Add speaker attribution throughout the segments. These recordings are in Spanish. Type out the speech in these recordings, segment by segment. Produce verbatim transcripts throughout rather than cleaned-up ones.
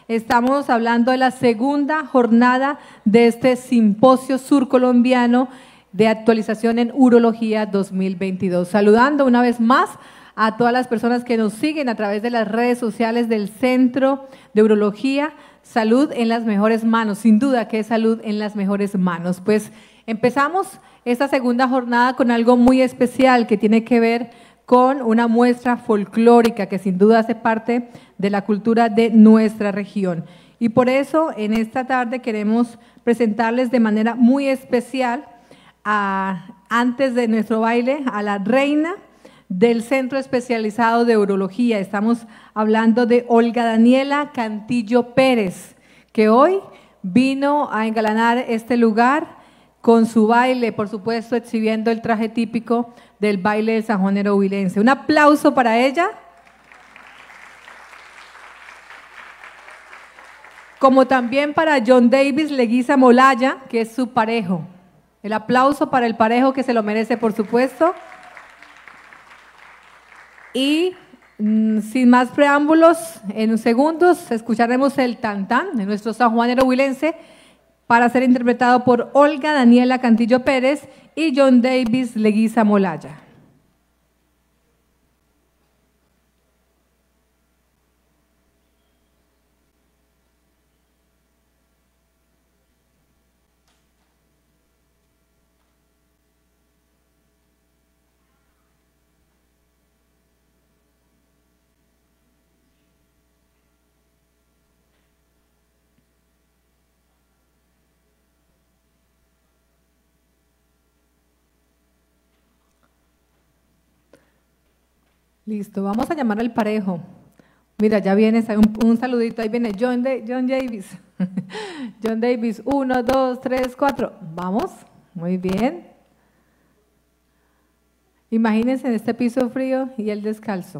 Speaker 1: Estamos hablando de la segunda jornada de este simposio surcolombiano de actualización en urología dos mil veintidós. Saludando una vez más a todas las personas que nos siguen a través de las redes sociales del Centro de Urología. Salud en las mejores manos, sin duda que es salud en las mejores manos. Pues empezamos esta segunda jornada con algo muy especial que tiene que ver con una muestra folclórica que sin duda hace parte de la cultura de nuestra región. Y por eso en esta tarde queremos presentarles de manera muy especial, a, antes de nuestro baile, a la reina del Centro Especializado de Urología. Estamos hablando de Olga Daniela Cantillo Pérez, que hoy vino a engalanar este lugar con su baile, por supuesto, exhibiendo el traje típico del baile del sanjuanero huilense. Un aplauso para ella. Como también para John Davis Leguiza Molaya, que es su parejo. El aplauso para el parejo, que se lo merece, por supuesto. Y mmm, sin más preámbulos, en segundos escucharemos el tantán de nuestro sanjuanero huilense, para ser interpretado por Olga Daniela Cantillo Pérez y John Davis Leguiza Molaya. Listo, vamos a llamar al parejo. Mira, ya viene un, un saludito, ahí viene John, de, John Davis. John Davis, uno, dos, tres, cuatro. Vamos, muy bien. Imagínense en este piso frío y él descalzo.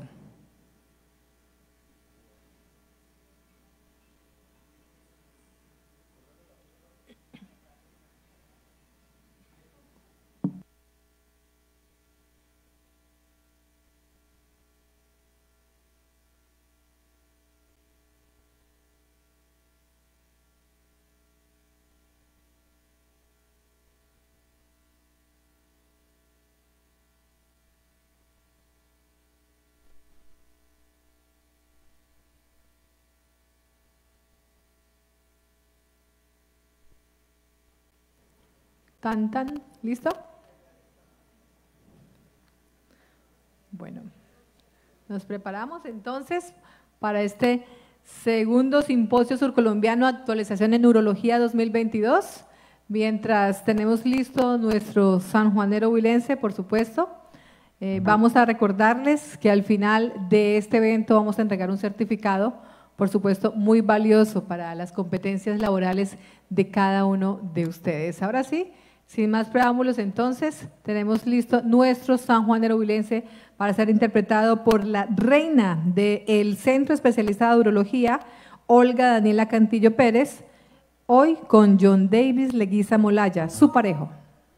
Speaker 1: Tan, tan, ¿listo? Bueno, nos preparamos entonces para este segundo simposio surcolombiano Actualización en Urología dos mil veintidós. Mientras tenemos listo nuestro sanjuanero huilense, por supuesto, eh, vamos a recordarles que al final de este evento vamos a entregar un certificado, por supuesto, muy valioso para las competencias laborales de cada uno de ustedes. Ahora sí, sin más preámbulos, entonces, tenemos listo nuestro sanjuanero huilense para ser interpretado por la reina del Centro Especializado de Urología, Olga Daniela Cantillo Pérez, hoy con John Davis Leguiza Molaya, su parejo.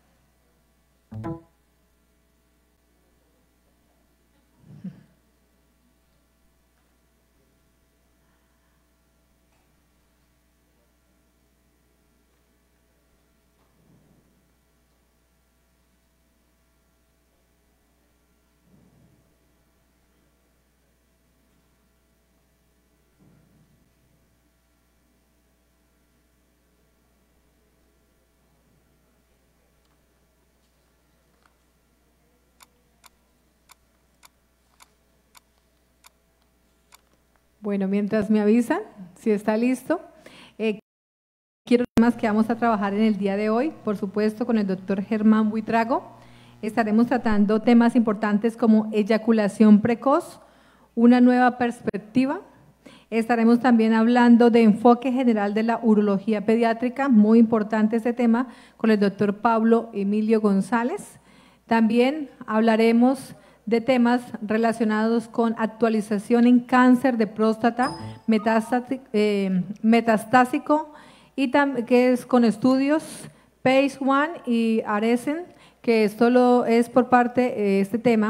Speaker 1: Bueno, mientras me avisan, si está listo, eh, quiero más que vamos a trabajar en el día de hoy, por supuesto, con el doctor Germán Buitrago. Estaremos tratando temas importantes como eyaculación precoz, una nueva perspectiva. Estaremos también hablando de enfoque general de la urología pediátrica, muy importante este tema, con el doctor Pablo Emilio González. También hablaremos de temas relacionados con actualización en cáncer de próstata metastásico, eh, metastásico y que es con estudios PACE uno y ARESEN, que esto lo es por parte, eh, este tema,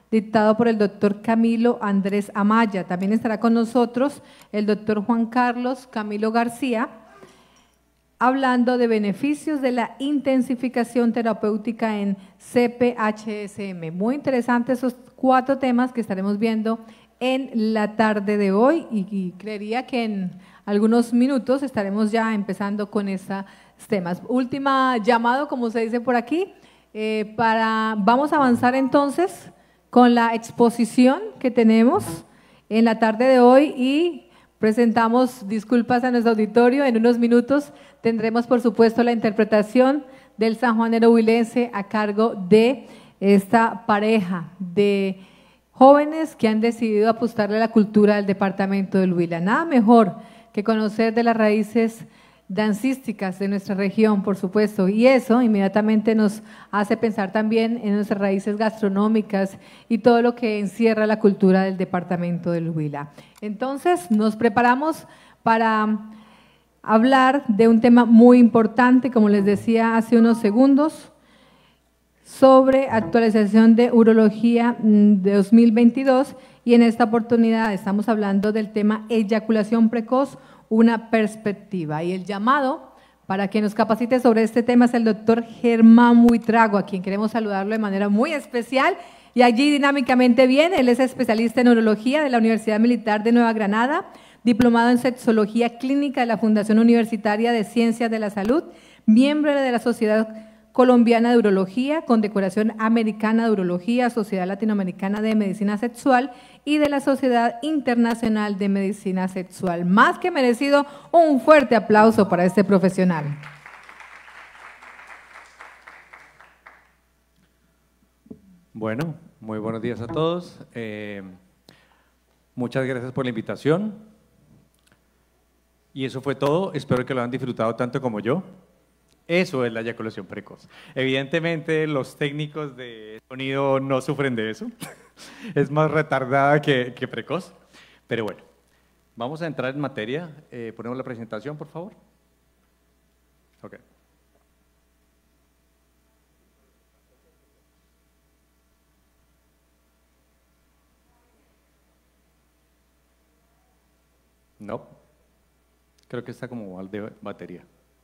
Speaker 1: dictado por el doctor Camilo Andrés Amaya. También estará con nosotros el doctor Juan Carlos Camilo García, hablando de beneficios de la intensificación terapéutica en C P H S M. Muy interesantes esos cuatro temas que estaremos viendo en la tarde de hoy y, y creería que en algunos minutos estaremos ya empezando con esos temas. Última llamado, como se dice por aquí, eh, para, vamos a avanzar entonces con la exposición que tenemos en la tarde de hoy y presentamos disculpas a nuestro auditorio. En unos minutos tendremos, por supuesto, la interpretación del sanjuanero huilense a cargo de esta pareja de jóvenes que han decidido apostarle a la cultura del departamento del Huila. Nada mejor que conocer de las raíces dancísticas de nuestra región, por supuesto, y eso inmediatamente nos hace pensar también en nuestras raíces gastronómicas y todo lo que encierra la cultura del departamento del Huila. Entonces, nos preparamos para hablar de un tema muy importante, como les decía hace unos segundos, sobre actualización de urología de dos mil veintidós, y en esta oportunidad estamos hablando del tema eyaculación precoz, una perspectiva. Y el llamado para que nos capacite sobre este tema es el doctor Germán Buitrago, a quien queremos saludarlo de manera muy especial. Y allí dinámicamente viene, él es especialista en urología de la Universidad Militar de Nueva Granada, diplomado en sexología clínica de la Fundación Universitaria de Ciencias de la Salud, miembro de la Sociedad Colombiana de Urología, condecoración americana de Urología, Sociedad Latinoamericana de Medicina Sexual y de la Sociedad Internacional de Medicina Sexual. Más que merecido, un fuerte aplauso para este profesional.
Speaker 2: Bueno, muy buenos días a todos. Eh, muchas gracias por la invitación. Y eso fue todo. Espero que lo hayan disfrutado tanto como yo. Eso es la eyaculación precoz. Evidentemente los técnicos de sonido no sufren de eso, es más retardada que, que precoz, pero bueno, vamos a entrar en materia. Eh, ponemos la presentación, por favor. Ok. No, creo que está como mal de batería.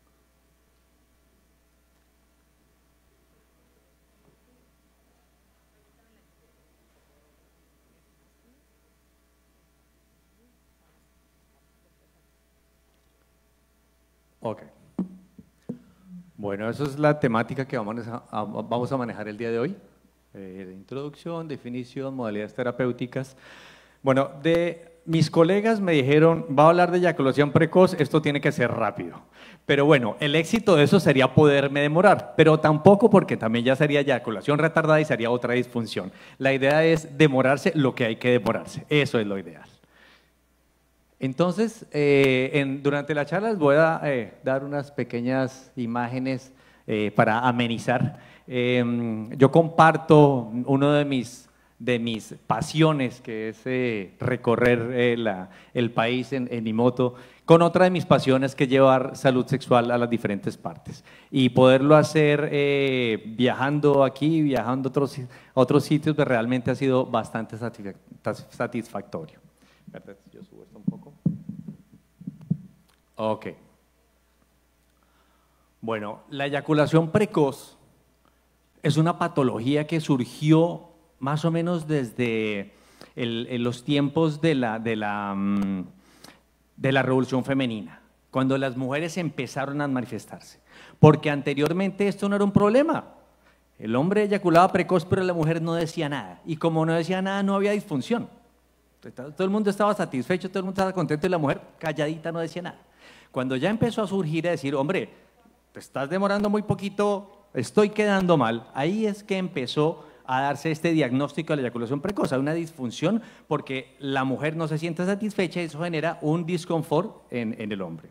Speaker 2: Ok. Bueno, esa es la temática que vamos a, a, vamos a manejar el día de hoy. Eh, de introducción, definición, modalidades terapéuticas. Bueno, de mis colegas me dijeron, va a hablar de eyaculación precoz, esto tiene que ser rápido. Pero bueno, el éxito de eso sería poderme demorar, pero tampoco porque también ya sería eyaculación retardada y sería otra disfunción. La idea es demorarse lo que hay que demorarse, eso es lo ideal. Entonces, eh, en, durante la charla les voy a eh, dar unas pequeñas imágenes eh, para amenizar. Eh, yo comparto uno de mis, de mis pasiones, que es eh, recorrer eh, la, el país en, en mi moto, con otra de mis pasiones, que es llevar salud sexual a las diferentes partes. Y poderlo hacer eh, viajando aquí, viajando a otros, a otros sitios, pues realmente ha sido bastante satisfactorio. ¿Verdad? Yo subo esto un poco. Ok. Bueno, la eyaculación precoz es una patología que surgió más o menos desde el, en los tiempos de la, de, la, de la Revolución Femenina, cuando las mujeres empezaron a manifestarse. Porque anteriormente esto no era un problema. El hombre eyaculaba precoz, pero la mujer no decía nada. Y como no decía nada, no había disfunción. Todo el mundo estaba satisfecho, todo el mundo estaba contento y la mujer calladita no decía nada. Cuando ya empezó a surgir a decir, hombre, te estás demorando muy poquito, estoy quedando mal, ahí es que empezó a darse este diagnóstico de la eyaculación precoz, una disfunción porque la mujer no se siente satisfecha y eso genera un disconfort en, en el hombre.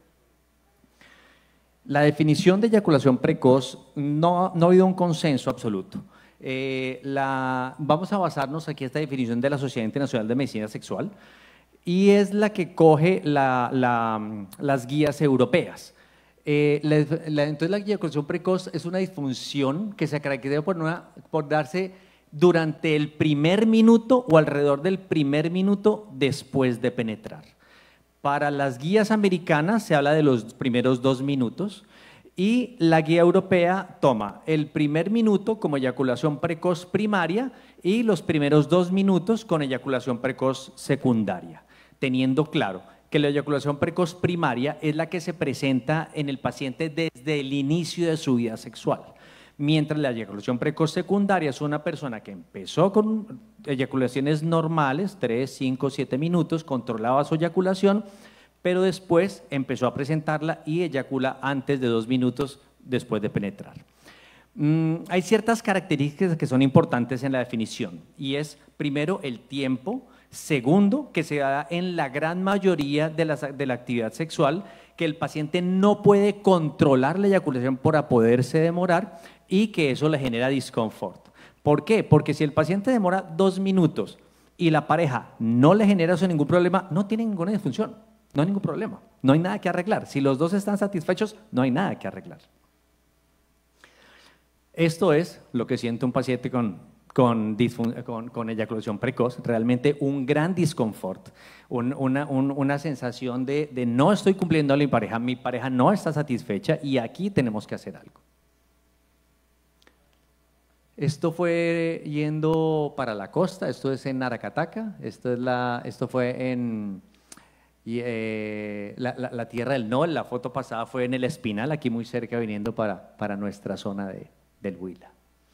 Speaker 2: La definición de eyaculación precoz no, no ha habido un consenso absoluto. Eh, la, vamos a basarnos aquí en esta definición de la Sociedad Internacional de Medicina Sexual y es la que coge la, la, las guías europeas. Eh, la, la, entonces la eyaculación precoz es una disfunción que se caracteriza por, una, por darse durante el primer minuto o alrededor del primer minuto después de penetrar. Para las guías americanas se habla de los primeros dos minutos y la guía europea toma el primer minuto como eyaculación precoz primaria y los primeros dos minutos con eyaculación precoz secundaria, teniendo claro que la eyaculación precoz primaria es la que se presenta en el paciente desde el inicio de su vida sexual, mientras la eyaculación precoz secundaria es una persona que empezó con eyaculaciones normales, tres, cinco, siete minutos, controlaba su eyaculación, pero después empezó a presentarla y eyacula antes de dos minutos después de penetrar. Mm, hay ciertas características que son importantes en la definición y es, primero, el tiempo. Segundo, que se da en la gran mayoría de la, de la actividad sexual, que el paciente no puede controlar la eyaculación para poderse demorar y que eso le genera disconfort. ¿Por qué? Porque si el paciente demora dos minutos y la pareja no le genera eso ningún problema, no tiene ninguna disfunción, no hay ningún problema, no hay nada que arreglar. Si los dos están satisfechos, no hay nada que arreglar. Esto es lo que siente un paciente con... Con, con, con eyaculación precoz, realmente un gran disconfort, un, una, un, una sensación de, de no estoy cumpliendo a mi pareja, mi pareja no está satisfecha y aquí tenemos que hacer algo. Esto fue yendo para la costa, esto es en Aracataca, esto, es la, esto fue en y, eh, la, la, la Tierra del Nol, la foto pasada fue en el Espinal, aquí muy cerca viniendo para, para nuestra zona de, del Huila.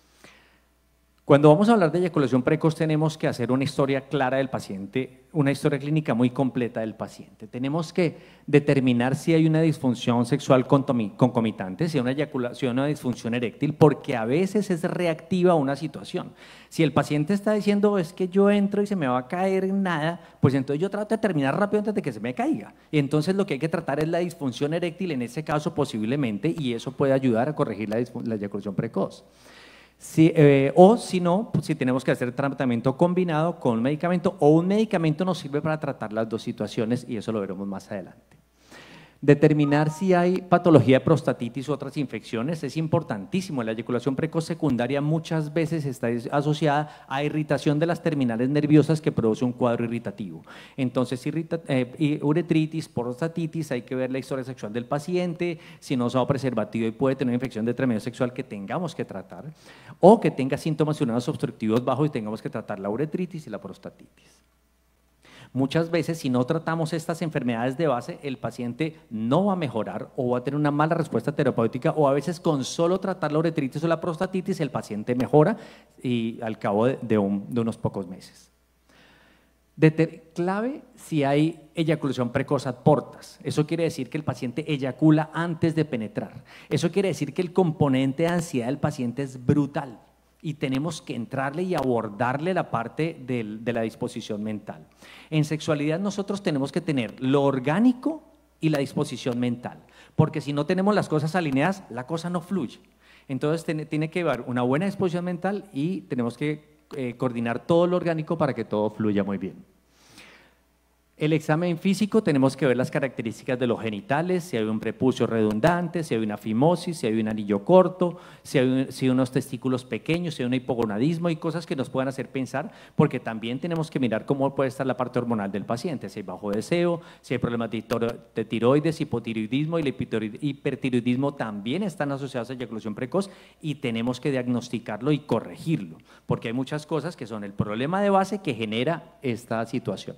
Speaker 2: Cuando vamos a hablar de eyaculación precoz tenemos que hacer una historia clara del paciente, una historia clínica muy completa del paciente. Tenemos que determinar si hay una disfunción sexual concomitante, si hay una eyaculación o una disfunción eréctil, porque a veces es reactiva a una situación. Si el paciente está diciendo es que yo entro y se me va a caer en nada, pues entonces yo trato de terminar rápido antes de que se me caiga. Y entonces lo que hay que tratar es la disfunción eréctil en ese caso posiblemente y eso puede ayudar a corregir la, la eyaculación precoz. Si, eh, o si no, pues si tenemos que hacer tratamiento combinado con un medicamento o un medicamento nos sirve para tratar las dos situaciones y eso lo veremos más adelante. Determinar si hay patología de prostatitis u otras infecciones es importantísimo. La eyaculación precoz secundaria muchas veces está asociada a irritación de las terminales nerviosas que produce un cuadro irritativo. Entonces, irrita, eh, uretritis, prostatitis, hay que ver la historia sexual del paciente, si no usa preservativo y puede tener una infección de transmisión sexual que tengamos que tratar, o que tenga síntomas urinados obstructivos bajos y tengamos que tratar la uretritis y la prostatitis. Muchas veces, si no tratamos estas enfermedades de base, el paciente no va a mejorar o va a tener una mala respuesta terapéutica o a veces con solo tratar la uretritis o la prostatitis el paciente mejora y al cabo de, de, un, de unos pocos meses. Deter, clave si hay eyaculación precoz ad portas. Eso quiere decir que el paciente eyacula antes de penetrar. Eso quiere decir que el componente de ansiedad del paciente es brutal y tenemos que entrarle y abordarle la parte de, de la disposición mental. En sexualidad nosotros tenemos que tener lo orgánico y la disposición mental, porque si no tenemos las cosas alineadas, la cosa no fluye. Entonces tiene, tiene que haber una buena disposición mental y tenemos que eh, coordinar todo lo orgánico para que todo fluya muy bien. El examen físico tenemos que ver las características de los genitales, si hay un prepucio redundante, si hay una fimosis, si hay un anillo corto, si hay, un, si hay unos testículos pequeños, si hay un hipogonadismo y cosas que nos puedan hacer pensar, porque también tenemos que mirar cómo puede estar la parte hormonal del paciente, si hay bajo deseo, si hay problemas de, de tiroides, hipotiroidismo y el hipertiroidismo también están asociados a eyaculación precoz y tenemos que diagnosticarlo y corregirlo, porque hay muchas cosas que son el problema de base que genera esta situación.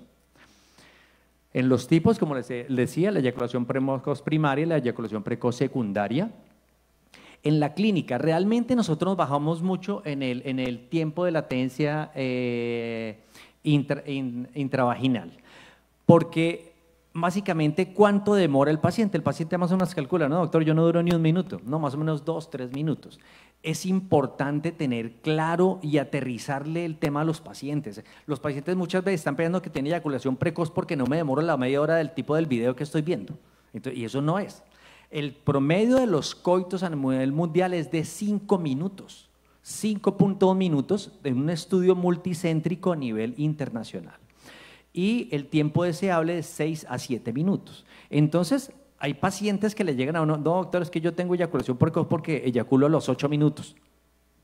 Speaker 2: En los tipos, como les decía, la eyaculación precoz primaria y la eyaculación precoz secundaria. En la clínica, realmente nosotros nos bajamos mucho en el, en el tiempo de latencia eh, intra, in, intravaginal, porque básicamente cuánto demora el paciente. El paciente más o menos calcula, no doctor, yo no duro ni un minuto, no, más o menos dos, tres minutos. Es importante tener claro y aterrizarle el tema a los pacientes. Los pacientes muchas veces están pensando que tienen eyaculación precoz porque no me demoro la media hora del tipo del video que estoy viendo. Entonces, y eso no es. El promedio de los coitos a nivel mundial es de cinco minutos, cinco punto dos minutos en un estudio multicéntrico a nivel internacional. Y el tiempo deseable es seis a siete minutos. Entonces, hay pacientes que le llegan a uno, no doctor, es que yo tengo eyaculación precoz porque eyaculo a los ocho minutos.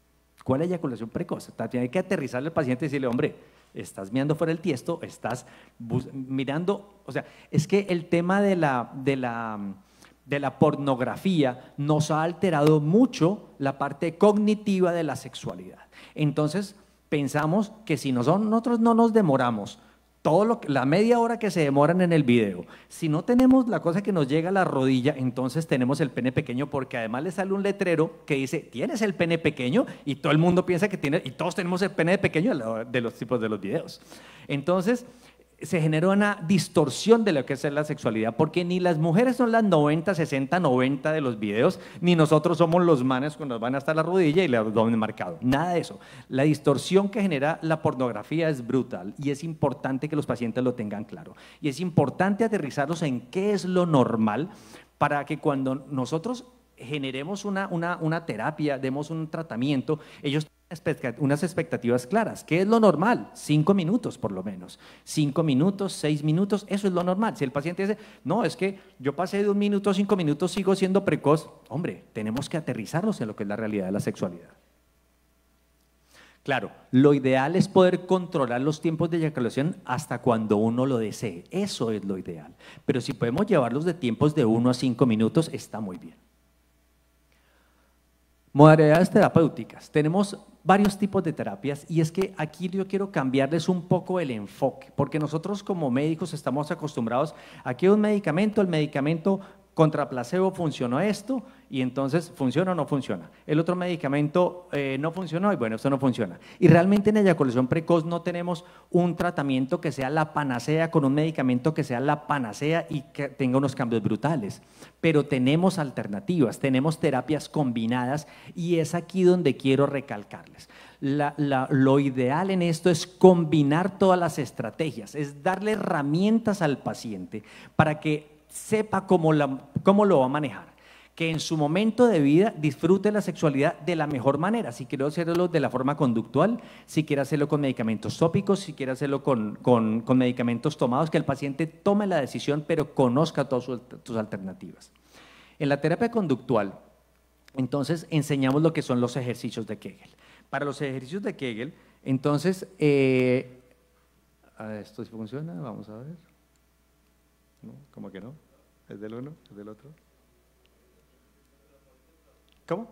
Speaker 2: ¿Cuál es eyaculación precoz? Hay que aterrizarle al paciente y decirle, hombre, estás mirando fuera del tiesto, estás mirando, o sea, es que el tema de la, de la, de la pornografía nos ha alterado mucho la parte cognitiva de la sexualidad. Entonces, pensamos que si nosotros no nos demoramos todo lo que, la media hora que se demoran en el video, si no tenemos la cosa que nos llega a la rodilla, entonces tenemos el pene pequeño, porque además le sale un letrero que dice, ¿tienes el pene pequeño? Y todo el mundo piensa que tiene, y todos tenemos el pene pequeño de los tipos de los videos. Entonces, se genera una distorsión de lo que es la sexualidad, porque ni las mujeres son las noventa, sesenta, noventa de los videos, ni nosotros somos los manes cuando nos van hasta la rodilla y el abdomen marcado, nada de eso. La distorsión que genera la pornografía es brutal y es importante que los pacientes lo tengan claro. Y es importante aterrizarlos en qué es lo normal para que cuando nosotros generemos una, una, una terapia, demos un tratamiento, ellos unas expectativas claras. ¿Qué es lo normal? Cinco minutos por lo menos. Cinco minutos, seis minutos, eso es lo normal. Si el paciente dice, no, es que yo pasé de un minuto a cinco minutos, sigo siendo precoz, hombre, tenemos que aterrizarnos en lo que es la realidad de la sexualidad. Claro, lo ideal es poder controlar los tiempos de eyaculación hasta cuando uno lo desee. Eso es lo ideal. Pero si podemos llevarlos de tiempos de uno a cinco minutos, está muy bien. Modalidades terapéuticas. Tenemos varios tipos de terapias y es que aquí yo quiero cambiarles un poco el enfoque, porque nosotros como médicos estamos acostumbrados a que un medicamento, el medicamento contra placebo funcionó esto y entonces funciona o no funciona. El otro medicamento eh, no funcionó y bueno, esto no funciona. Y realmente en eyaculación precoz no tenemos un tratamiento que sea la panacea con un medicamento que sea la panacea y que tenga unos cambios brutales. Pero tenemos alternativas, tenemos terapias combinadas y es aquí donde quiero recalcarles. La, la, lo ideal en esto es combinar todas las estrategias, es darle herramientas al paciente para que sepa cómo, la, cómo lo va a manejar, que en su momento de vida disfrute la sexualidad de la mejor manera. Si quiere hacerlo de la forma conductual, si quiere hacerlo con medicamentos tópicos, si quiere hacerlo con, con, con medicamentos tomados, que el paciente tome la decisión pero conozca todas sus, sus alternativas. En la terapia conductual, entonces enseñamos lo que son los ejercicios de Kegel. Para los ejercicios de Kegel, entonces, eh, ¿esto sí funciona? Vamos a ver. ¿No? ¿Cómo que no? ¿Es del uno? ¿Es del otro? ¿Cómo?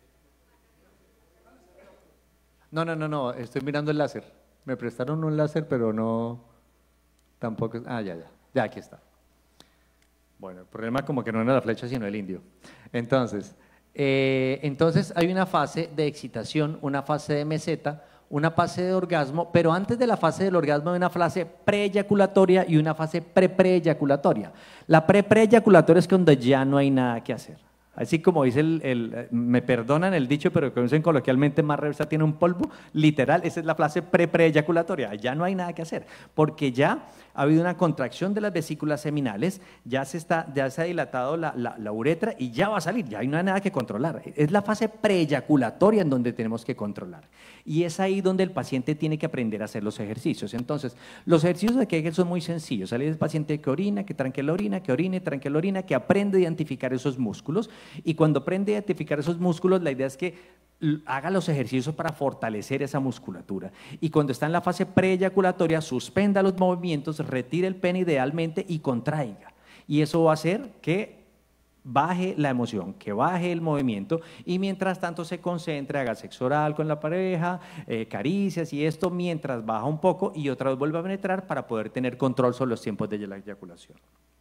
Speaker 2: No, no, no, no, estoy mirando el láser. Me prestaron un láser, pero no, tampoco, ah, ya, ya, ya, aquí está. Bueno, el problema como que no era la flecha, sino el indio. Entonces, eh, entonces hay una fase de excitación, una fase de meseta, una fase de orgasmo, pero antes de la fase del orgasmo hay una fase preeyaculatoria y una fase pre-preeyaculatoria. La pre-preeyaculatoria es cuando ya no hay nada que hacer. Así como dice el, el, me perdonan el dicho, pero que dicen coloquialmente, más reversa tiene un polvo, literal, esa es la fase pre-preeyaculatoria, ya no hay nada que hacer, porque ya ha habido una contracción de las vesículas seminales, ya se, está, ya se ha dilatado la, la, la uretra y ya va a salir, ya no hay nada que controlar. Es la fase preeyaculatoria en donde tenemos que controlar. Y es ahí donde el paciente tiene que aprender a hacer los ejercicios. Entonces, los ejercicios de Kegel son muy sencillos. Sale el paciente que orina, que tranque la orina, que orine, tranque la orina, que aprende a identificar esos músculos. Y cuando aprende a identificar esos músculos, la idea es que haga los ejercicios para fortalecer esa musculatura. Y cuando está en la fase preeyaculatoria, suspenda los movimientos, retire el pene idealmente y contraiga. Y eso va a hacer que baje la emoción, que baje el movimiento y mientras tanto se concentre, haga sexo oral con la pareja, eh, caricias y esto mientras baja un poco y otra vez vuelve a penetrar para poder tener control sobre los tiempos de la eyaculación.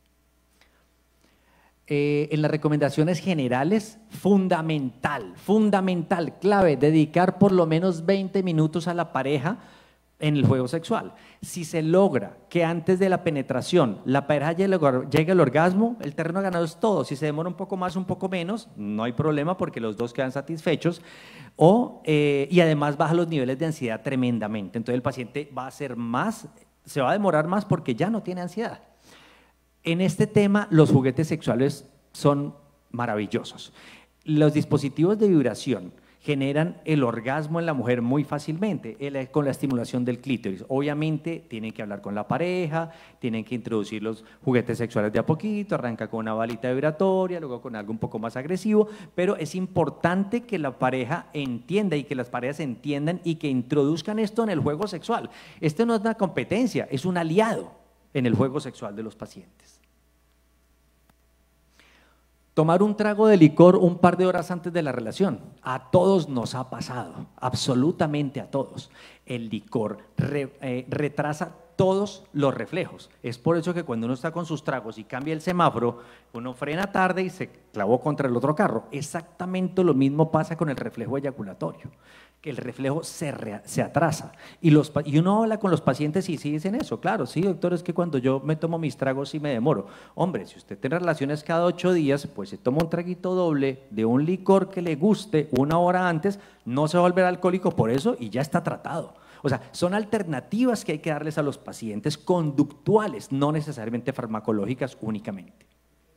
Speaker 2: Eh, en las recomendaciones generales, fundamental, fundamental, clave, dedicar por lo menos veinte minutos a la pareja en el juego sexual. Si se logra que antes de la penetración la pareja llegue al orgasmo, el terreno ganado es todo. Si se demora un poco más, un poco menos, no hay problema porque los dos quedan satisfechos. O, eh, y además baja los niveles de ansiedad tremendamente. Entonces el paciente va a ser más, se va a demorar más porque ya no tiene ansiedad. En este tema, los juguetes sexuales son maravillosos. Los dispositivos de vibración generan el orgasmo en la mujer muy fácilmente el, con la estimulación del clítoris. Obviamente tienen que hablar con la pareja, tienen que introducir los juguetes sexuales de a poquito, arranca con una balita vibratoria, luego con algo un poco más agresivo, pero es importante que la pareja entienda y que las parejas entiendan y que introduzcan esto en el juego sexual. Esto no es una competencia, es un aliado en el juego sexual de los pacientes. Tomar un trago de licor un par de horas antes de la relación, a todos nos ha pasado, absolutamente a todos. El licor re, eh, retrasa todos los reflejos. Es por eso que cuando uno está con sus tragos y cambia el semáforo, uno frena tarde y se clavó contra el otro carro. Exactamente lo mismo pasa con el reflejo eyaculatorio, que el reflejo se, re, se atrasa. Y, los, y uno habla con los pacientes y sí dicen eso, claro, sí doctor, es que cuando yo me tomo mis tragos sí me demoro. Hombre, si usted tiene relaciones cada ocho días, pues se toma un traguito doble de un licor que le guste una hora antes, no se va a volver alcohólico por eso y ya está tratado. O sea, son alternativas que hay que darles a los pacientes conductuales, no necesariamente farmacológicas únicamente.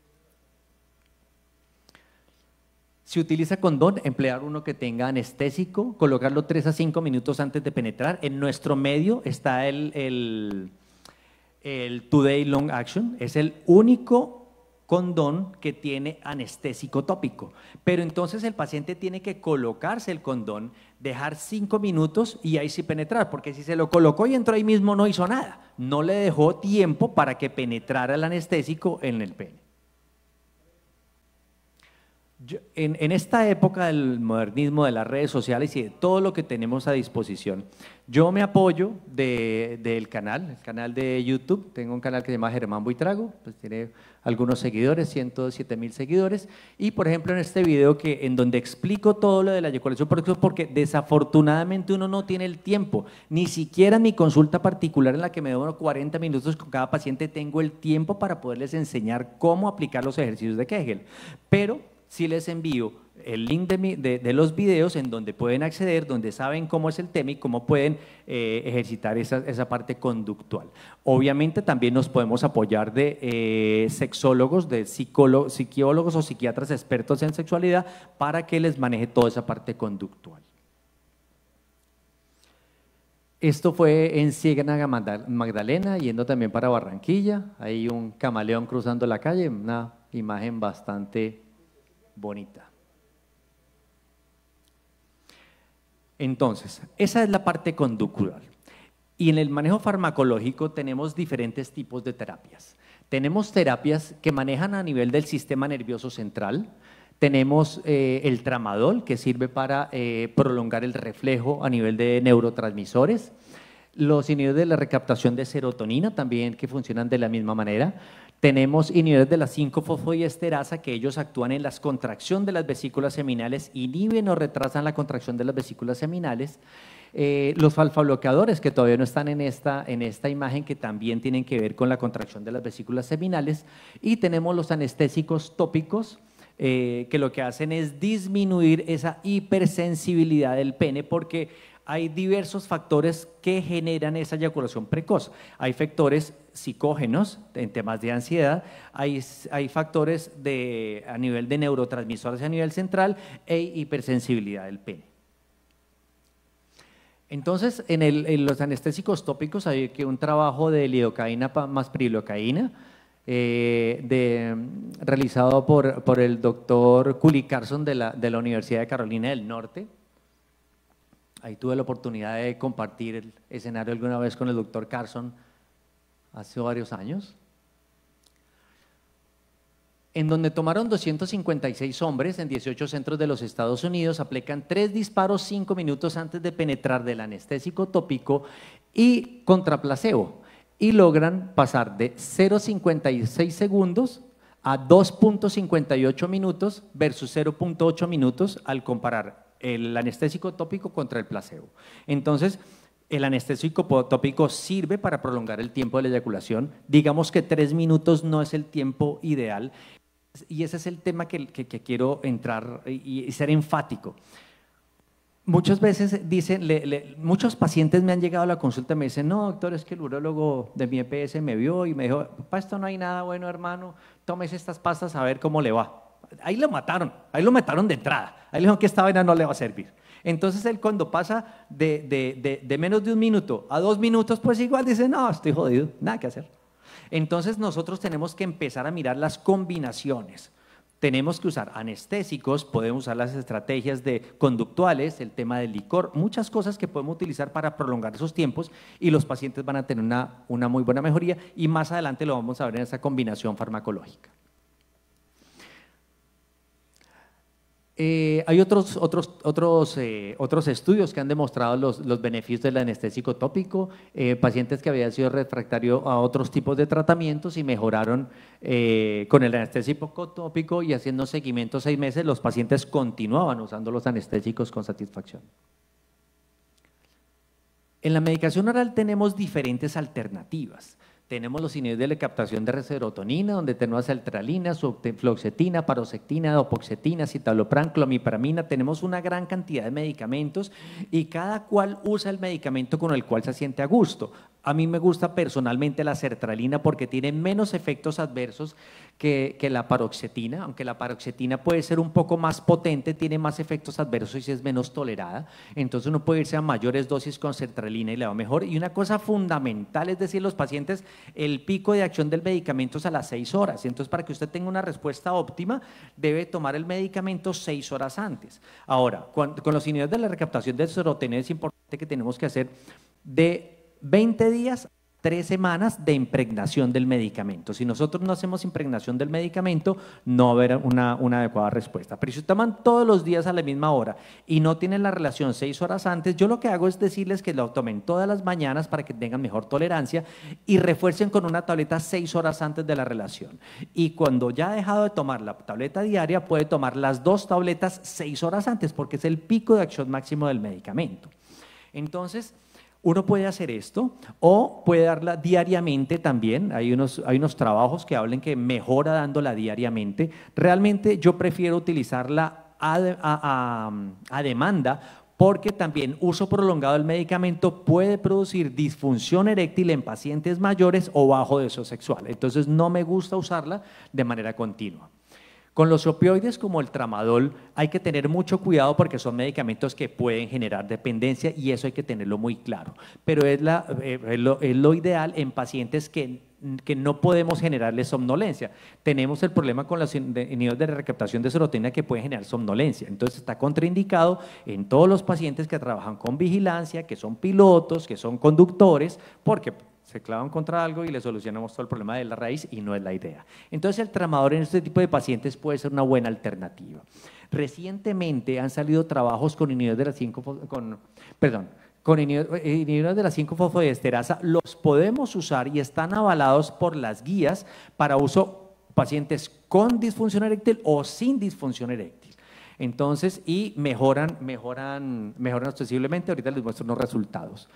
Speaker 2: Si utiliza condón, emplear uno que tenga anestésico, colocarlo tres a cinco minutos antes de penetrar. En nuestro medio está el, el, el Today Long Action, es el único condón que tiene anestésico tópico, pero entonces el paciente tiene que colocarse el condón, dejar cinco minutos y ahí sí penetrar, porque si se lo colocó y entró ahí mismo no hizo nada, no le dejó tiempo para que penetrara el anestésico en el pene. Yo, en, en esta época del modernismo, de las redes sociales y de todo lo que tenemos a disposición, yo me apoyo de, del canal, el canal de YouTube. Tengo un canal que se llama Germán Buitrago, pues tiene algunos seguidores, ciento siete mil seguidores, y por ejemplo en este video que, en donde explico todo lo de la eyaculación precoz, porque desafortunadamente uno no tiene el tiempo, ni siquiera en mi consulta particular en la que me demoro cuarenta minutos con cada paciente, tengo el tiempo para poderles enseñar cómo aplicar los ejercicios de Kegel, pero sí les envío el link de, mi, de, de los videos en donde pueden acceder, donde saben cómo es el tema y cómo pueden eh, ejercitar esa, esa parte conductual. Obviamente también nos podemos apoyar de eh, sexólogos, de psicólogos, psicólogos o psiquiatras expertos en sexualidad para que les maneje toda esa parte conductual. Esto fue en Ciénaga Magdalena, yendo también para Barranquilla. Hay un camaleón cruzando la calle, una imagen bastante bonita. Entonces, esa es la parte conductual. Y en el manejo farmacológico tenemos diferentes tipos de terapias. Tenemos terapias que manejan a nivel del sistema nervioso central. Tenemos eh, el tramadol, que sirve para eh, prolongar el reflejo a nivel de neurotransmisores. Los inhibidores de la recaptación de serotonina también, que funcionan de la misma manera. Tenemos inhibidores de la cinco fosfodiesterasa, que ellos actúan en la contracción de las vesículas seminales, inhiben o retrasan la contracción de las vesículas seminales. Eh, los alfa-bloqueadores, que todavía no están en esta, en esta imagen, que también tienen que ver con la contracción de las vesículas seminales. Y tenemos los anestésicos tópicos, eh, que lo que hacen es disminuir esa hipersensibilidad del pene, porque hay diversos factores que generan esa eyaculación precoz. Hay factores psicógenos en temas de ansiedad, hay, hay factores de, a nivel de neurotransmisores a nivel central e hipersensibilidad del pene. Entonces, en, el, en los anestésicos tópicos hay que un trabajo de lidocaína más prilocaína, eh, de, realizado por, por el doctor Cully Carson de la, de la Universidad de Carolina del Norte. Ahí tuve la oportunidad de compartir el escenario alguna vez con el doctor Carson hace varios años, en donde tomaron doscientos cincuenta y seis hombres en dieciocho centros de los Estados Unidos, aplican tres disparos cinco minutos antes de penetrar del anestésico tópico y contra placebo, y logran pasar de cero punto cincuenta y seis segundos a dos punto cincuenta y ocho minutos versus cero punto ocho minutos al comparar el anestésico tópico contra el placebo. Entonces, el anestésico tópico sirve para prolongar el tiempo de la eyaculación. Digamos que tres minutos no es el tiempo ideal, y ese es el tema que, que, que quiero entrar y, y ser enfático. Muchas veces dicen, le, le, muchos pacientes me han llegado a la consulta y me dicen, no doctor, es que el urólogo de mi E P S me vio y me dijo, para esto no hay nada bueno hermano, tómese estas pastas a ver cómo le va. ahí lo mataron, ahí lo mataron de entrada, ahí le dijeron que esta vaina no le va a servir. Entonces él cuando pasa de, de, de, de menos de un minuto a dos minutos, pues igual dice, no, estoy jodido, nada que hacer. Entonces nosotros tenemos que empezar a mirar las combinaciones. Tenemos que usar anestésicos, podemos usar las estrategias de conductuales, el tema del licor, muchas cosas que podemos utilizar para prolongar esos tiempos y los pacientes van a tener una, una muy buena mejoría y más adelante lo vamos a ver en esa combinación farmacológica. Eh, hay otros, otros, otros, eh, otros estudios que han demostrado los, los beneficios del anestésico tópico, eh, pacientes que habían sido refractarios a otros tipos de tratamientos y mejoraron eh, con el anestésico tópico y haciendo seguimiento seis meses, los pacientes continuaban usando los anestésicos con satisfacción. En la medicación oral tenemos diferentes alternativas. Tenemos los inhibidores de captación de serotonina, donde tenemos sertralina, fluoxetina, paroxetina, dopoxetina, citalopram, clomipramina. Tenemos una gran cantidad de medicamentos y cada cual usa el medicamento con el cual se siente a gusto. A mí me gusta personalmente la sertralina porque tiene menos efectos adversos que, que la paroxetina, aunque la paroxetina puede ser un poco más potente, tiene más efectos adversos y es menos tolerada. Entonces uno puede irse a mayores dosis con sertralina y le va mejor. Y una cosa fundamental es decir, los pacientes, el pico de acción del medicamento es a las seis horas. Entonces, para que usted tenga una respuesta óptima, debe tomar el medicamento seis horas antes. Ahora, con, con los inhibidores de la recaptación de serotonina es importante que tenemos que hacer de veinte días, tres semanas de impregnación del medicamento. Si nosotros no hacemos impregnación del medicamento, no va a haber una, una adecuada respuesta. Pero si toman todos los días a la misma hora y no tienen la relación seis horas antes, yo lo que hago es decirles que lo tomen todas las mañanas para que tengan mejor tolerancia y refuercen con una tableta seis horas antes de la relación. Y cuando ya ha dejado de tomar la tableta diaria, puede tomar las dos tabletas seis horas antes, porque es el pico de acción máximo del medicamento. Entonces, uno puede hacer esto o puede darla diariamente también. Hay unos, hay unos trabajos que hablan que mejora dándola diariamente. Realmente yo prefiero utilizarla a, a, a, a demanda porque también uso prolongado del medicamento puede producir disfunción eréctil en pacientes mayores o bajo deseo sexual. Entonces no me gusta usarla de manera continua. Con los opioides como el tramadol hay que tener mucho cuidado porque son medicamentos que pueden generar dependencia y eso hay que tenerlo muy claro. Pero es, la, eh, es, lo, es lo ideal en pacientes que, que no podemos generarles somnolencia. Tenemos el problema con los inhibidores de recaptación de serotonina que pueden generar somnolencia. Entonces está contraindicado en todos los pacientes que trabajan con vigilancia, que son pilotos, que son conductores, porque se clavan contra algo y le solucionamos todo el problema de la raíz y no es la idea. Entonces el tramador en este tipo de pacientes puede ser una buena alternativa. Recientemente han salido trabajos con inhibidores de la cinco, con, perdón, con inhibidores de la cinco fosfodiesterasa, los podemos usar y están avalados por las guías para uso pacientes con disfunción eréctil o sin disfunción eréctil. Entonces, y mejoran, mejoran, mejoran ostensiblemente, ahorita les muestro unos resultados.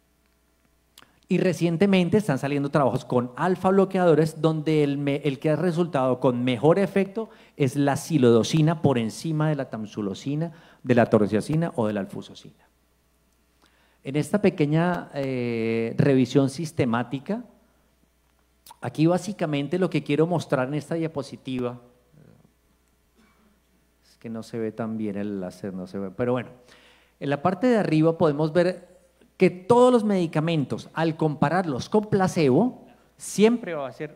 Speaker 2: Y recientemente están saliendo trabajos con alfa bloqueadores donde el, me, el que ha resultado con mejor efecto es la silodosina por encima de la tamsulosina, de la torsiacina o de la alfusosina. En esta pequeña eh, revisión sistemática, aquí básicamente lo que quiero mostrar en esta diapositiva, es que no se ve tan bien el láser, no se ve, pero bueno, en la parte de arriba podemos ver que todos los medicamentos, al compararlos con placebo, siempre va a ser…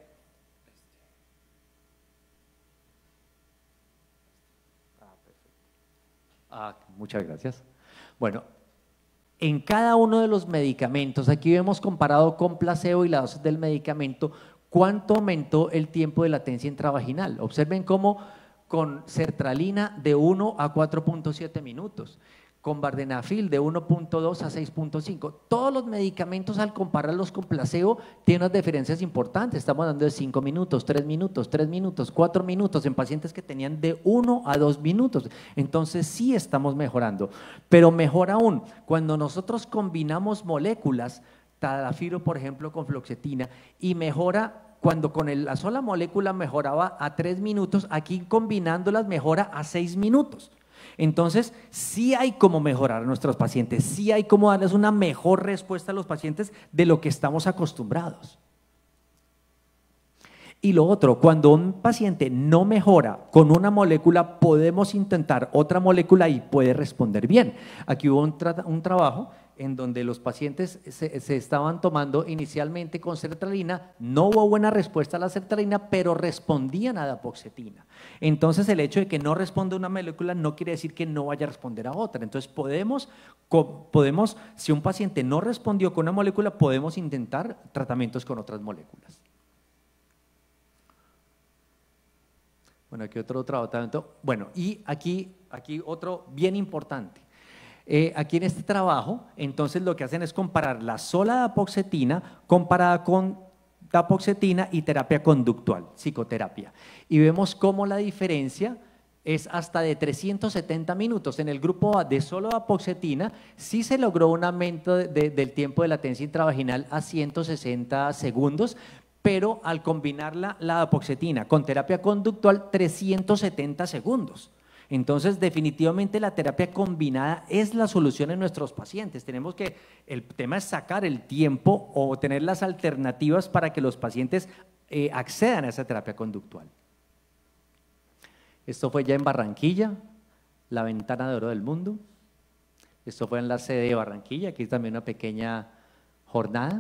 Speaker 2: Ah, perfecto. Ah, muchas gracias. Bueno, en cada uno de los medicamentos, aquí hemos comparado con placebo y la dosis del medicamento, cuánto aumentó el tiempo de latencia intravaginal. Observen cómo con sertralina de uno a cuatro punto siete minutos. Con vardenafil de uno punto dos a seis punto cinco. Todos los medicamentos al compararlos con placebo tienen unas diferencias importantes. Estamos hablando de cinco minutos, tres minutos, tres minutos, cuatro minutos en pacientes que tenían de uno a dos minutos. Entonces sí estamos mejorando. Pero mejor aún, cuando nosotros combinamos moléculas, tadalafilo por ejemplo con fluoxetina, y mejora cuando con el, la sola molécula mejoraba a tres minutos, aquí combinándolas mejora a seis minutos. Entonces, sí hay cómo mejorar a nuestros pacientes, sí hay cómo darles una mejor respuesta a los pacientes de lo que estamos acostumbrados. Y lo otro, cuando un paciente no mejora con una molécula, podemos intentar otra molécula y puede responder bien. Aquí hubo un, tra un trabajo en donde los pacientes se, se estaban tomando inicialmente con sertralina, no hubo buena respuesta a la sertralina, pero respondían a dapoxetina. Entonces el hecho de que no responda una molécula no quiere decir que no vaya a responder a otra. Entonces podemos, podemos, si un paciente no respondió con una molécula, podemos intentar tratamientos con otras moléculas. Bueno, aquí otro tratamiento. Bueno, y aquí, aquí otro bien importante. Eh, aquí en este trabajo, entonces lo que hacen es comparar la sola dapoxetina comparada con dapoxetina y terapia conductual, psicoterapia. Y vemos cómo la diferencia es hasta de trescientos setenta minutos. En el grupo A de solo dapoxetina sí se logró un aumento de, de, del tiempo de latencia intravaginal a ciento sesenta segundos, pero al combinar la, la dapoxetina con terapia conductual, trescientos setenta segundos. Entonces, definitivamente la terapia combinada es la solución en nuestros pacientes. Tenemos que, el tema es sacar el tiempo o tener las alternativas para que los pacientes eh, accedan a esa terapia conductual. Esto fue ya en Barranquilla, la ventana de oro del mundo. Esto fue en la sede de Barranquilla, aquí también una pequeña jornada.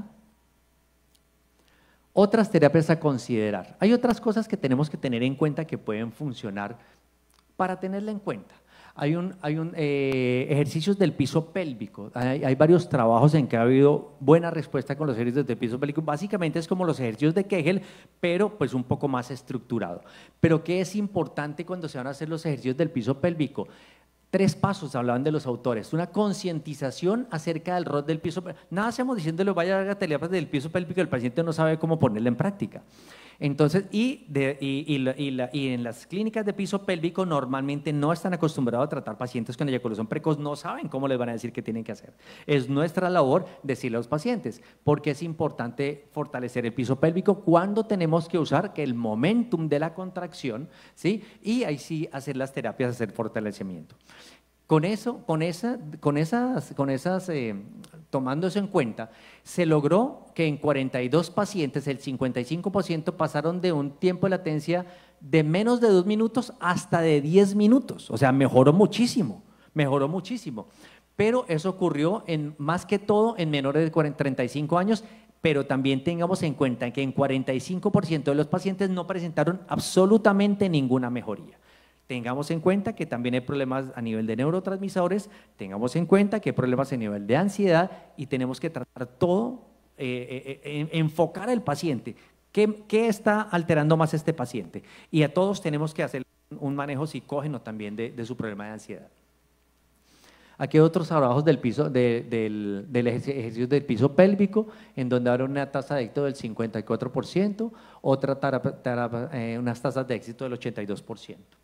Speaker 2: Otras terapias a considerar. Hay otras cosas que tenemos que tener en cuenta que pueden funcionar para tenerla en cuenta. Hay, un, hay un, eh, ejercicios del piso pélvico, hay, hay varios trabajos en que ha habido buena respuesta con los ejercicios del piso pélvico, básicamente es como los ejercicios de Kegel, pero pues un poco más estructurado. Pero ¿qué es importante cuando se van a hacer los ejercicios del piso pélvico? Tres pasos hablaban de los autores, una concientización acerca del rol del piso pélvico. Nada hacemos diciéndole vaya a haga terapias del piso pélvico, el paciente no sabe cómo ponerla en práctica. Entonces, y, de, y, y, la, y, la, y en las clínicas de piso pélvico normalmente no están acostumbrados a tratar pacientes con eyaculación precoz, no saben cómo les van a decir qué tienen que hacer. Es nuestra labor decirle a los pacientes, porque es importante fortalecer el piso pélvico cuando tenemos que usar que el momentum de la contracción, ¿sí? Y ahí sí hacer las terapias, hacer fortalecimiento. Con eso, con, esa, con esas, con esas eh, tomando eso en cuenta, se logró que en cuarenta y dos pacientes el cincuenta y cinco por ciento pasaron de un tiempo de latencia de menos de dos minutos hasta de diez minutos, o sea, mejoró muchísimo, mejoró muchísimo. Pero eso ocurrió en, más que todo en menores de cuarenta, treinta y cinco años, pero también tengamos en cuenta que en cuarenta y cinco por ciento de los pacientes no presentaron absolutamente ninguna mejoría. Tengamos en cuenta que también hay problemas a nivel de neurotransmisores, tengamos en cuenta que hay problemas a nivel de ansiedad y tenemos que tratar todo, eh, eh, enfocar al paciente. ¿Qué, ¿Qué está alterando más a este paciente? Y a todos tenemos que hacer un manejo psicógeno también de, de su problema de ansiedad. Aquí hay otros trabajos del piso, de, del, del ejercicio del piso pélvico, en donde habrá una tasa de éxito del cincuenta y cuatro por ciento, otra tara, tara, eh, unas tasas de éxito del ochenta y dos por ciento.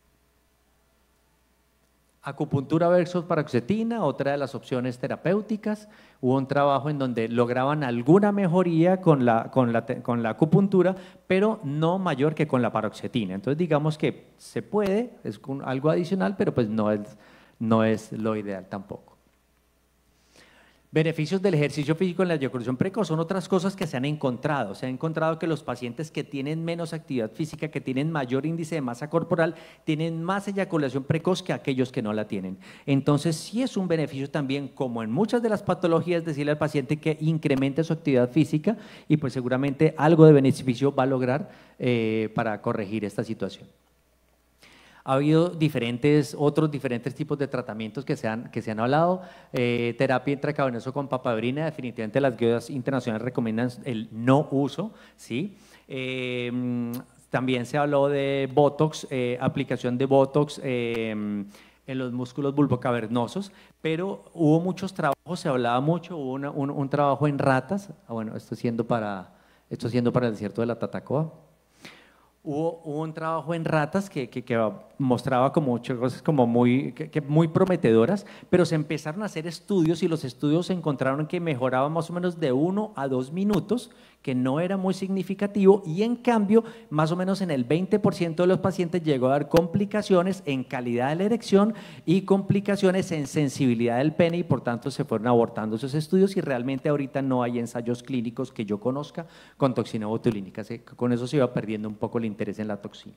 Speaker 2: Acupuntura versus paroxetina, otra de las opciones terapéuticas. Hubo un trabajo en donde lograban alguna mejoría con la, con la, con la acupuntura, pero no mayor que con la paroxetina. Entonces digamos que se puede, es algo adicional, pero pues no es, no es lo ideal tampoco. Beneficios del ejercicio físico en la eyaculación precoz son otras cosas que se han encontrado. Se ha encontrado que los pacientes que tienen menos actividad física, que tienen mayor índice de masa corporal, tienen más eyaculación precoz que aquellos que no la tienen. Entonces, sí es un beneficio también, como en muchas de las patologías, decirle al paciente que incremente su actividad física y pues seguramente algo de beneficio va a lograr eh, para corregir esta situación. Ha habido diferentes, otros diferentes tipos de tratamientos que se han, que se han hablado. Eh, terapia intracavenosa con papaverina, definitivamente las guías internacionales recomiendan el no uso, ¿sí? Eh, también se habló de Botox, eh, aplicación de Botox eh, en los músculos bulbocavernosos, pero hubo muchos trabajos, se hablaba mucho, hubo una, un, un trabajo en ratas, bueno, esto siendo para, esto siendo para el desierto de la Tatacoa. Hubo, hubo un trabajo en ratas que, que, que mostraba como cosas como muy, que, que muy prometedoras, pero se empezaron a hacer estudios y los estudios encontraron que mejoraba más o menos de uno a dos minutos, que no era muy significativo, y en cambio, más o menos en el veinte por ciento de los pacientes llegó a dar complicaciones en calidad de la erección y complicaciones en sensibilidad del pene, y por tanto se fueron abortando esos estudios y realmente ahorita no hay ensayos clínicos que yo conozca con toxina botulínica. Con eso se iba perdiendo un poco el interés en la toxina.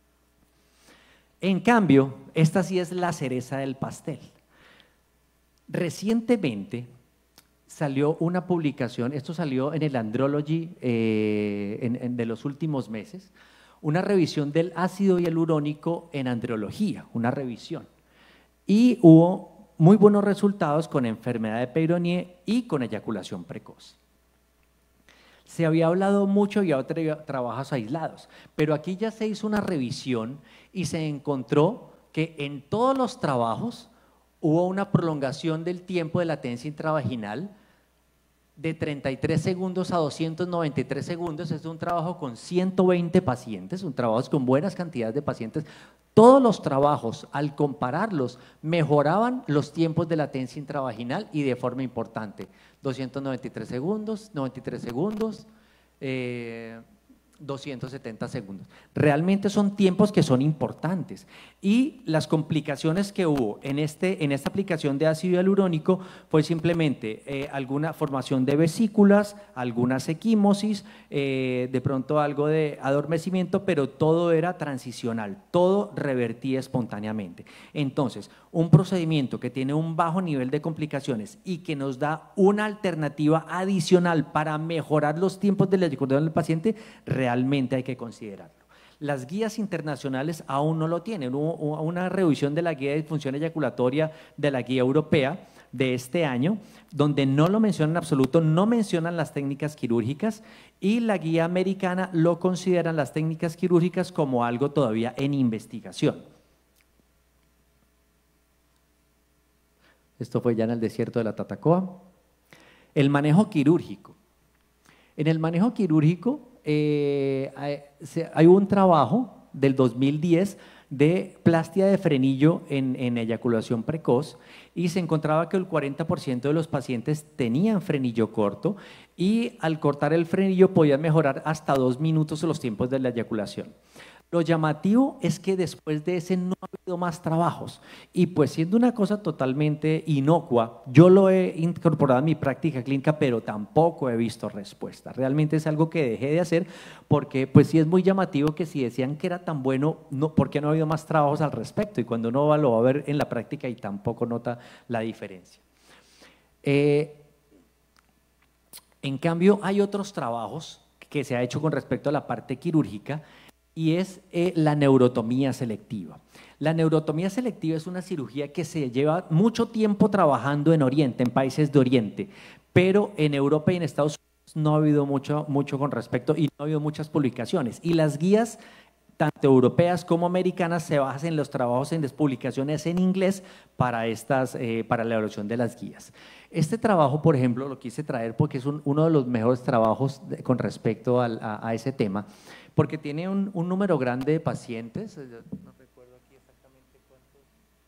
Speaker 2: En cambio, esta sí es la cereza del pastel. Recientemente salió una publicación, esto salió en el Andrology eh, en, en de los últimos meses, una revisión del ácido hialurónico en andrología, una revisión. Y hubo muy buenos resultados con enfermedad de Peyronie y con eyaculación precoz. Se había hablado mucho y había trabajos aislados, pero aquí ya se hizo una revisión y se encontró que en todos los trabajos hubo una prolongación del tiempo de latencia intravaginal de treinta y tres segundos a doscientos noventa y tres segundos. Es un trabajo con ciento veinte pacientes, un trabajo con buenas cantidades de pacientes. Todos los trabajos, al compararlos, mejoraban los tiempos de latencia intravaginal y de forma importante. doscientos noventa y tres segundos, noventa y tres segundos, eh, doscientos setenta segundos. Realmente son tiempos que son importantes, y las complicaciones que hubo en, este, en esta aplicación de ácido hialurónico fue simplemente eh, alguna formación de vesículas, algunas equimosis, eh, de pronto algo de adormecimiento, pero todo era transicional, todo revertía espontáneamente. Entonces, un procedimiento que tiene un bajo nivel de complicaciones y que nos da una alternativa adicional para mejorar los tiempos de la eyaculación del paciente, realmente hay que considerarlo. Las guías internacionales aún no lo tienen. Hubo una revisión de la guía de disfunción eyaculatoria de la guía europea de este año, donde no lo mencionan en absoluto, no mencionan las técnicas quirúrgicas, y la guía americana lo consideran las técnicas quirúrgicas como algo todavía en investigación. Esto fue ya en el desierto de la Tatacoa. El manejo quirúrgico. En el manejo quirúrgico eh, hay, se, hay un trabajo del dos mil diez de plastia de frenillo en, en eyaculación precoz, y se encontraba que el cuarenta por ciento de los pacientes tenían frenillo corto, y al cortar el frenillo podían mejorar hasta dos minutos los tiempos de la eyaculación. Lo llamativo es que después de ese no ha habido más trabajos, y pues siendo una cosa totalmente inocua, yo lo he incorporado a mi práctica clínica, pero tampoco he visto respuesta. Realmente es algo que dejé de hacer porque pues sí es muy llamativo que si decían que era tan bueno, no, ¿por qué no ha habido más trabajos al respecto? Y cuando uno va, lo va a ver en la práctica y tampoco nota la diferencia. Eh, en cambio, hay otros trabajos que se ha hecho con respecto a la parte quirúrgica, y es eh, la neurotomía selectiva. La neurotomía selectiva es una cirugía que se lleva mucho tiempo trabajando en Oriente, en países de Oriente, pero en Europa y en Estados Unidos no ha habido mucho, mucho con respecto, y no ha habido muchas publicaciones, y las guías tanto europeas como americanas se basan en los trabajos, en las publicaciones en inglés para, estas, eh, para la evaluación de las guías. Este trabajo, por ejemplo, lo quise traer porque es un, uno de los mejores trabajos de, con respecto al, a, a ese tema, porque tiene un, un número grande de pacientes, no recuerdo aquí exactamente cuántos,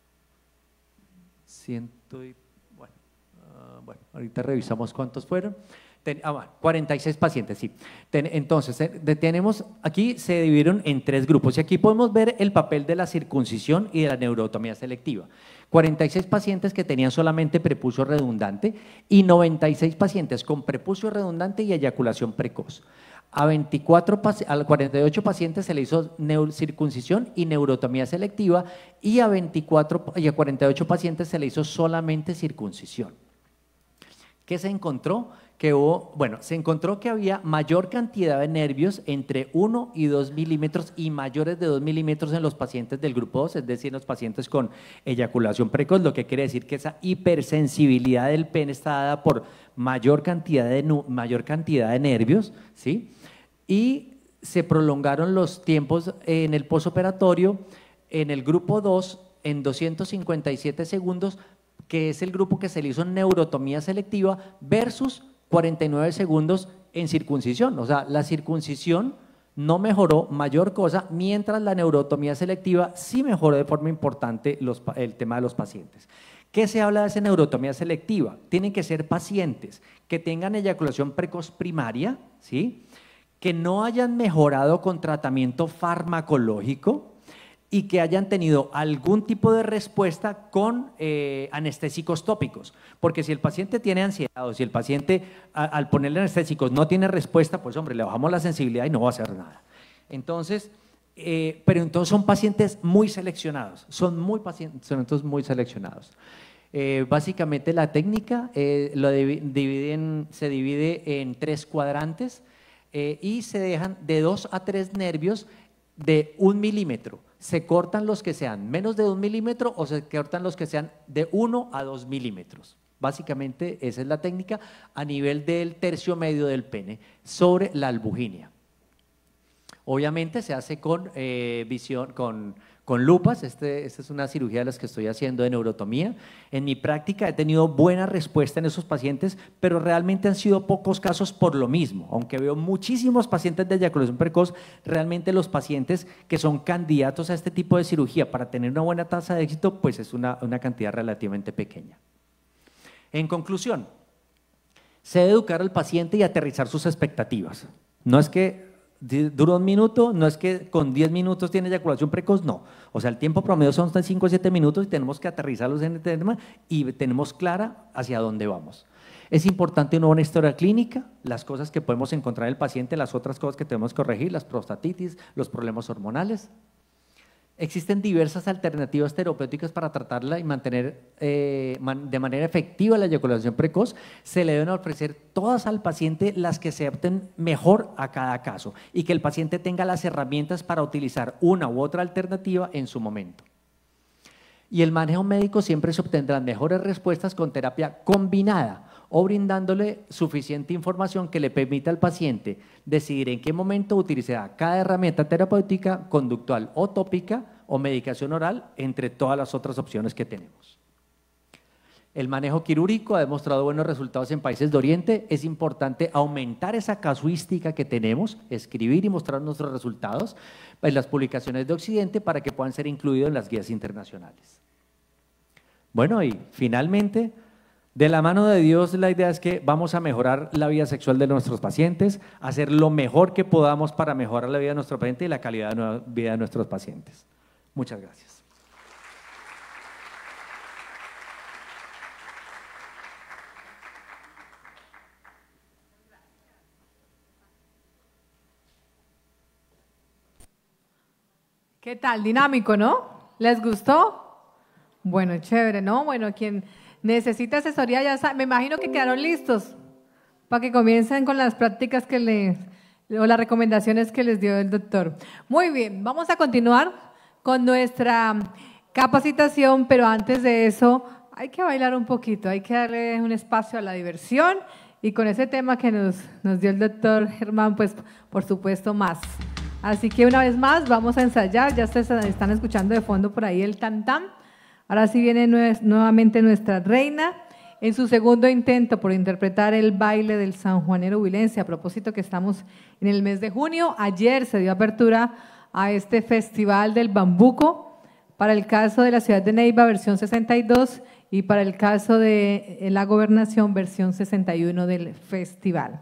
Speaker 2: ciento y, bueno, uh, bueno, ahorita revisamos cuántos fueron. Ten, ah, bueno, cuarenta y seis pacientes, sí. Ten, entonces, eh, tenemos, aquí se dividieron en tres grupos, y aquí podemos ver el papel de la circuncisión y de la neurotomía selectiva. cuarenta y seis pacientes que tenían solamente prepucio redundante y noventa y seis pacientes con prepucio redundante y eyaculación precoz. A, veinticuatro, a cuarenta y ocho pacientes se le hizo circuncisión y neurotomía selectiva, y a, veinticuatro, y a cuarenta y ocho pacientes se le hizo solamente circuncisión. ¿Qué se encontró? Que hubo, bueno, se encontró que había mayor cantidad de nervios entre uno y dos milímetros y mayores de dos milímetros en los pacientes del grupo dos, es decir, los pacientes con eyaculación precoz, lo que quiere decir que esa hipersensibilidad del pene está dada por mayor cantidad de, mayor cantidad de nervios, ¿sí? Y se prolongaron los tiempos en el posoperatorio en el grupo dos en doscientos cincuenta y siete segundos, que es el grupo que se le hizo neurotomía selectiva, versus cuarenta y nueve segundos en circuncisión. O sea, la circuncisión no mejoró mayor cosa, mientras la neurotomía selectiva sí mejoró de forma importante los, el tema de los pacientes. ¿Qué se habla de esa neurotomía selectiva? Tienen que ser pacientes que tengan eyaculación precoz primaria, ¿sí?, que no hayan mejorado con tratamiento farmacológico y que hayan tenido algún tipo de respuesta con eh, anestésicos tópicos. Porque si el paciente tiene ansiedad o si el paciente a, al ponerle anestésicos no tiene respuesta, pues hombre, le bajamos la sensibilidad y no va a hacer nada. Entonces, eh, pero entonces son pacientes muy seleccionados, son, muy pacientes, son entonces muy seleccionados. Eh, básicamente la técnica eh, lo dividen, se divide en tres cuadrantes eh, y se dejan de dos a tres nervios de un milímetro. Se cortan los que sean menos de un milímetro o se cortan los que sean de uno a dos milímetros. Básicamente esa es la técnica a nivel del tercio medio del pene sobre la albuginia. Obviamente se hace con eh, visión, con, con lupas. Este, esta es una cirugía de las que estoy haciendo de neurotomía. En mi práctica he tenido buena respuesta en esos pacientes, pero realmente han sido pocos casos por lo mismo. Aunque veo muchísimos pacientes de eyaculación precoz, realmente los pacientes que son candidatos a este tipo de cirugía para tener una buena tasa de éxito, pues es una, una cantidad relativamente pequeña. En conclusión, se debe educar al paciente y aterrizar sus expectativas. No es que dura un minuto, no es que con diez minutos tiene eyaculación precoz, no. O sea, el tiempo promedio son cinco o siete minutos y tenemos que aterrizarlos en el tema y tenemos clara hacia dónde vamos. Es importante una buena historia clínica, las cosas que podemos encontrar en el paciente, las otras cosas que tenemos que corregir, las prostatitis, los problemas hormonales. Existen diversas alternativas terapéuticas para tratarla y mantener eh, man, de manera efectiva la eyaculación precoz. Se le deben ofrecer todas al paciente las que se adapten mejor a cada caso y que el paciente tenga las herramientas para utilizar una u otra alternativa en su momento. Y el manejo médico siempre se obtendrán mejores respuestas con terapia combinada o brindándole suficiente información que le permita al paciente decidir en qué momento utilizará cada herramienta terapéutica, conductual o tópica o medicación oral, entre todas las otras opciones que tenemos. El manejo quirúrgico ha demostrado buenos resultados en países de Oriente. Es importante aumentar esa casuística que tenemos, escribir y mostrar nuestros resultados en las publicaciones de Occidente para que puedan ser incluidos en las guías internacionales. Bueno, y finalmente, de la mano de Dios, la idea es que vamos a mejorar la vida sexual de nuestros pacientes, hacer lo mejor que podamos para mejorar la vida de nuestro paciente y la calidad de vida de nuestros pacientes. Muchas gracias.
Speaker 1: ¿Qué tal? Dinámico, ¿no? ¿Les gustó? Bueno, chévere, ¿no? Bueno, quien necesita asesoría ya sabe, me imagino que quedaron listos para que comiencen con las prácticas que les, o las recomendaciones que les dio el doctor. Muy bien, vamos a continuar con nuestra capacitación, pero antes de eso hay que bailar un poquito, hay que darle un espacio a la diversión y con ese tema que nos, nos dio el doctor Germán, pues por supuesto más. Así que una vez más vamos a ensayar, ya ustedes están escuchando de fondo por ahí el tam tam. Ahora sí viene nuevamente nuestra reina en su segundo intento por interpretar el baile del sanjuanero huilense. A propósito que estamos en el mes de junio, ayer se dio apertura a este Festival del Bambuco para el caso de la ciudad de Neiva, versión sesenta y dos, y para el caso de la gobernación, versión sesenta y uno del festival.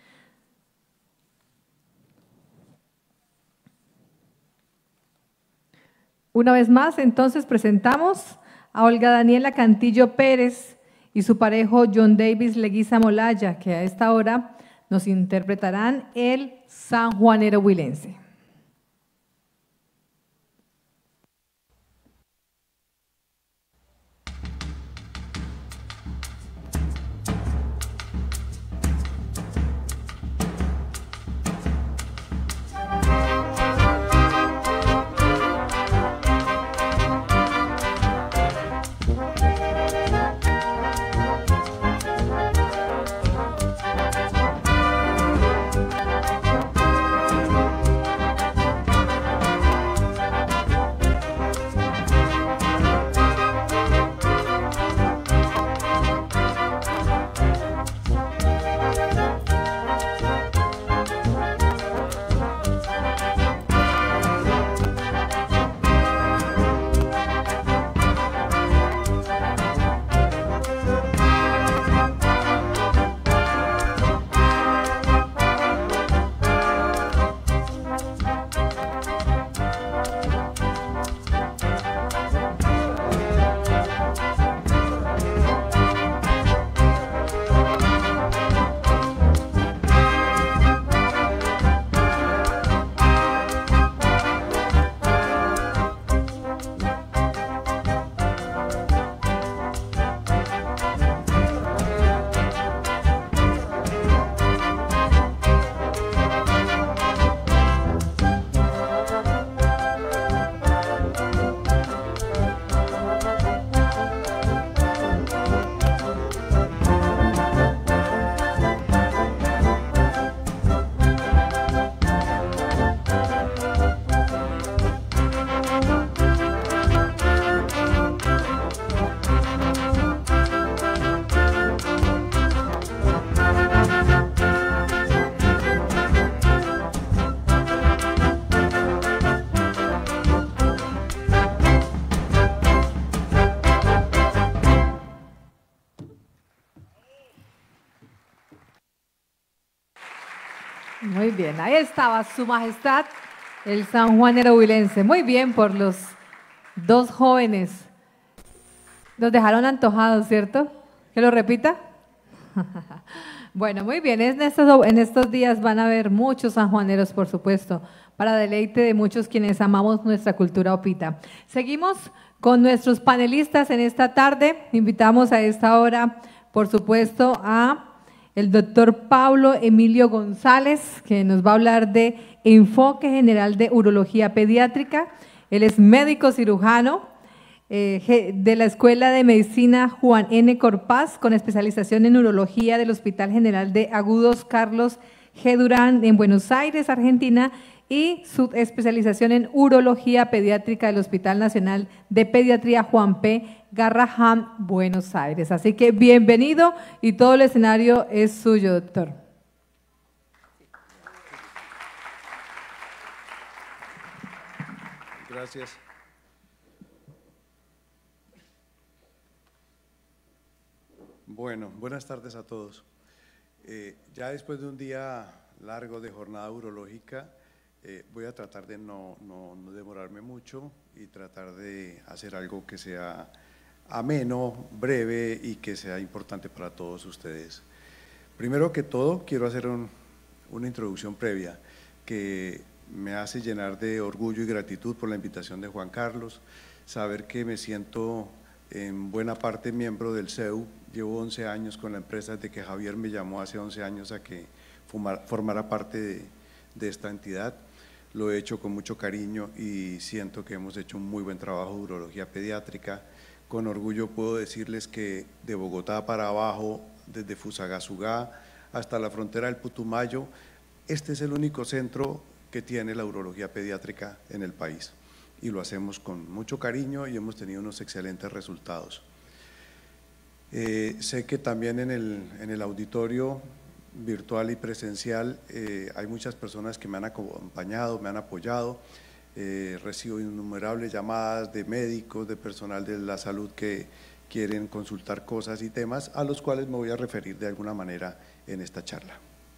Speaker 1: Una vez más, entonces, presentamos a Olga Daniela Cantillo Pérez y su parejo John Davis Leguiza Molaya, que a esta hora nos interpretarán el sanjuanero huilense. bien, ahí estaba su majestad, el sanjuanero huilense. Muy bien por los dos jóvenes. Los dejaron antojados, ¿cierto? ¿Que lo repita? Bueno, muy bien, en estos, en estos días van a haber muchos sanjuaneros, por supuesto, para deleite de muchos quienes amamos nuestra cultura opita. Seguimos con nuestros panelistas en esta tarde. Invitamos a esta hora, por supuesto, a el doctor Pablo Emilio González, que nos va a hablar de enfoque general de urología pediátrica. Él es médico cirujano eh, de la Escuela de Medicina Juan N. Corpaz, con especialización en urología del Hospital General de Agudos Carlos G. Durán en Buenos Aires, Argentina, y su especialización en urología pediátrica del Hospital Nacional de Pediatría Juan P. Garrahan, Buenos Aires. Así que bienvenido y todo el escenario es suyo, doctor.
Speaker 3: Gracias. Bueno, buenas tardes a todos. Eh, ya después de un día largo de jornada urológica, eh, voy a tratar de no, no, no demorarme mucho y tratar de hacer algo que sea ameno, breve y que sea importante para todos ustedes. Primero que todo, quiero hacer un, una introducción previa que me hace llenar de orgullo y gratitud por la invitación de Juan Carlos, saber que me siento en buena parte miembro del C E U. Llevo once años con la empresa desde que Javier me llamó hace once años a que formara parte de, de esta entidad. Lo he hecho con mucho cariño y siento que hemos hecho un muy buen trabajo de urología pediátrica. Con orgullo puedo decirles que de Bogotá para abajo, desde Fusagasugá hasta la frontera del Putumayo, este es el único centro que tiene la urología pediátrica en el país. Y lo hacemos con mucho cariño y hemos tenido unos excelentes resultados. Eh, sé que también en el, en el auditorio virtual y presencial eh, hay muchas personas que me han acompañado, me han apoyado. Eh, recibo innumerables llamadas de médicos, de personal de la salud que quieren consultar cosas y temas a los cuales me voy a referir de alguna manera en esta charla.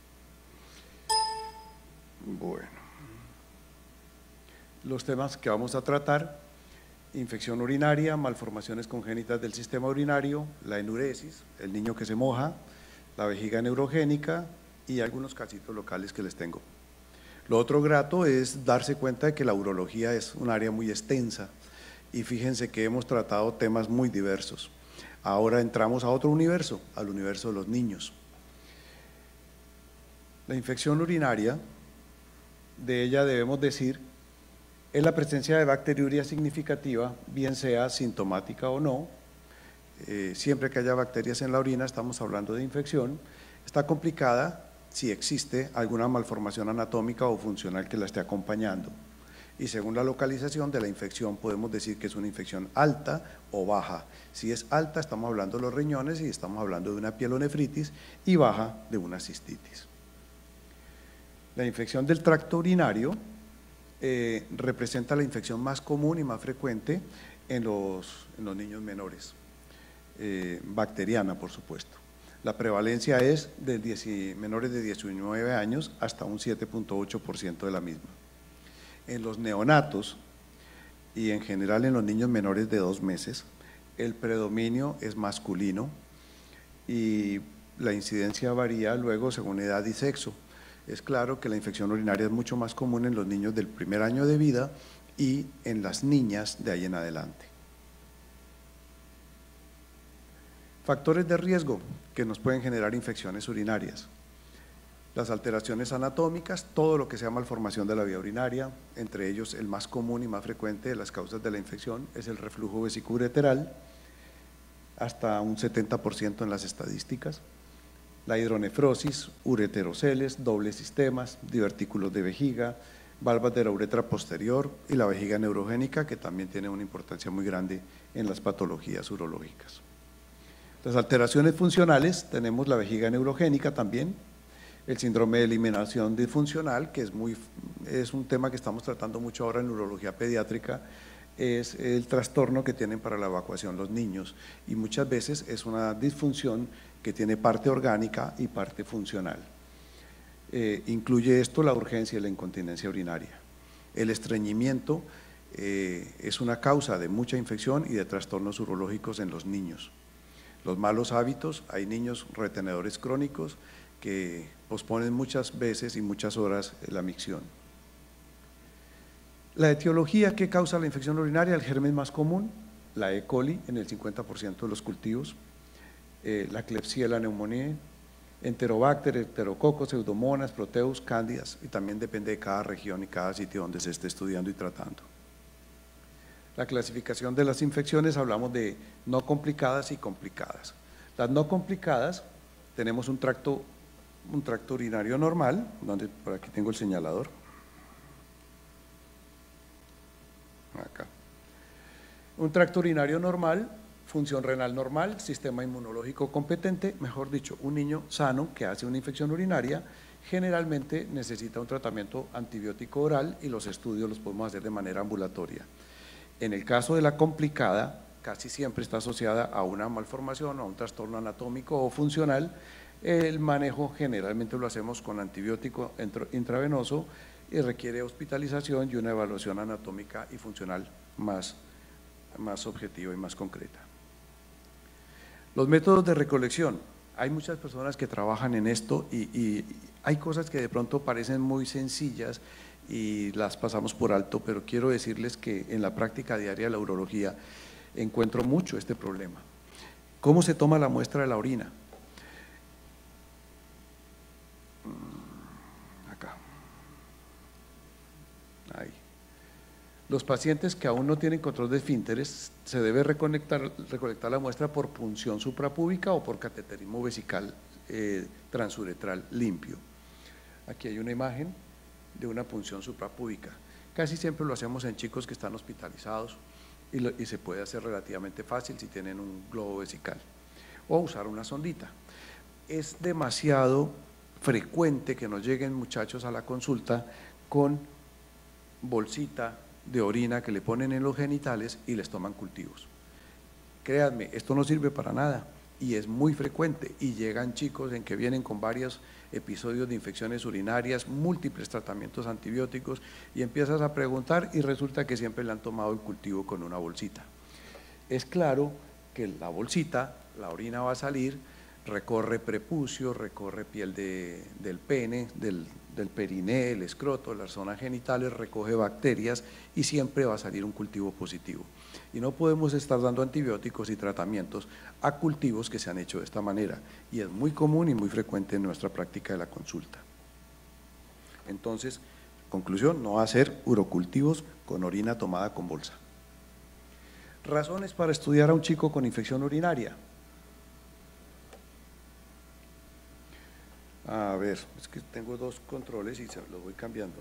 Speaker 3: Bueno, los temas que vamos a tratar: infección urinaria, malformaciones congénitas del sistema urinario, la enuresis, el niño que se moja, la vejiga neurogénica y algunos casitos locales que les tengo. Lo otro grato es darse cuenta de que la urología es un área muy extensa y fíjense que hemos tratado temas muy diversos. Ahora entramos a otro universo, al universo de los niños. La infección urinaria, de ella debemos decir, es la presencia de bacteriuria significativa, bien sea sintomática o no. Eh, siempre que haya bacterias en la orina estamos hablando de infección. Está complicada si existe alguna malformación anatómica o funcional que la esté acompañando. Y según la localización de la infección podemos decir que es una infección alta o baja. Si es alta estamos hablando de los riñones y estamos hablando de una pielonefritis, y baja de una cistitis. La infección del tracto urinario eh, representa la infección más común y más frecuente en los, en los niños menores, eh, bacteriana por supuesto. La prevalencia es de menores de diecinueve años hasta un siete punto ocho por ciento de la misma. En los neonatos y en general en los niños menores de dos meses, el predominio es masculino y la incidencia varía luego según edad y sexo. Es claro que la infección urinaria es mucho más común en los niños del primer año de vida y en las niñas de ahí en adelante. Factores de riesgo que nos pueden generar infecciones urinarias: las alteraciones anatómicas, todo lo que sea malformación de la vía urinaria, entre ellos el más común y más frecuente de las causas de la infección es el reflujo vesicoureteral, hasta un setenta por ciento en las estadísticas, la hidronefrosis, ureteroceles, dobles sistemas, divertículos de vejiga, valvas de la uretra posterior y la vejiga neurogénica, que también tiene una importancia muy grande en las patologías urológicas. Las alteraciones funcionales, tenemos la vejiga neurogénica también, el síndrome de eliminación disfuncional, que es, muy, es un tema que estamos tratando mucho ahora en urología pediátrica, es el trastorno que tienen para la evacuación los niños y muchas veces es una disfunción que tiene parte orgánica y parte funcional. eh, incluye esto la urgencia y la incontinencia urinaria. El estreñimiento eh, es una causa de mucha infección y de trastornos urológicos en los niños. Los malos hábitos, hay niños retenedores crónicos que posponen muchas veces y muchas horas la micción. La etiología que causa la infección urinaria, el germen más común, la E. coli en el cincuenta por ciento de los cultivos, eh, la Klebsiella pneumoniae, Enterobacter, Enterococos, Pseudomonas, Proteus, Cándidas, y también depende de cada región y cada sitio donde se esté estudiando y tratando. La clasificación de las infecciones, hablamos de no complicadas y complicadas. Las no complicadas, tenemos un tracto, un tracto urinario normal, donde por aquí tengo el señalador. Acá. Un tracto urinario normal, función renal normal, sistema inmunológico competente, mejor dicho, un niño sano que hace una infección urinaria generalmente necesita un tratamiento antibiótico oral y los estudios los podemos hacer de manera ambulatoria. En el caso de la complicada, casi siempre está asociada a una malformación, a un trastorno anatómico o funcional. El manejo generalmente lo hacemos con antibiótico intravenoso y requiere hospitalización y una evaluación anatómica y funcional más, más objetiva y más concreta. Los métodos de recolección. Hay muchas personas que trabajan en esto y, y hay cosas que de pronto parecen muy sencillas y las pasamos por alto, pero quiero decirles que en la práctica diaria de la urología encuentro mucho este problema. ¿Cómo se toma la muestra de la orina? Acá. Ahí. Los pacientes que aún no tienen control de esfínteres, se debe recolectar, recolectar la muestra por punción suprapúbica o por cateterismo vesical eh, transuretral limpio. Aquí hay una imagen de una punción suprapúbica. Casi siempre lo hacemos en chicos que están hospitalizados y, lo, y se puede hacer relativamente fácil si tienen un globo vesical o usar una sondita. Es demasiado frecuente que nos lleguen muchachos a la consulta con bolsita de orina que le ponen en los genitales y les toman cultivos. Créanme, esto no sirve para nada y es muy frecuente y llegan chicos en que vienen con varios episodios de infecciones urinarias, múltiples tratamientos antibióticos y empiezas a preguntar y resulta que siempre le han tomado el cultivo con una bolsita. Es claro que la bolsita, la orina va a salir, recorre prepucio, recorre piel de, del pene, del, del periné, el escroto, las zonas genitales, recoge bacterias y siempre va a salir un cultivo positivo. Y no podemos estar dando antibióticos y tratamientos a cultivos que se han hecho de esta manera y es muy común y muy frecuente en nuestra práctica de la consulta. Entonces, conclusión, no hacer urocultivos con orina tomada con bolsa. Razones para estudiar a un chico con infección urinaria. A ver, es que tengo dos controles y se los voy cambiando.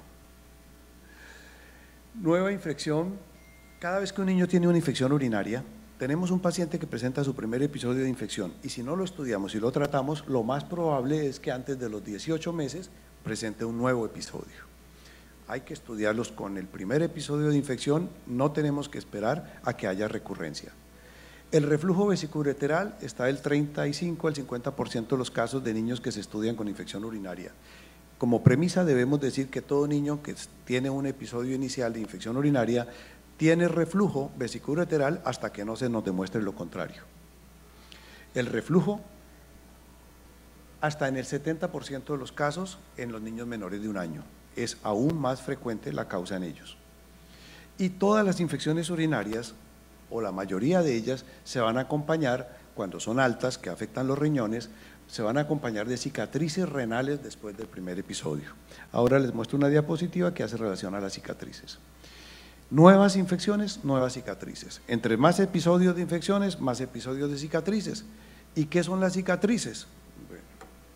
Speaker 3: Nueva infección. Cada vez que un niño tiene una infección urinaria, tenemos un paciente que presenta su primer episodio de infección y si no lo estudiamos y lo tratamos, lo más probable es que antes de los dieciocho meses presente un nuevo episodio. Hay que estudiarlos con el primer episodio de infección, no tenemos que esperar a que haya recurrencia. El reflujo vesicoureteral está del treinta y cinco al cincuenta por ciento de los casos de niños que se estudian con infección urinaria. Como premisa debemos decir que todo niño que tiene un episodio inicial de infección urinaria tiene reflujo vesicoureteral hasta que no se nos demuestre lo contrario. El reflujo, hasta en el setenta por ciento de los casos en los niños menores de un año, es aún más frecuente la causa en ellos. Y todas las infecciones urinarias, o la mayoría de ellas, se van a acompañar, cuando son altas, que afectan los riñones, se van a acompañar de cicatrices renales después del primer episodio. Ahora les muestro una diapositiva que hace relación a las cicatrices. Nuevas infecciones, nuevas cicatrices. Entre más episodios de infecciones, más episodios de cicatrices. ¿Y qué son las cicatrices? Bueno.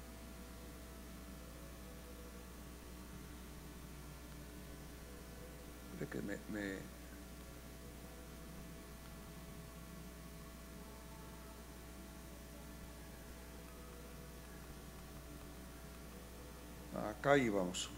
Speaker 3: Que me, me... Acá íbamos.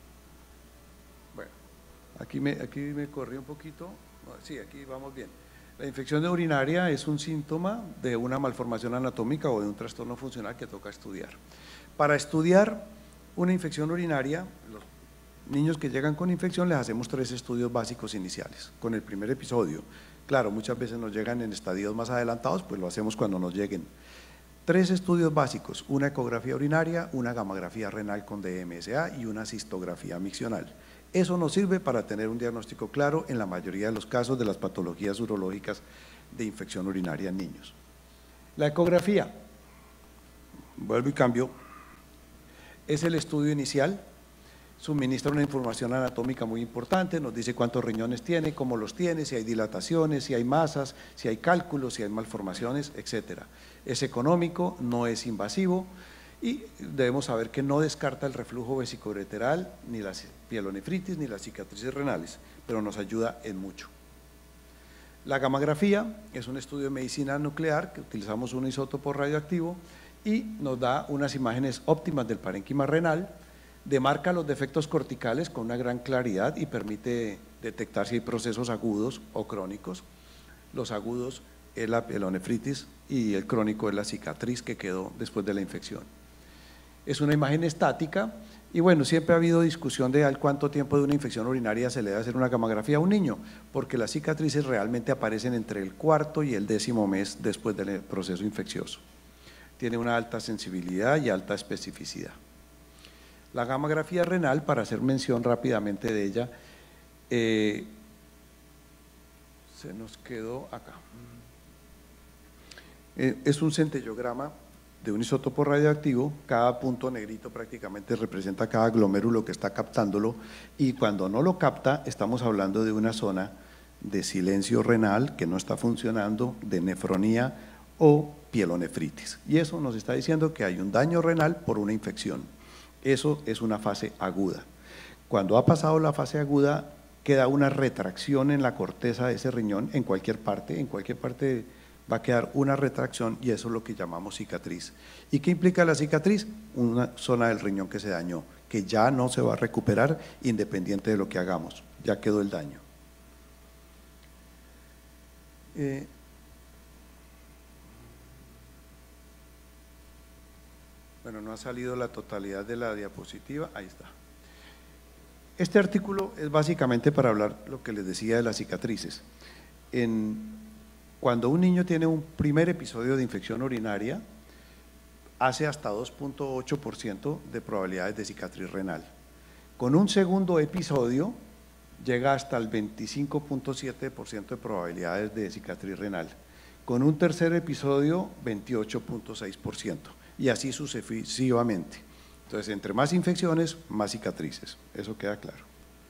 Speaker 3: Bueno, aquí me, aquí me corrí un poquito. Sí, aquí vamos bien. La infección urinaria es un síntoma de una malformación anatómica o de un trastorno funcional que toca estudiar. Para estudiar una infección urinaria, los niños que llegan con infección les hacemos tres estudios básicos iniciales, con el primer episodio. Claro, muchas veces nos llegan en estadios más adelantados, pues lo hacemos cuando nos lleguen. Tres estudios básicos, una ecografía urinaria, una gamografía renal con D M S A y una cistografía miccional. Eso nos sirve para tener un diagnóstico claro en la mayoría de los casos de las patologías urológicas de infección urinaria en niños. La ecografía, vuelvo y cambio, es el estudio inicial, suministra una información anatómica muy importante, nos dice cuántos riñones tiene, cómo los tiene, si hay dilataciones, si hay masas, si hay cálculos, si hay malformaciones, etcétera. Es económico, no es invasivo y debemos saber que no descarta el reflujo vesicoureteral, ni la pielonefritis, ni las cicatrices renales, pero nos ayuda en mucho. La gamografía es un estudio de medicina nuclear que utilizamos un isótopo radioactivo y nos da unas imágenes óptimas del parénquima renal, demarca los defectos corticales con una gran claridad y permite detectar si hay procesos agudos o crónicos. Los agudos es la pielonefritis y el crónico es la cicatriz que quedó después de la infección. Es una imagen estática y bueno, siempre ha habido discusión de al cuánto tiempo de una infección urinaria se le debe hacer una gamografía a un niño, porque las cicatrices realmente aparecen entre el cuarto y el décimo mes después del proceso infeccioso. Tiene una alta sensibilidad y alta especificidad. La gamografía renal, para hacer mención rápidamente de ella, eh, se nos quedó acá. Eh, es un centellograma de un isótopo radioactivo, cada punto negrito prácticamente representa cada glomérulo que está captándolo y cuando no lo capta estamos hablando de una zona de silencio renal que no está funcionando, de nefronía o pielonefritis. Y eso nos está diciendo que hay un daño renal por una infección. Eso es una fase aguda. Cuando ha pasado la fase aguda, queda una retracción en la corteza de ese riñón, en cualquier parte, en cualquier parte va a quedar una retracción y eso es lo que llamamos cicatriz. ¿Y qué implica la cicatriz? Una zona del riñón que se dañó, que ya no se va a recuperar independiente de lo que hagamos, ya quedó el daño. Eh, Bueno, no ha salido la totalidad de la diapositiva, ahí está. Este artículo es básicamente para hablar lo que les decía de las cicatrices. En, cuando un niño tiene un primer episodio de infección urinaria, hace hasta dos punto ocho por ciento de probabilidades de cicatriz renal. Con un segundo episodio, llega hasta el veinticinco punto siete por ciento de probabilidades de cicatriz renal. Con un tercer episodio, veintiocho punto seis por ciento. Y así sucesivamente. Entonces, entre más infecciones, más cicatrices, eso queda claro.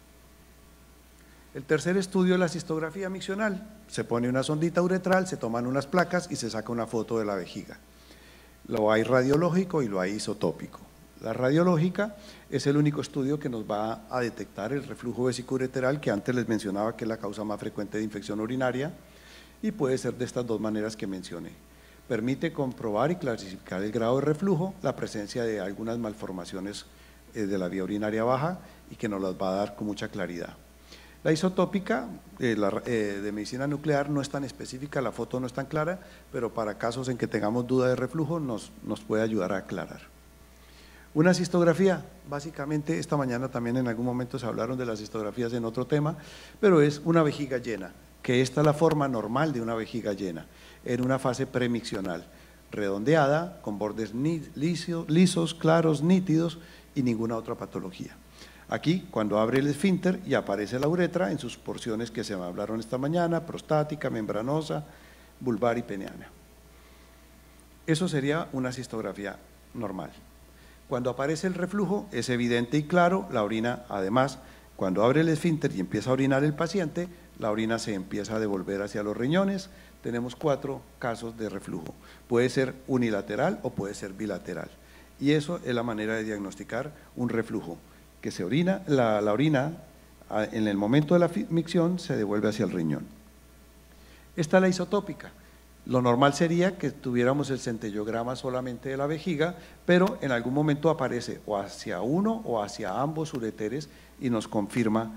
Speaker 3: El tercer estudio es la cistografía miccional, se pone una sondita uretral, se toman unas placas y se saca una foto de la vejiga. Lo hay radiológico y lo hay isotópico. La radiológica es el único estudio que nos va a detectar el reflujo vesicoureteral que antes les mencionaba que es la causa más frecuente de infección urinaria y puede ser de estas dos maneras que mencioné. Permite comprobar y clasificar el grado de reflujo, la presencia de algunas malformaciones de la vía urinaria baja y que nos las va a dar con mucha claridad. La isotópica eh, la, eh, de medicina nuclear no es tan específica, la foto no es tan clara, pero para casos en que tengamos duda de reflujo nos, nos puede ayudar a aclarar. Una cistografía, básicamente esta mañana también en algún momento se hablaron de las cistografías en otro tema, pero es una vejiga llena, que esta es la forma normal de una vejiga llena, en una fase premiccional, redondeada, con bordes lisos, lisos, claros, nítidos y ninguna otra patología. Aquí, cuando abre el esfínter y aparece la uretra en sus porciones que se me hablaron esta mañana, prostática, membranosa, vulvar y peneana. Eso sería una cistografía normal. Cuando aparece el reflujo, es evidente y claro, la orina, además, cuando abre el esfínter y empieza a orinar el paciente, la orina se empieza a devolver hacia los riñones. Tenemos cuatro casos de reflujo. Puede ser unilateral o puede ser bilateral. Y eso es la manera de diagnosticar un reflujo, que se orina, la, la orina en el momento de la micción se devuelve hacia el riñón. Esta es la isotópica. Lo normal sería que tuviéramos el centellograma solamente de la vejiga, pero en algún momento aparece o hacia uno o hacia ambos ureteres y nos confirma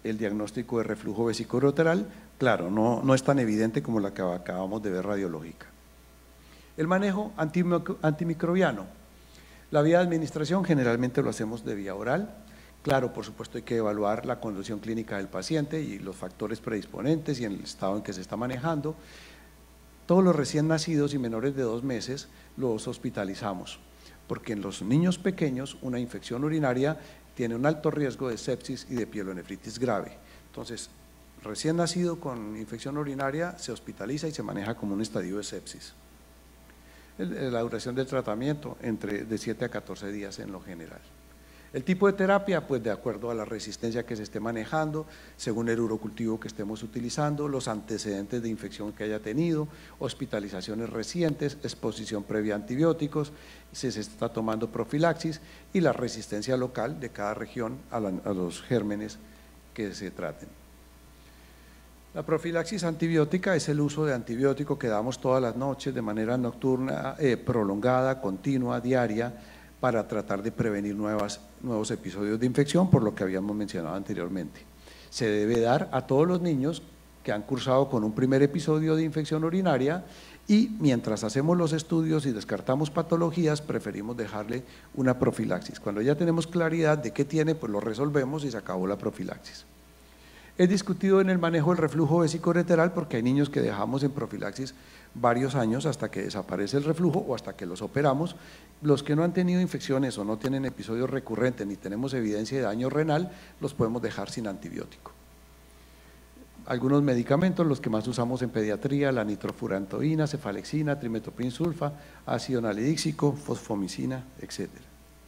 Speaker 3: el diagnóstico de reflujo vesicoureteral, claro, no, no es tan evidente como la que acabamos de ver radiológica. El manejo antimicrobiano. La vía de administración generalmente lo hacemos de vía oral. Claro, por supuesto hay que evaluar la condición clínica del paciente y los factores predisponentes y en el estado en que se está manejando. Todos los recién nacidos y menores de dos meses los hospitalizamos, porque en los niños pequeños una infección urinaria tiene un alto riesgo de sepsis y de pielonefritis grave. Entonces, recién nacido con infección urinaria se hospitaliza y se maneja como un estadio de sepsis. La duración del tratamiento entre de siete a catorce días en lo general. El tipo de terapia, pues de acuerdo a la resistencia que se esté manejando, según el urocultivo que estemos utilizando, los antecedentes de infección que haya tenido, hospitalizaciones recientes, exposición previa a antibióticos, si se está tomando profilaxis y la resistencia local de cada región a, la, a los gérmenes que se traten. La profilaxis antibiótica es el uso de antibiótico que damos todas las noches de manera nocturna, eh, prolongada, continua, diaria, para tratar de prevenir nuevas, nuevos episodios de infección, por lo que habíamos mencionado anteriormente. Se debe dar a todos los niños que han cursado con un primer episodio de infección urinaria y mientras hacemos los estudios y descartamos patologías, preferimos dejarle una profilaxis. Cuando ya tenemos claridad de qué tiene, pues lo resolvemos y se acabó la profilaxis. Es discutido en el manejo del reflujo vesicoureteral porque hay niños que dejamos en profilaxis varios años hasta que desaparece el reflujo o hasta que los operamos. Los que no han tenido infecciones o no tienen episodios recurrentes ni tenemos evidencia de daño renal, los podemos dejar sin antibiótico. Algunos medicamentos, los que más usamos en pediatría, la nitrofurantoína, cefalexina, trimetoprim sulfa, ácido nalidíxico, fosfomicina, etcétera.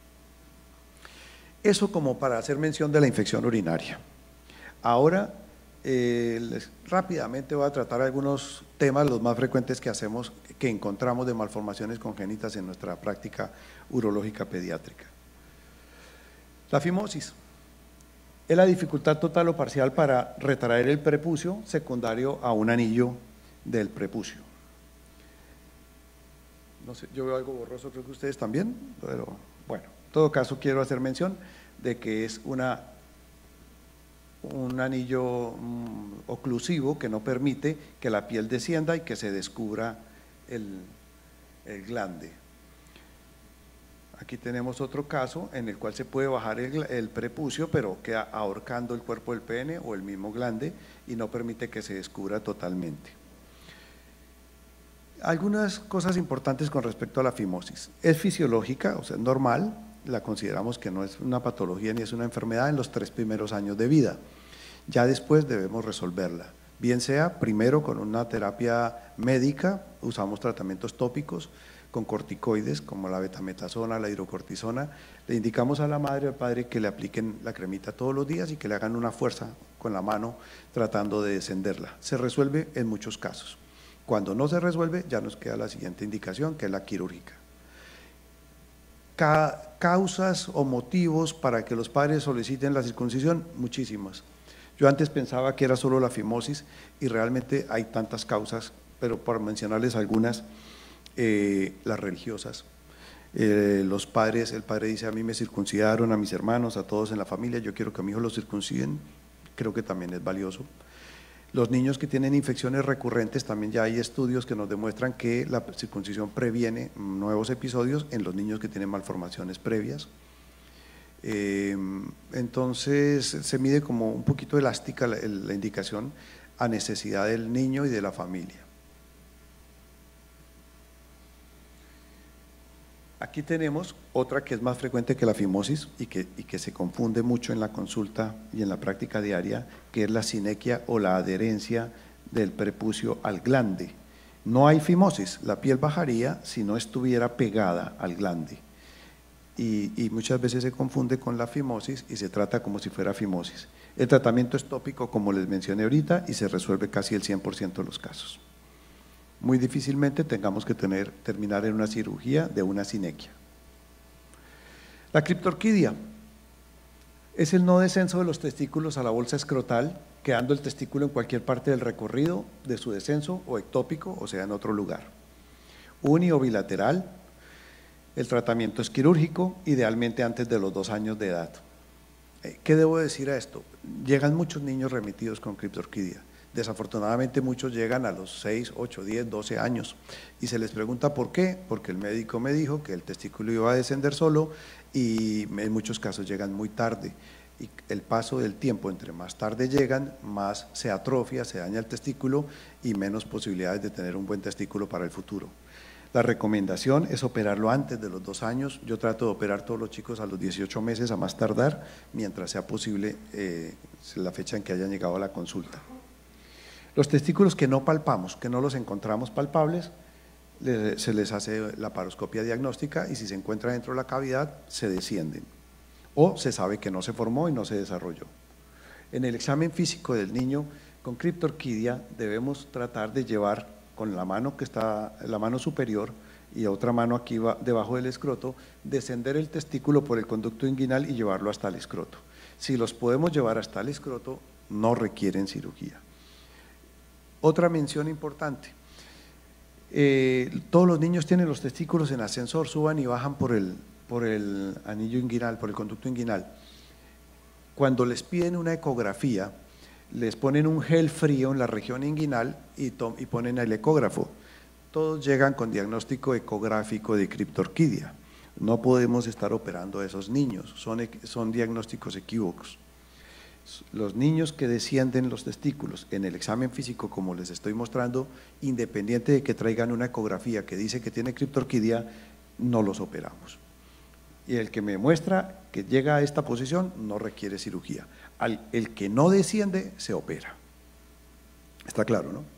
Speaker 3: Eso como para hacer mención de la infección urinaria. Ahora, eh, les, rápidamente voy a tratar algunos temas, los más frecuentes que hacemos, que encontramos de malformaciones congénitas en nuestra práctica urológica pediátrica. La fimosis es la dificultad total o parcial para retraer el prepucio secundario a un anillo del prepucio. No sé, yo veo algo borroso, creo que ustedes también, pero bueno, en todo caso quiero hacer mención de que es una un anillo mm, oclusivo que no permite que la piel descienda y que se descubra el, el glande. Aquí tenemos otro caso en el cual se puede bajar el, el prepucio, pero queda ahorcando el cuerpo del pene o el mismo glande y no permite que se descubra totalmente. Algunas cosas importantes con respecto a la fimosis. Es fisiológica, o sea, es normal. La consideramos que no es una patología ni es una enfermedad en los tres primeros años de vida. Ya después debemos resolverla, bien sea primero con una terapia médica, usamos tratamientos tópicos con corticoides como la betametasona, la hidrocortisona, le indicamos a la madre o al padre que le apliquen la cremita todos los días y que le hagan una fuerza con la mano tratando de descenderla. Se resuelve en muchos casos. Cuando no se resuelve ya nos queda la siguiente indicación, que es la quirúrgica. Causas o motivos para que los padres soliciten la circuncisión, muchísimas. Yo antes pensaba que era solo la fimosis y realmente hay tantas causas, pero por mencionarles algunas, eh, las religiosas. Eh, los padres, el padre dice: a mí me circuncidaron, a mis hermanos, a todos en la familia, yo quiero que a mi hijo lo circunciden, creo que también es valioso. Los niños que tienen infecciones recurrentes, también ya hay estudios que nos demuestran que la circuncisión previene nuevos episodios en los niños que tienen malformaciones previas. Eh, entonces se mide como un poquito elástica la, la indicación a necesidad del niño y de la familia. Aquí tenemos otra que es más frecuente que la fimosis y que, y que se confunde mucho en la consulta y en la práctica diaria, que es la sinequia o la adherencia del prepucio al glande. No hay fimosis, la piel bajaría si no estuviera pegada al glande. Y, y muchas veces se confunde con la fimosis y se trata como si fuera fimosis. El tratamiento es tópico, como les mencioné ahorita, y se resuelve casi el cien por ciento de los casos. Muy difícilmente tengamos que tener, terminar en una cirugía de una sinequia. La criptorquidia es el no descenso de los testículos a la bolsa escrotal, quedando el testículo en cualquier parte del recorrido de su descenso, o ectópico, o sea en otro lugar. Uni o bilateral, el tratamiento es quirúrgico, idealmente antes de los dos años de edad. ¿Qué debo decir a esto? Llegan muchos niños remitidos con criptorquidia. Desafortunadamente muchos llegan a los seis, ocho, diez, doce años y se les pregunta por qué, porque el médico me dijo que el testículo iba a descender solo y en muchos casos llegan muy tarde. Y el paso del tiempo, entre más tarde llegan, más se atrofia, se daña el testículo y menos posibilidades de tener un buen testículo para el futuro. La recomendación es operarlo antes de los dos años. Yo trato de operar todos los chicos a los dieciocho meses a más tardar, mientras sea posible eh, la fecha en que hayan llegado a la consulta. Los testículos que no palpamos, que no los encontramos palpables, se les hace la paroscopia diagnóstica y si se encuentra dentro de la cavidad, se descienden. O se sabe que no se formó y no se desarrolló. En el examen físico del niño con criptorquidia debemos tratar de llevar con la mano que está, la mano superior y otra mano aquí va, debajo del escroto, descender el testículo por el conducto inguinal y llevarlo hasta el escroto. Si los podemos llevar hasta el escroto, no requieren cirugía. Otra mención importante, eh, todos los niños tienen los testículos en ascensor, suban y bajan por el, por el anillo inguinal, por el conducto inguinal. Cuando les piden una ecografía, les ponen un gel frío en la región inguinal y, y ponen el ecógrafo. Todos llegan con diagnóstico ecográfico de criptorquidia. No podemos estar operando a esos niños, son, son diagnósticos equívocos. Los niños que descienden los testículos en el examen físico, como les estoy mostrando, independiente de que traigan una ecografía que dice que tiene criptorquidia, no los operamos. Y el que me muestra que llega a esta posición no requiere cirugía. Al, el que no desciende se opera. Está claro, ¿no?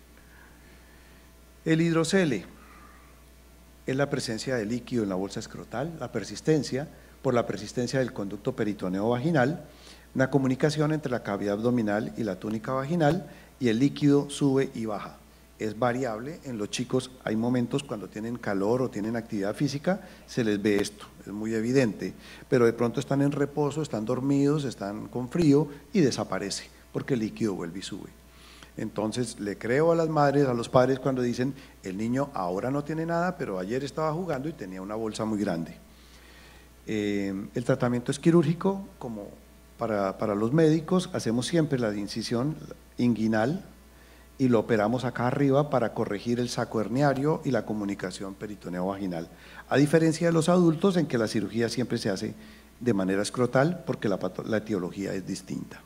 Speaker 3: El hidrocele es la presencia de líquido en la bolsa escrotal, la persistencia, por la persistencia del conducto peritoneo vaginal, una comunicación entre la cavidad abdominal y la túnica vaginal y el líquido sube y baja. Es variable, en los chicos hay momentos cuando tienen calor o tienen actividad física, se les ve esto, es muy evidente, pero de pronto están en reposo, están dormidos, están con frío y desaparece, porque el líquido vuelve y sube. Entonces le creo a las madres, a los padres cuando dicen, el niño ahora no tiene nada, pero ayer estaba jugando y tenía una bolsa muy grande. Eh, el tratamiento es quirúrgico, como para, para los médicos, hacemos siempre la incisión inguinal, y lo operamos acá arriba para corregir el saco herniario y la comunicación peritoneo-vaginal. A diferencia de los adultos en que la cirugía siempre se hace de manera escrotal porque la, la etiología es distinta.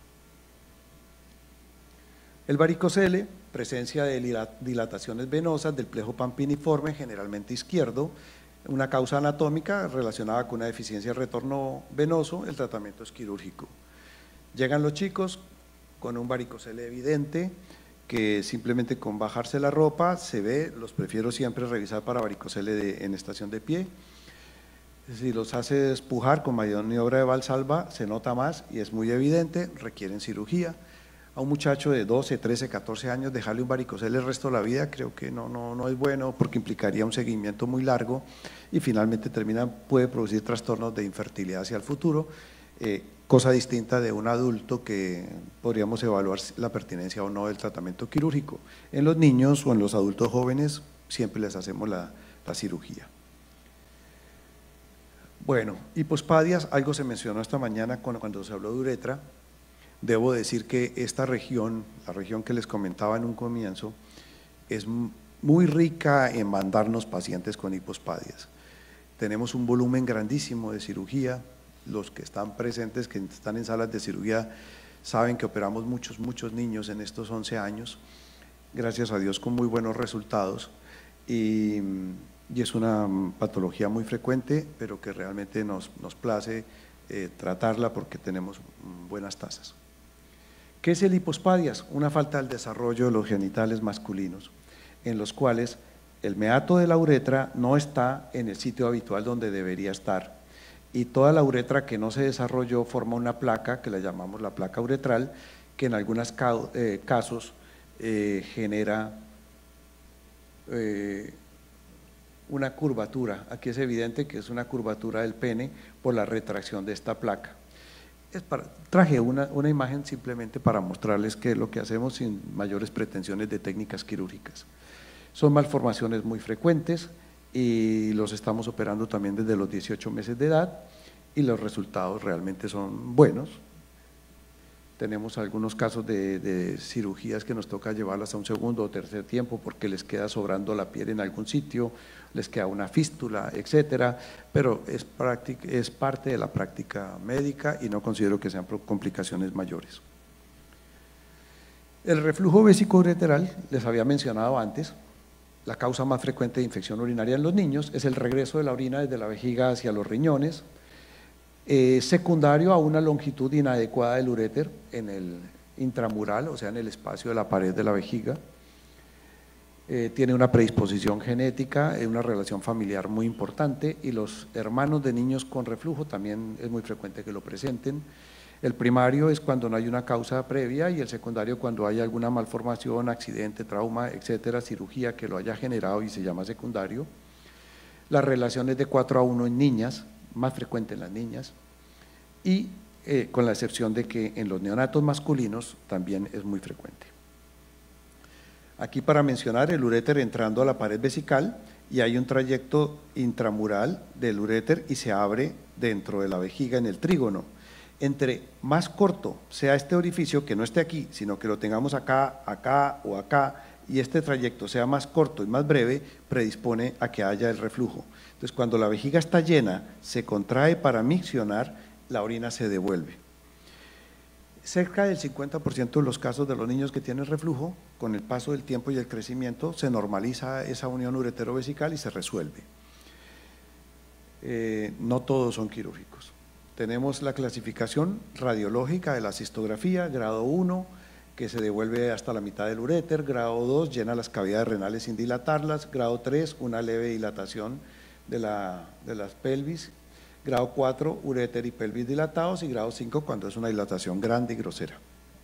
Speaker 3: El varicocele, presencia de dilataciones venosas del plejo pampiniforme, generalmente izquierdo, una causa anatómica relacionada con una deficiencia de retorno venoso, el tratamiento es quirúrgico. Llegan los chicos con un varicocele evidente, que simplemente con bajarse la ropa se ve, los prefiero siempre revisar para varicocele de, en estación de pie. Si los hace despujar con maniobra de Valsalva, se nota más y es muy evidente, requieren cirugía. A un muchacho de doce, trece, catorce años dejarle un varicocele el resto de la vida creo que no, no, no es bueno porque implicaría un seguimiento muy largo y finalmente termina, puede producir trastornos de infertilidad hacia el futuro. Eh, cosa distinta de un adulto que podríamos evaluar la pertinencia o no del tratamiento quirúrgico. En los niños o en los adultos jóvenes siempre les hacemos la, la cirugía. Bueno, hipospadias, algo se mencionó esta mañana cuando se habló de uretra. Debo decir que esta región, la región que les comentaba en un comienzo, es muy rica en mandarnos pacientes con hipospadias. Tenemos un volumen grandísimo de cirugía. Los que están presentes, que están en salas de cirugía, saben que operamos muchos, muchos niños en estos once años, gracias a Dios con muy buenos resultados, y, y es una patología muy frecuente, pero que realmente nos, nos place eh, tratarla porque tenemos buenas tasas. ¿Qué es el hipospadias? Una falta del desarrollo de los genitales masculinos, en los cuales el meato de la uretra no está en el sitio habitual donde debería estar, y toda la uretra que no se desarrolló forma una placa que la llamamos la placa uretral, que en algunos eh, casos eh, genera eh, una curvatura. Aquí es evidente que es una curvatura del pene por la retracción de esta placa. Es para, traje una, una imagen simplemente para mostrarles qué es lo que hacemos sin mayores pretensiones de técnicas quirúrgicas. Son malformaciones muy frecuentes y los estamos operando también desde los dieciocho meses de edad y los resultados realmente son buenos. Tenemos algunos casos de, de cirugías que nos toca llevarlas a un segundo o tercer tiempo porque les queda sobrando la piel en algún sitio, les queda una fístula, etcétera, pero es, práctica, es parte de la práctica médica y no considero que sean complicaciones mayores. El reflujo vesicoureteral, les había mencionado antes, la causa más frecuente de infección urinaria en los niños es el regreso de la orina desde la vejiga hacia los riñones, eh, secundario a una longitud inadecuada del uréter en el intramural, o sea en el espacio de la pared de la vejiga. Eh, tiene una predisposición genética, eh, una relación familiar muy importante y los hermanos de niños con reflujo también es muy frecuente que lo presenten. El primario es cuando no hay una causa previa y el secundario cuando hay alguna malformación, accidente, trauma, etcétera, cirugía que lo haya generado y se llama secundario. La relación es de cuatro a uno en niñas, más frecuente en las niñas, y eh, con la excepción de que en los neonatos masculinos también es muy frecuente. Aquí para mencionar el uréter entrando a la pared vesical y hay un trayecto intramural del uréter y se abre dentro de la vejiga en el trígono. Entre más corto sea este orificio, que no esté aquí, sino que lo tengamos acá, acá o acá, y este trayecto sea más corto y más breve, predispone a que haya el reflujo. Entonces, cuando la vejiga está llena, se contrae para miccionar, la orina se devuelve. Cerca del cincuenta por ciento de los casos de los niños que tienen reflujo, con el paso del tiempo y el crecimiento, se normaliza esa unión uretero-vesical y se resuelve. Eh, no todos son quirúrgicos. Tenemos la clasificación radiológica de la cistografía, grado uno, que se devuelve hasta la mitad del uréter, grado dos, llena las cavidades renales sin dilatarlas, grado tres, una leve dilatación de, la, de las pelvis, grado cuatro, uréter y pelvis dilatados y grado cinco cuando es una dilatación grande y grosera.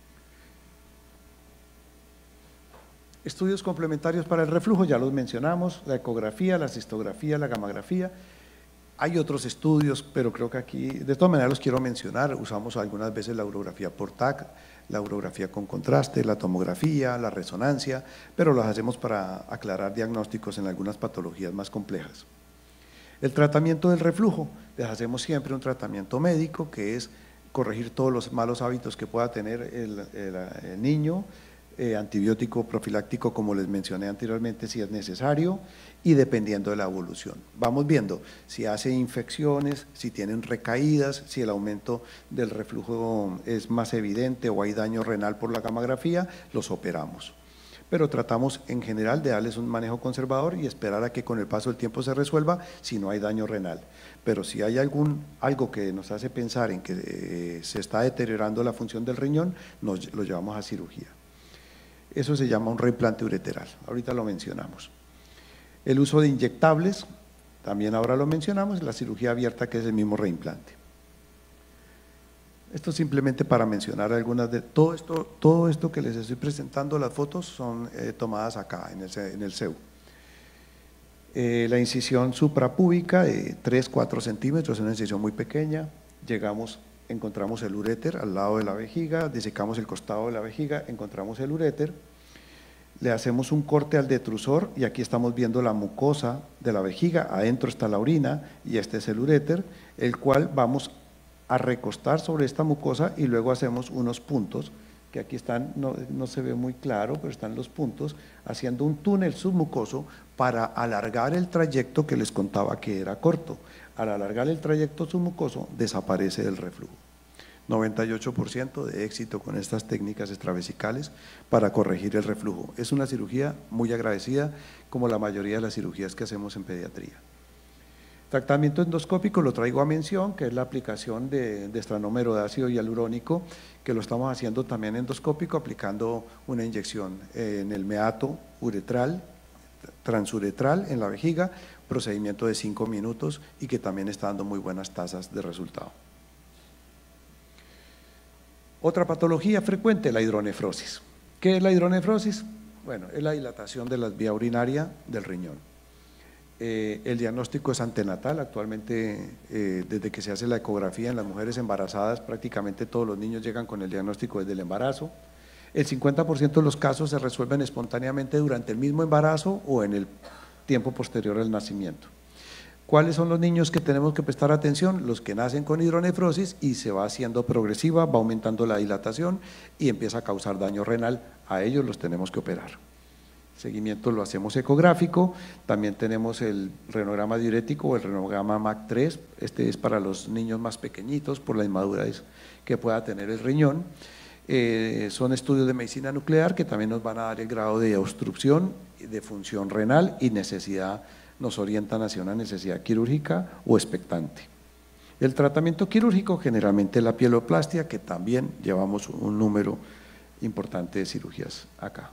Speaker 3: Estudios complementarios para el reflujo, ya los mencionamos, la ecografía, la cistografía, la gamografía. Hay otros estudios, pero creo que aquí, de todas maneras los quiero mencionar, usamos algunas veces la urografía por T A C, la urografía con contraste, la tomografía, la resonancia, pero las hacemos para aclarar diagnósticos en algunas patologías más complejas. El tratamiento del reflujo, les hacemos siempre un tratamiento médico que es corregir todos los malos hábitos que pueda tener el, el, el niño, eh, antibiótico profiláctico como les mencioné anteriormente si es necesario y dependiendo de la evolución. Vamos viendo si hace infecciones, si tienen recaídas, si el aumento del reflujo es más evidente o hay daño renal por la gamografía, los operamos. Pero tratamos en general de darles un manejo conservador y esperar a que con el paso del tiempo se resuelva si no hay daño renal. Pero si hay algún, algo que nos hace pensar en que eh, se está deteriorando la función del riñón, nos lo llevamos a cirugía. Eso se llama un reimplante ureteral, ahorita lo mencionamos. El uso de inyectables, también ahora lo mencionamos, la cirugía abierta que es el mismo reimplante. Esto simplemente para mencionar algunas de todo esto, todo esto que les estoy presentando, las fotos son eh, tomadas acá en el, en el C E U. Eh, la incisión suprapúbica de tres a cuatro centímetros, es una incisión muy pequeña, llegamos, encontramos el uréter al lado de la vejiga, disecamos el costado de la vejiga, encontramos el uréter, le hacemos un corte al detrusor y aquí estamos viendo la mucosa de la vejiga, adentro está la orina y este es el uréter, el cual vamos a recostar sobre esta mucosa y luego hacemos unos puntos, que aquí están, no, no se ve muy claro, pero están los puntos, haciendo un túnel submucoso para alargar el trayecto que les contaba que era corto. Al alargar el trayecto submucoso, desaparece el reflujo. noventa y ocho por ciento de éxito con estas técnicas extravesicales para corregir el reflujo. Es una cirugía muy agradecida, como la mayoría de las cirugías que hacemos en pediatría. Tratamiento endoscópico lo traigo a mención, que es la aplicación de, de estranómero de ácido hialurónico, que lo estamos haciendo también endoscópico, aplicando una inyección en el meato uretral, transuretral en la vejiga, procedimiento de cinco minutos y que también está dando muy buenas tasas de resultado. Otra patología frecuente, la hidronefrosis. ¿Qué es la hidronefrosis? Bueno, es la dilatación de la vía urinaria del riñón. Eh, el diagnóstico es antenatal, actualmente eh, desde que se hace la ecografía en las mujeres embarazadas prácticamente todos los niños llegan con el diagnóstico desde el embarazo. El cincuenta por ciento de los casos se resuelven espontáneamente durante el mismo embarazo o en el tiempo posterior al nacimiento. ¿Cuáles son los niños que tenemos que prestar atención? Los que nacen con hidronefrosis y se va haciendo progresiva, va aumentando la dilatación y empieza a causar daño renal. A ellos los tenemos que operar. Seguimiento lo hacemos ecográfico, también tenemos el renograma diurético o el renograma M A C tres, este es para los niños más pequeñitos por la inmadurez que pueda tener el riñón. Eh, son estudios de medicina nuclear que también nos van a dar el grado de obstrucción, de función renal y necesidad, nos orientan hacia una necesidad quirúrgica o expectante. El tratamiento quirúrgico generalmente la pieloplastia, que también llevamos un número importante de cirugías acá.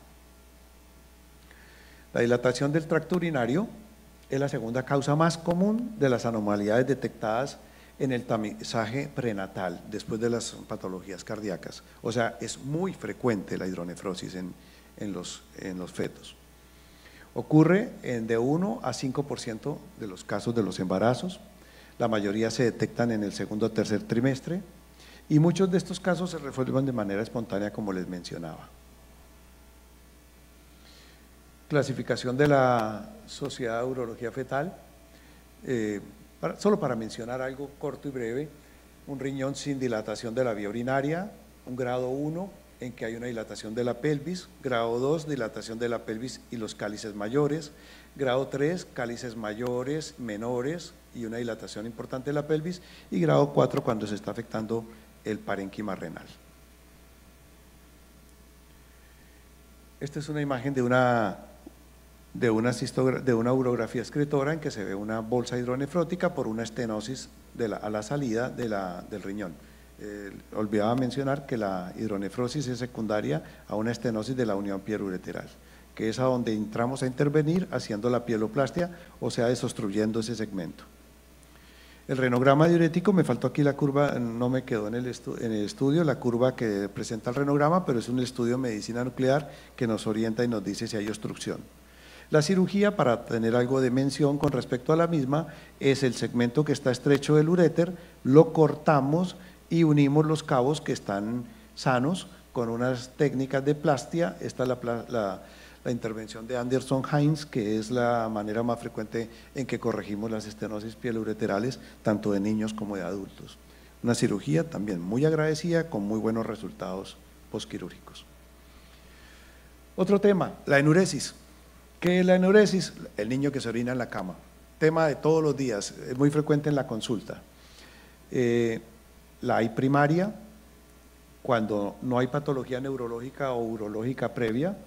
Speaker 3: La dilatación del tracto urinario es la segunda causa más común de las anomalías detectadas en el tamizaje prenatal después de las patologías cardíacas. O sea, es muy frecuente la hidronefrosis en, en, los, en los fetos. Ocurre en de uno a cinco por ciento de los casos de los embarazos, la mayoría se detectan en el segundo o tercer trimestre y muchos de estos casos se resuelven de manera espontánea como les mencionaba. Clasificación de la Sociedad de Urología Fetal, eh, para, solo para mencionar algo corto y breve, un riñón sin dilatación de la vía urinaria, un grado uno en que hay una dilatación de la pelvis, grado dos, dilatación de la pelvis y los cálices mayores, grado tres, cálices mayores, menores y una dilatación importante de la pelvis, y grado cuatro cuando se está afectando el parénquima renal. Esta es una imagen de una de una, de una urografía excretora en que se ve una bolsa hidronefrótica por una estenosis de la, a la salida de la, del riñón. Eh, olvidaba mencionar que la hidronefrosis es secundaria a una estenosis de la unión piel-ureteral, que es a donde entramos a intervenir haciendo la pieloplastia, o sea, desobstruyendo ese segmento. El renograma diurético, me faltó aquí la curva, no me quedó en el, estu en el estudio, la curva que presenta el renograma, pero es un estudio de medicina nuclear que nos orienta y nos dice si hay obstrucción. La cirugía, para tener algo de mención con respecto a la misma, es el segmento que está estrecho del uréter, lo cortamos y unimos los cabos que están sanos con unas técnicas de plastia. Esta es la, la, la intervención de Anderson-Heinz, que es la manera más frecuente en que corregimos las estenosis pielureterales, tanto de niños como de adultos. Una cirugía también muy agradecida, con muy buenos resultados postquirúrgicos. Otro tema, la enuresis. ¿Qué es la enuresis? El niño que se orina en la cama. Tema de todos los días, es muy frecuente en la consulta. Eh, la hay primaria, cuando no hay patología neurológica o urológica previa.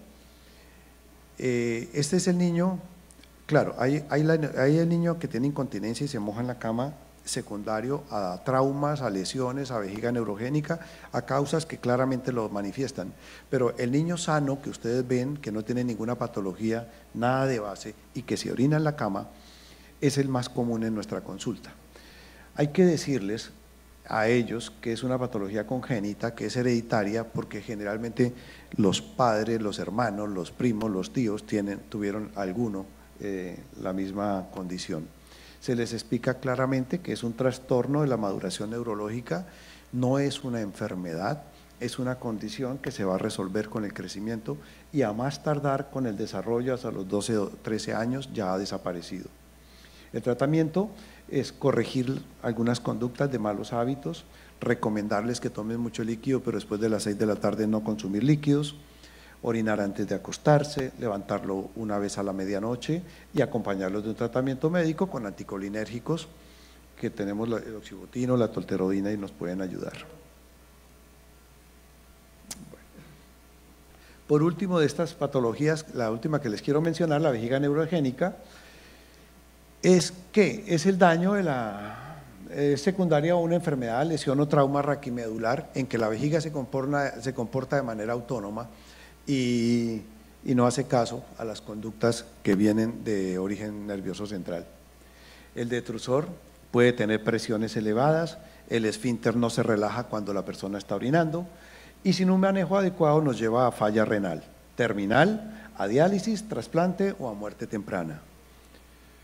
Speaker 3: Eh, este es el niño, claro, hay, hay, la, hay el niño que tiene incontinencia y se moja en la cama, secundario a traumas, a lesiones, a vejiga neurogénica, a causas que claramente lo manifiestan. Pero el niño sano que ustedes ven, que no tiene ninguna patología, nada de base y que se orina en la cama, es el más común en nuestra consulta. Hay que decirles a ellos que es una patología congénita, que es hereditaria, porque generalmente los padres, los hermanos, los primos, los tíos tienen, tuvieron alguno eh, la misma condición. Se les explica claramente que es un trastorno de la maduración neurológica, no es una enfermedad, es una condición que se va a resolver con el crecimiento y a más tardar con el desarrollo hasta los doce o trece años ya ha desaparecido. El tratamiento es corregir algunas conductas de malos hábitos, recomendarles que tomen mucho líquido, pero después de las seis de la tarde no consumir líquidos, orinar antes de acostarse, levantarlo una vez a la medianoche y acompañarlos de un tratamiento médico con anticolinérgicos, que tenemos el oxibutino, la tolterodina y nos pueden ayudar. Bueno. Por último de estas patologías, la última que les quiero mencionar, la vejiga neurogénica, es que es el daño de la es secundaria a una enfermedad, lesión o trauma raquimedular en que la vejiga se comporta, se comporta de manera autónoma y, y no hace caso a las conductas que vienen de origen nervioso central. El detrusor puede tener presiones elevadas, el esfínter no se relaja cuando la persona está orinando y sin un manejo adecuado nos lleva a falla renal, terminal, a diálisis, trasplante o a muerte temprana.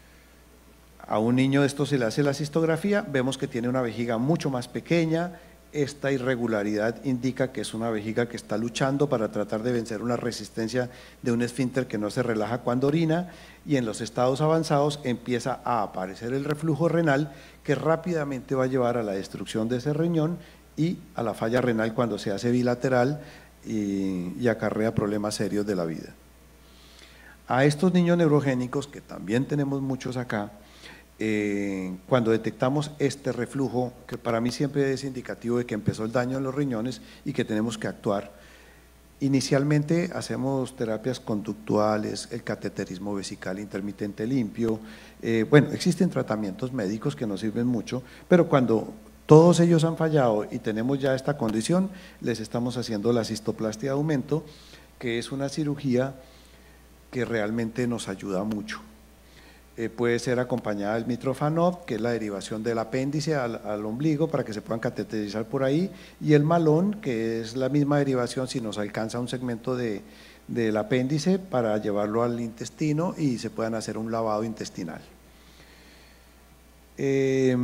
Speaker 3: A un niño de esto se le hace la cistografía, vemos que tiene una vejiga mucho más pequeña, esta irregularidad indica que es una vejiga que está luchando para tratar de vencer una resistencia de un esfínter que no se relaja cuando orina, y en los estados avanzados empieza a aparecer el reflujo renal que rápidamente va a llevar a la destrucción de ese riñón y a la falla renal cuando se hace bilateral y, y acarrea problemas serios de la vida. A estos niños neurogénicos, que también tenemos muchos acá, Eh, cuando detectamos este reflujo, que para mí siempre es indicativo de que empezó el daño en los riñones y que tenemos que actuar, inicialmente hacemos terapias conductuales, el cateterismo vesical intermitente limpio, eh, bueno, existen tratamientos médicos que nos sirven mucho, pero cuando todos ellos han fallado y tenemos ya esta condición, les estamos haciendo la cistoplastia de aumento, que es una cirugía que realmente nos ayuda mucho. Eh, puede ser acompañada del Mitrofanov, que es la derivación del apéndice al, al ombligo para que se puedan cateterizar por ahí, y el Malón, que es la misma derivación si nos alcanza un segmento de, del apéndice para llevarlo al intestino y se puedan hacer un lavado intestinal. Eh,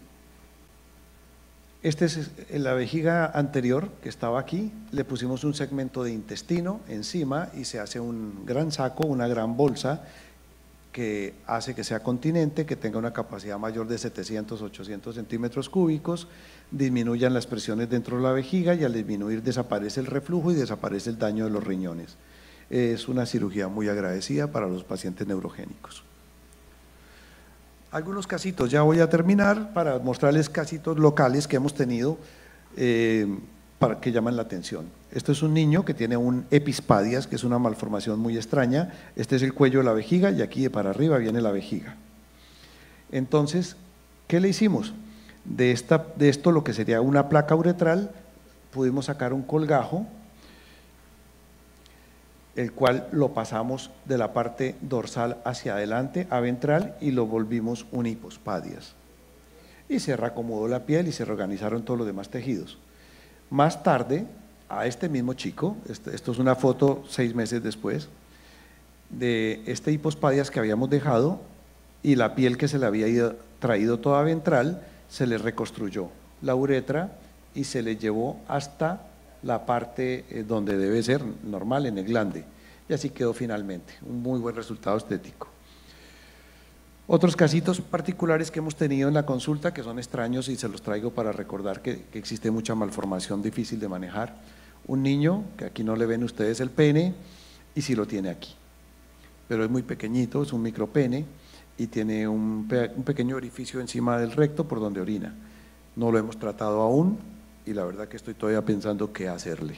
Speaker 3: este es la vejiga anterior que estaba aquí, le pusimos un segmento de intestino encima y se hace un gran saco, una gran bolsa, que hace que sea continente, que tenga una capacidad mayor de setecientos, ochocientos centímetros cúbicos, disminuyan las presiones dentro de la vejiga y al disminuir desaparece el reflujo y desaparece el daño de los riñones. Es una cirugía muy agradecida para los pacientes neurogénicos. Algunos casitos, ya voy a terminar para mostrarles casitos locales que hemos tenido eh, para que llaman la atención. Esto es un niño que tiene un epispadias, que es una malformación muy extraña. Este es el cuello de la vejiga y aquí de para arriba viene la vejiga. Entonces, ¿qué le hicimos? De, esta, de esto, lo que sería una placa uretral, pudimos sacar un colgajo, el cual lo pasamos de la parte dorsal hacia adelante a ventral y lo volvimos un hipospadias. Y se reacomodó la piel y se reorganizaron todos los demás tejidos. Más tarde, a este mismo chico, esto es una foto seis meses después, de este hipospadias que habíamos dejado y la piel que se le había ido, traído toda ventral, se le reconstruyó la uretra y se le llevó hasta la parte donde debe ser normal, en el glande, y así quedó finalmente, un muy buen resultado estético. Otros casitos particulares que hemos tenido en la consulta que son extraños y se los traigo para recordar que, que existe mucha malformación difícil de manejar. Un niño, que aquí no le ven ustedes el pene, y sí lo tiene aquí, pero es muy pequeñito, es un micropene y tiene un, pe un pequeño orificio encima del recto por donde orina. No lo hemos tratado aún y la verdad que estoy todavía pensando qué hacerle.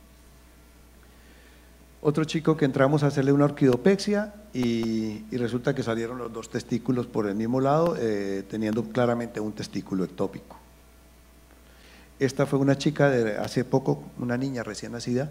Speaker 3: Otro chico que entramos a hacerle una orquidopexia y, y resulta que salieron los dos testículos por el mismo lado, eh, teniendo claramente un testículo ectópico. Esta fue una chica de hace poco, una niña recién nacida,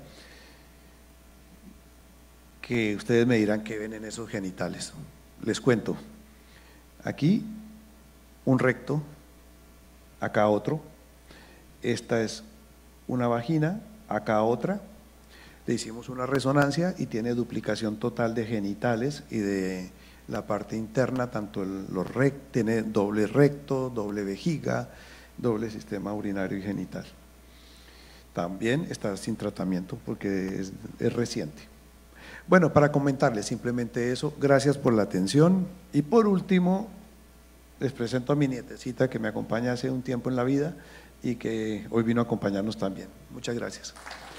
Speaker 3: que ustedes me dirán qué ven en esos genitales. Les cuento, aquí un recto, acá otro, esta es una vagina, acá otra. Le hicimos una resonancia y tiene duplicación total de genitales y de la parte interna, tanto el, los rect, tiene doble recto, doble vejiga, doble sistema urinario y genital. También está sin tratamiento porque es, es reciente. Bueno, para comentarles simplemente eso, gracias por la atención y por último les presento a mi nietecita que me acompaña hace un tiempo en la vida y que hoy vino a acompañarnos también. Muchas gracias.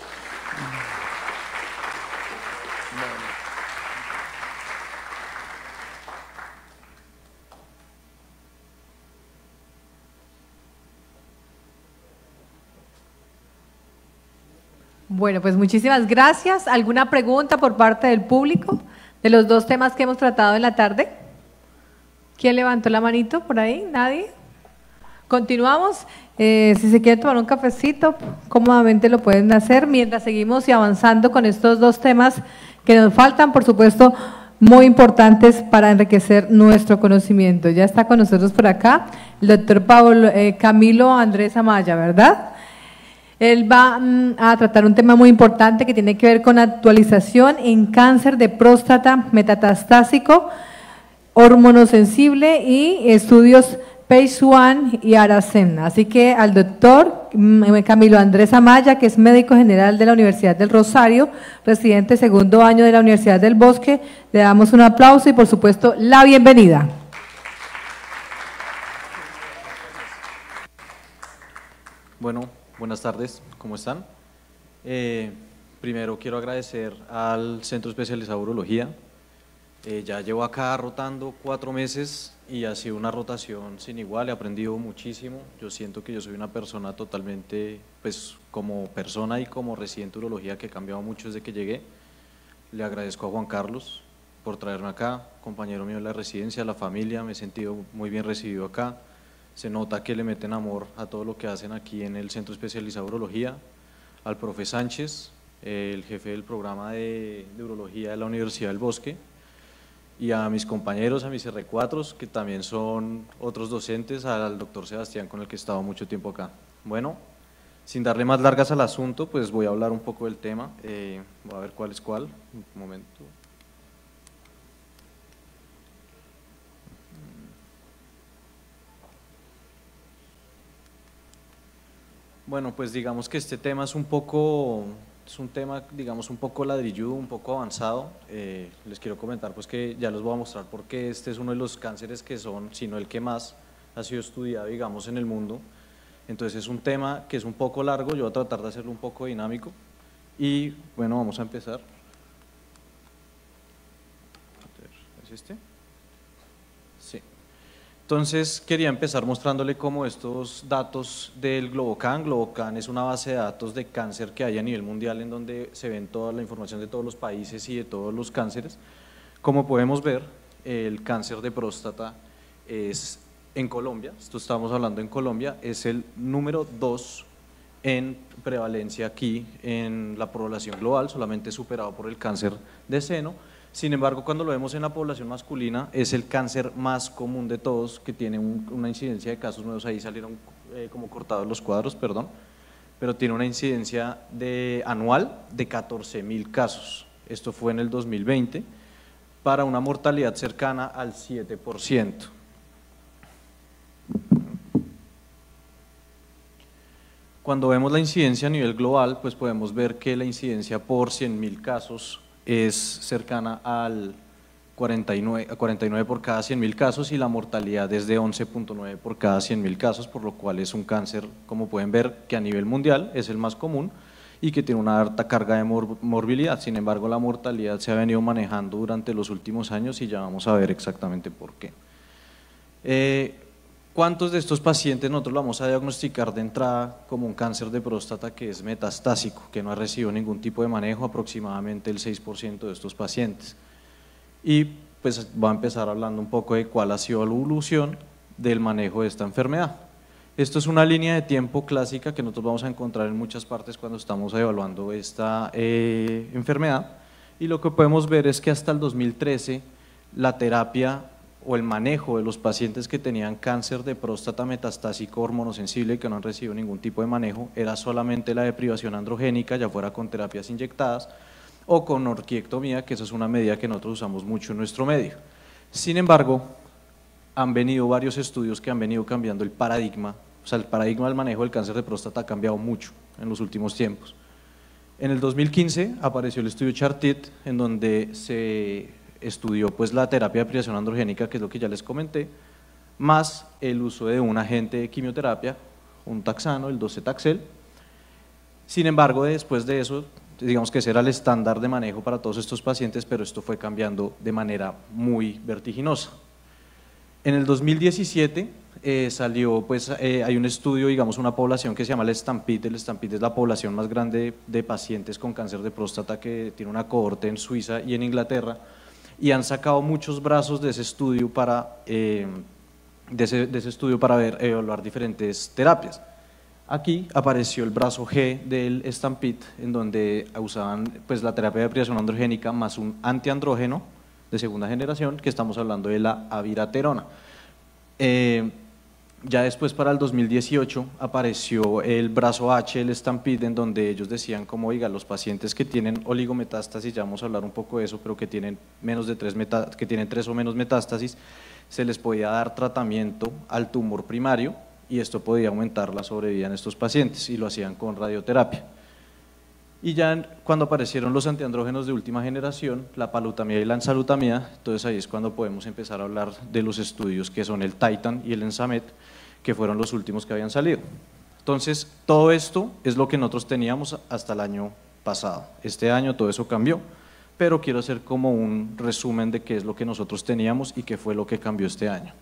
Speaker 1: Bueno, pues muchísimas gracias. ¿Alguna pregunta por parte del público de los dos temas que hemos tratado en la tarde? ¿Quién levantó la manito por ahí? ¿Nadie? Continuamos. Eh, si se quieren tomar un cafecito, cómodamente lo pueden hacer mientras seguimos y avanzando con estos dos temas que nos faltan, por supuesto, muy importantes para enriquecer nuestro conocimiento. Ya está con nosotros por acá el doctor Pablo, eh, Camilo Andrés Amaya, ¿verdad? Él va mm, a tratar un tema muy importante que tiene que ver con actualización en cáncer de próstata metatastásico, hormonosensible y estudios Peixuan y Aracena. Así que al doctor Camilo Andrés Amaya, que es médico general de la Universidad del Rosario, residente segundo año de la Universidad del Bosque, le damos un aplauso y por supuesto la bienvenida.
Speaker 4: Bueno, buenas tardes, ¿cómo están? Eh, primero quiero agradecer al Centro Especializado de Urología. Eh, ya llevo acá rotando cuatro meses y ha sido una rotación sin igual, he aprendido muchísimo. Yo siento que yo soy una persona totalmente, pues como persona y como residente de urología, que he cambiado mucho desde que llegué. Le agradezco a Juan Carlos por traerme acá, compañero mío de la residencia, la familia, me he sentido muy bien recibido acá. Se nota que le meten amor a todo lo que hacen aquí en el Centro Especializado de Urología. Al profe Sánchez, eh, el jefe del programa de, de urología de la Universidad del Bosque, y a mis compañeros, a mis erre cuatro, que también son otros docentes, al doctor Sebastián, con el que he estado mucho tiempo acá. Bueno, sin darle más largas al asunto, pues voy a hablar un poco del tema, eh, voy a ver cuál es cuál, un momento. Bueno, pues digamos que este tema es un poco… Es un tema, digamos, un poco ladrilludo, un poco avanzado. Eh, les quiero comentar pues que ya les voy a mostrar por qué este es uno de los cánceres que son, sino el que más ha sido estudiado, digamos, en el mundo. Entonces es un tema que es un poco largo, yo voy a tratar de hacerlo un poco dinámico. Y bueno, vamos a empezar. ¿Es este? Sí. Entonces quería empezar mostrándole cómo estos datos del Globocan. Globocan es una base de datos de cáncer que hay a nivel mundial en donde se ven toda la información de todos los países y de todos los cánceres. Como podemos ver, el cáncer de próstata es en Colombia, esto estamos hablando en Colombia, es el número dos en prevalencia aquí en la población global, solamente superado por el cáncer de seno. Sin embargo, cuando lo vemos en la población masculina, es el cáncer más común de todos, que tiene un, una incidencia de casos nuevos, ahí salieron eh, como cortados los cuadros, perdón, pero tiene una incidencia de, anual de catorce mil casos. Esto fue en el dos mil veinte, para una mortalidad cercana al siete por ciento. Cuando vemos la incidencia a nivel global, pues podemos ver que la incidencia por cien mil casos es cercana al cuarenta y nueve, a cuarenta y nueve por cada cien mil casos y la mortalidad es de once punto nueve por cada cien mil casos, por lo cual es un cáncer, como pueden ver, que a nivel mundial es el más común y que tiene una alta carga de mor morbilidad. Sin embargo, la mortalidad se ha venido manejando durante los últimos años y ya vamos a ver exactamente por qué. Eh, ¿Cuántos de estos pacientes nosotros lo vamos a diagnosticar de entrada como un cáncer de próstata que es metastásico, que no ha recibido ningún tipo de manejo? Aproximadamente el seis por ciento de estos pacientes. Y pues va a empezar hablando un poco de cuál ha sido la evolución del manejo de esta enfermedad. Esto es una línea de tiempo clásica que nosotros vamos a encontrar en muchas partes cuando estamos evaluando esta eh, enfermedad, y lo que podemos ver es que hasta el dos mil trece la terapia o el manejo de los pacientes que tenían cáncer de próstata metastásico hormonosensible y que no han recibido ningún tipo de manejo era solamente la deprivación androgénica, ya fuera con terapias inyectadas o con orquiectomía, que esa es una medida que nosotros usamos mucho en nuestro medio. Sin embargo, han venido varios estudios que han venido cambiando el paradigma, o sea, el paradigma del manejo del cáncer de próstata ha cambiado mucho en los últimos tiempos. En el dos mil quince apareció el estudio CHARTIT, en donde se estudió pues la terapia de deprivación androgénica, que es lo que ya les comenté, más el uso de un agente de quimioterapia, un taxano, el docetaxel. Sin embargo, después de eso, digamos que ese era el estándar de manejo para todos estos pacientes, pero esto fue cambiando de manera muy vertiginosa. En el dos mil diecisiete eh, salió, pues eh, hay un estudio, digamos una población que se llama el STAMPEDE. El STAMPEDE es la población más grande de pacientes con cáncer de próstata, que tiene una cohorte en Suiza y en Inglaterra, y han sacado muchos brazos de ese estudio para, eh, de ese, de ese estudio para ver, evaluar diferentes terapias. Aquí apareció el brazo G del STAMPEDE, en donde usaban pues, la terapia de deprivación androgénica más un antiandrógeno de segunda generación, que estamos hablando de la abiraterona. Eh, ya después, para el dos mil dieciocho, apareció el brazo H del STAMPEDE, en donde ellos decían como, oiga, los pacientes que tienen oligometástasis, ya vamos a hablar un poco de eso, pero que tienen, menos de tres, meta, que tienen tres o menos metástasis, se les podía dar tratamiento al tumor primario y esto podía aumentar la sobrevida en estos pacientes y lo hacían con radioterapia. Y ya cuando aparecieron los antiandrógenos de última generación, la palutamida y la enzalutamida, entonces ahí es cuando podemos empezar a hablar de los estudios que son el TITAN y el ENSAMED, que fueron los últimos que habían salido. Entonces, todo esto es lo que nosotros teníamos hasta el año pasado. Este año todo eso cambió, pero quiero hacer como un resumen de qué es lo que nosotros teníamos y qué fue lo que cambió este año.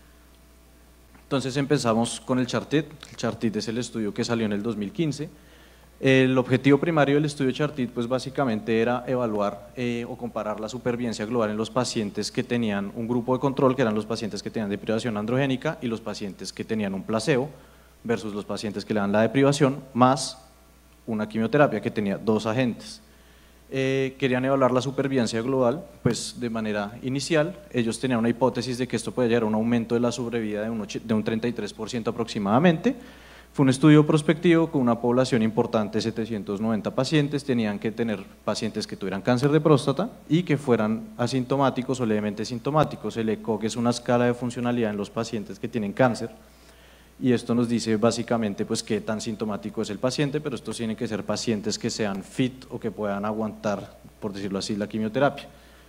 Speaker 4: Entonces empezamos con el CHARTIT. El CHARTIT es el estudio que salió en el dos mil quince. El objetivo primario del estudio CHARTIT pues básicamente era evaluar eh, o comparar la supervivencia global en los pacientes que tenían un grupo de control, que eran los pacientes que tenían deprivación androgénica, y los pacientes que tenían un placebo, versus los pacientes que le dan la deprivación, más una quimioterapia que tenía dos agentes. Eh, querían evaluar la supervivencia global, pues de manera inicial, ellos tenían una hipótesis de que esto puede llegar a un aumento de la sobrevida de un, de un treinta y tres por ciento aproximadamente. Fue un estudio prospectivo con una población importante de setecientos noventa pacientes, tenían que tener pacientes que tuvieran cáncer de próstata y que fueran asintomáticos o levemente sintomáticos. El E C O G es una escala de funcionalidad en los pacientes que tienen cáncer, y esto nos dice básicamente pues qué tan sintomático es el paciente, pero estos tienen que ser pacientes que sean fit o que puedan aguantar, por decirlo así, la quimioterapia.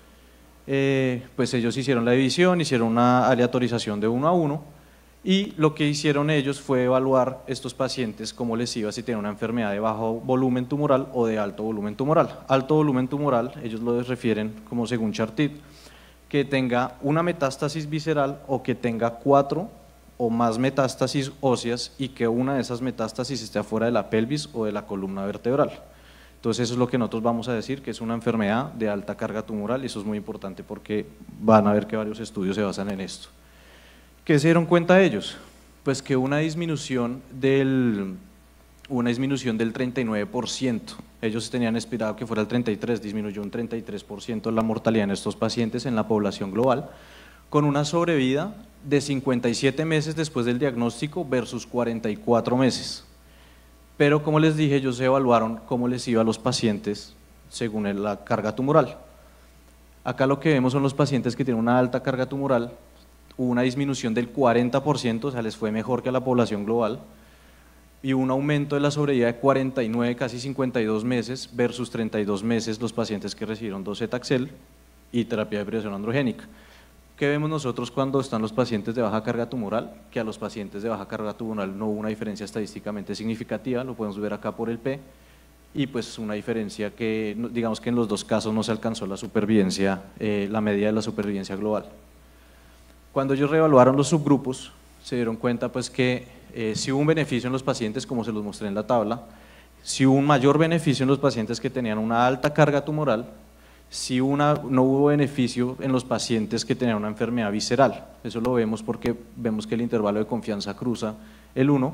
Speaker 4: Eh, pues ellos hicieron la división, hicieron una aleatorización de uno a uno, y lo que hicieron ellos fue evaluar estos pacientes cómo les iba si tenían una enfermedad de bajo volumen tumoral o de alto volumen tumoral. Alto volumen tumoral, ellos lo refieren como según CHARTIT, que tenga una metástasis visceral o que tenga cuatro o más metástasis óseas y que una de esas metástasis esté afuera de la pelvis o de la columna vertebral. Entonces eso es lo que nosotros vamos a decir que es una enfermedad de alta carga tumoral, y eso es muy importante porque van a ver que varios estudios se basan en esto. ¿Qué se dieron cuenta ellos? Pues que una disminución del, una disminución del treinta y nueve por ciento, ellos tenían esperado que fuera el treinta y tres por ciento, disminuyó un treinta y tres por ciento la mortalidad en estos pacientes en la población global, con una sobrevida de cincuenta y siete meses después del diagnóstico versus cuarenta y cuatro meses. Pero como les dije, ellos evaluaron cómo les iba a los pacientes según la carga tumoral. Acá lo que vemos son los pacientes que tienen una alta carga tumoral, hubo una disminución del cuarenta por ciento, o sea, les fue mejor que a la población global, y un aumento de la sobrevida de cuarenta y nueve, casi cincuenta y dos meses versus treinta y dos meses los pacientes que recibieron docetaxel y terapia de deprivación androgénica. ¿Qué vemos nosotros cuando están los pacientes de baja carga tumoral? Que a los pacientes de baja carga tumoral no hubo una diferencia estadísticamente significativa, lo podemos ver acá por el P, y pues una diferencia que, digamos que en los dos casos no se alcanzó la supervivencia, eh, la media de la supervivencia global. Cuando ellos reevaluaron los subgrupos, se dieron cuenta pues que eh, sí hubo un beneficio en los pacientes, como se los mostré en la tabla, sí hubo un mayor beneficio en los pacientes que tenían una alta carga tumoral, si una, no hubo beneficio en los pacientes que tenían una enfermedad visceral. Eso lo vemos porque vemos que el intervalo de confianza cruza el uno,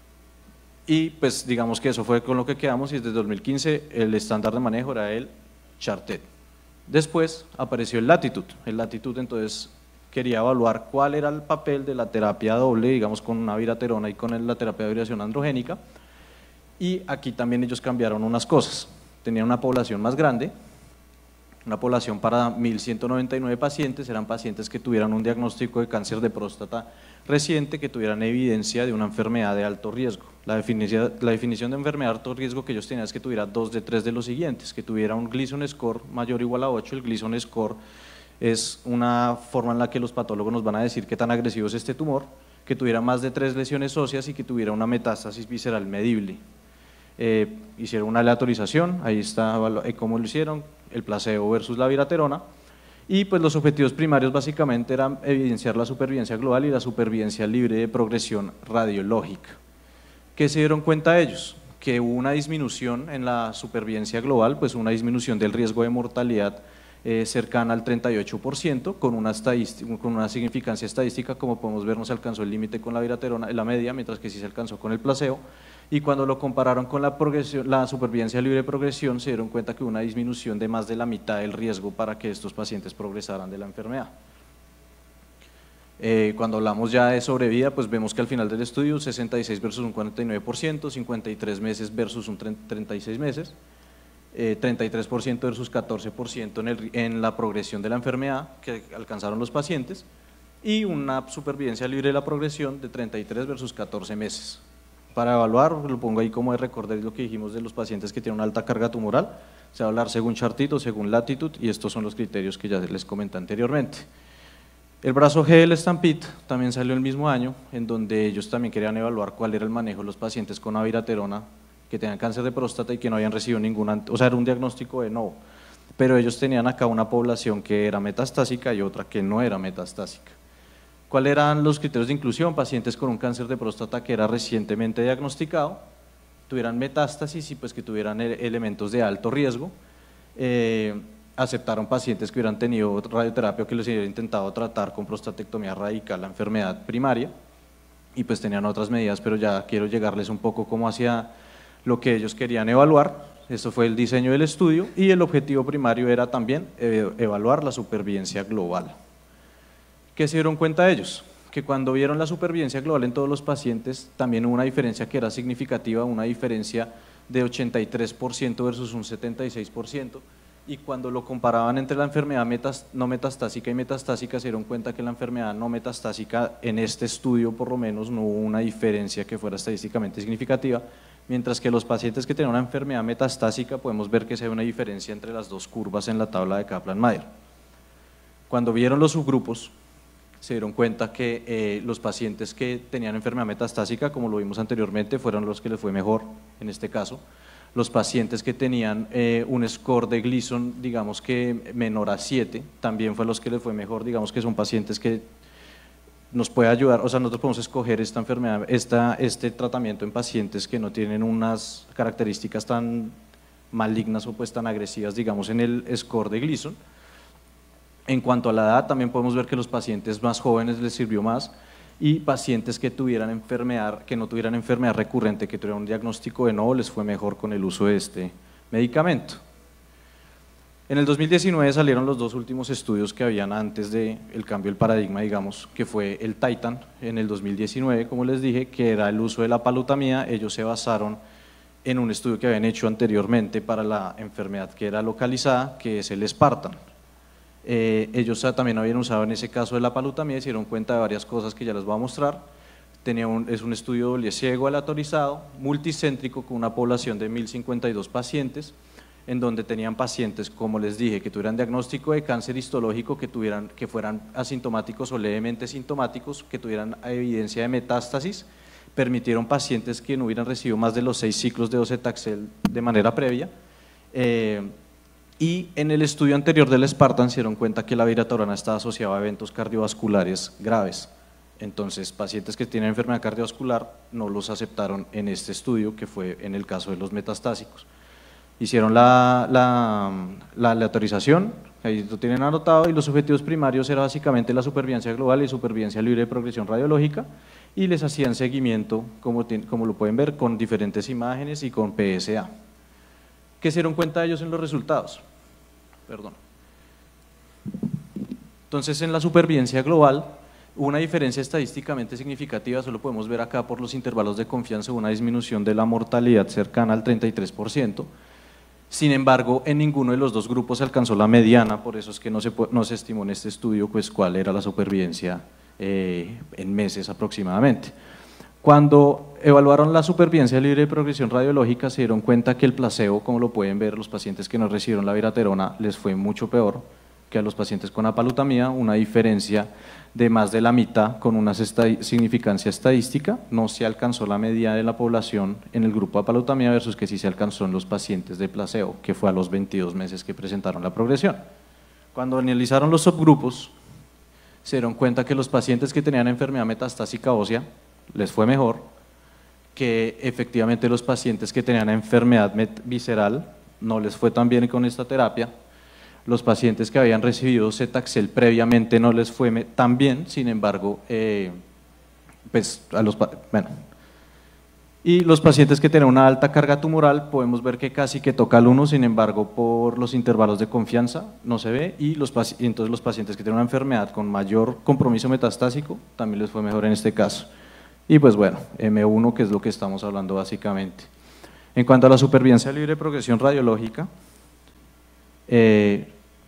Speaker 4: y pues digamos que eso fue con lo que quedamos, y desde dos mil quince el estándar de manejo era el CHARTIT. Después apareció el LATITUDE. El LATITUDE entonces quería evaluar cuál era el papel de la terapia doble, digamos con una viraterona y con la terapia de deprivación androgénica, y aquí también ellos cambiaron unas cosas. Tenían una población más grande, una población para mil ciento noventa y nueve pacientes, eran pacientes que tuvieran un diagnóstico de cáncer de próstata reciente, que tuvieran evidencia de una enfermedad de alto riesgo. La definición, la definición de enfermedad de alto riesgo que ellos tenían es que tuviera dos de tres de los siguientes, que tuviera un Gleason score mayor o igual a ocho. El Gleason score es una forma en la que los patólogos nos van a decir qué tan agresivo es este tumor, que tuviera más de tres lesiones óseas y que tuviera una metástasis visceral medible. Eh, hicieron una aleatorización, ahí está eh, cómo lo hicieron, el placebo versus la viraterona, y pues los objetivos primarios básicamente eran evidenciar la supervivencia global y la supervivencia libre de progresión radiológica. ¿Qué se dieron cuenta ellos? Que hubo una disminución en la supervivencia global, pues una disminución del riesgo de mortalidad eh, cercana al treinta y ocho por ciento, con una, con una significancia estadística, como podemos ver no se alcanzó el límite con la viraterona, en la media, mientras que sí se alcanzó con el placebo. Y cuando lo compararon con la, progresión, la supervivencia libre de progresión, se dieron cuenta que hubo una disminución de más de la mitad del riesgo para que estos pacientes progresaran de la enfermedad. Eh, cuando hablamos ya de sobrevida, pues vemos que al final del estudio sesenta y seis versus un cuarenta y nueve por ciento, cincuenta y tres meses versus un treinta y seis meses, eh, treinta y tres por ciento versus catorce por ciento en, el, en la progresión de la enfermedad que alcanzaron los pacientes, y una supervivencia libre de la progresión de treinta y tres versus catorce meses. Para evaluar, lo pongo ahí como de recordar lo que dijimos de los pacientes que tienen una alta carga tumoral, se va a hablar según Chartito, según latitud, y estos son los criterios que ya les comenté anteriormente. El brazo G del Stampede también salió el mismo año, en donde ellos también querían evaluar cuál era el manejo de los pacientes con abiraterona que tenían cáncer de próstata y que no habían recibido ninguna, o sea, era un diagnóstico de no, pero ellos tenían acá una población que era metastásica y otra que no era metastásica. ¿Cuáles eran los criterios de inclusión? Pacientes con un cáncer de próstata que era recientemente diagnosticado, tuvieran metástasis y pues que tuvieran elementos de alto riesgo. Eh, aceptaron pacientes que hubieran tenido radioterapia o que les hubieran intentado tratar con prostatectomía radical la enfermedad primaria, y pues tenían otras medidas, pero ya quiero llegarles un poco como hacia lo que ellos querían evaluar. Esto fue el diseño del estudio, y el objetivo primario era también eh, evaluar la supervivencia global. ¿Qué se dieron cuenta ellos? Que cuando vieron la supervivencia global en todos los pacientes, también hubo una diferencia que era significativa, una diferencia de ochenta y tres por ciento versus un setenta y seis por ciento, y cuando lo comparaban entre la enfermedad metas, no metastásica y metastásica, se dieron cuenta que la enfermedad no metastásica, en este estudio por lo menos, no hubo una diferencia que fuera estadísticamente significativa, mientras que los pacientes que tenían una enfermedad metastásica podemos ver que se ve una diferencia entre las dos curvas en la tabla de Kaplan-Meier. Cuando vieron los subgrupos, se dieron cuenta que eh, los pacientes que tenían enfermedad metastásica, como lo vimos anteriormente, fueron los que les fue mejor en este caso. Los pacientes que tenían eh, un score de Gleason, digamos que menor a siete, también fue los que les fue mejor, digamos que son pacientes que nos puede ayudar, o sea, nosotros podemos escoger esta enfermedad, esta, este tratamiento en pacientes que no tienen unas características tan malignas o pues tan agresivas, digamos, en el score de Gleason. En cuanto a la edad, también podemos ver que los pacientes más jóvenes les sirvió más, y pacientes que tuvieran enfermedad, que no tuvieran enfermedad recurrente, que tuvieran un diagnóstico de no, les fue mejor con el uso de este medicamento. En el dos mil diecinueve salieron los dos últimos estudios que habían antes del cambio del paradigma, digamos, que fue el Titan en el dos mil diecinueve, como les dije, que era el uso de la palutamida. Ellos se basaron en un estudio que habían hecho anteriormente para la enfermedad que era localizada, que es el Spartan. Eh, ellos también habían usado en ese caso de la palutamida y se dieron cuenta de varias cosas que ya les voy a mostrar. Tenía un, es un estudio doble ciego aleatorizado, multicéntrico, con una población de mil cincuenta y dos pacientes, en donde tenían pacientes, como les dije, que tuvieran diagnóstico de cáncer histológico, que, tuvieran, que fueran asintomáticos o levemente sintomáticos, que tuvieran evidencia de metástasis. Permitieron pacientes que no hubieran recibido más de los seis ciclos de docetaxel de manera previa. Eh, Y en el estudio anterior del Spartan se dieron cuenta que la abiraterona estaba asociada a eventos cardiovasculares graves. Entonces, pacientes que tienen enfermedad cardiovascular no los aceptaron en este estudio, que fue en el caso de los metastásicos. Hicieron la, la, la aleatorización, ahí lo tienen anotado, y los objetivos primarios eran básicamente la supervivencia global y supervivencia libre de progresión radiológica, y les hacían seguimiento, como, como lo pueden ver, con diferentes imágenes y con P S A. ¿Qué se dieron cuenta ellos en los resultados? Perdón. Entonces, en la supervivencia global hubo una diferencia estadísticamente significativa, eso lo podemos ver acá por los intervalos de confianza, una disminución de la mortalidad cercana al treinta y tres por ciento. Sin embargo, en ninguno de los dos grupos se alcanzó la mediana, por eso es que no se, no se estimó en este estudio pues, cuál era la supervivencia eh, en meses aproximadamente. Cuando evaluaron la supervivencia libre de progresión radiológica, se dieron cuenta que el placebo, como lo pueden ver, los pacientes que no recibieron la abiraterona les fue mucho peor que a los pacientes con apalutamida, una diferencia de más de la mitad con una significancia estadística. No se alcanzó la media de la población en el grupo de apalutamida versus que sí se alcanzó en los pacientes de placebo, que fue a los veintidós meses que presentaron la progresión. Cuando analizaron los subgrupos, se dieron cuenta que los pacientes que tenían enfermedad metastásica ósea les fue mejor, que efectivamente los pacientes que tenían enfermedad visceral no les fue tan bien con esta terapia. Los pacientes que habían recibido Cetaxel previamente no les fue tan bien, sin embargo, eh, pues a los, bueno. Y los pacientes que tenían una alta carga tumoral, podemos ver que casi que toca al uno, sin embargo, por los intervalos de confianza no se ve, y los, entonces los pacientes que tienen una enfermedad con mayor compromiso metastásico también les fue mejor en este caso. Y pues bueno, M uno, que es lo que estamos hablando básicamente. En cuanto a la supervivencia libre de progresión radiológica, eh,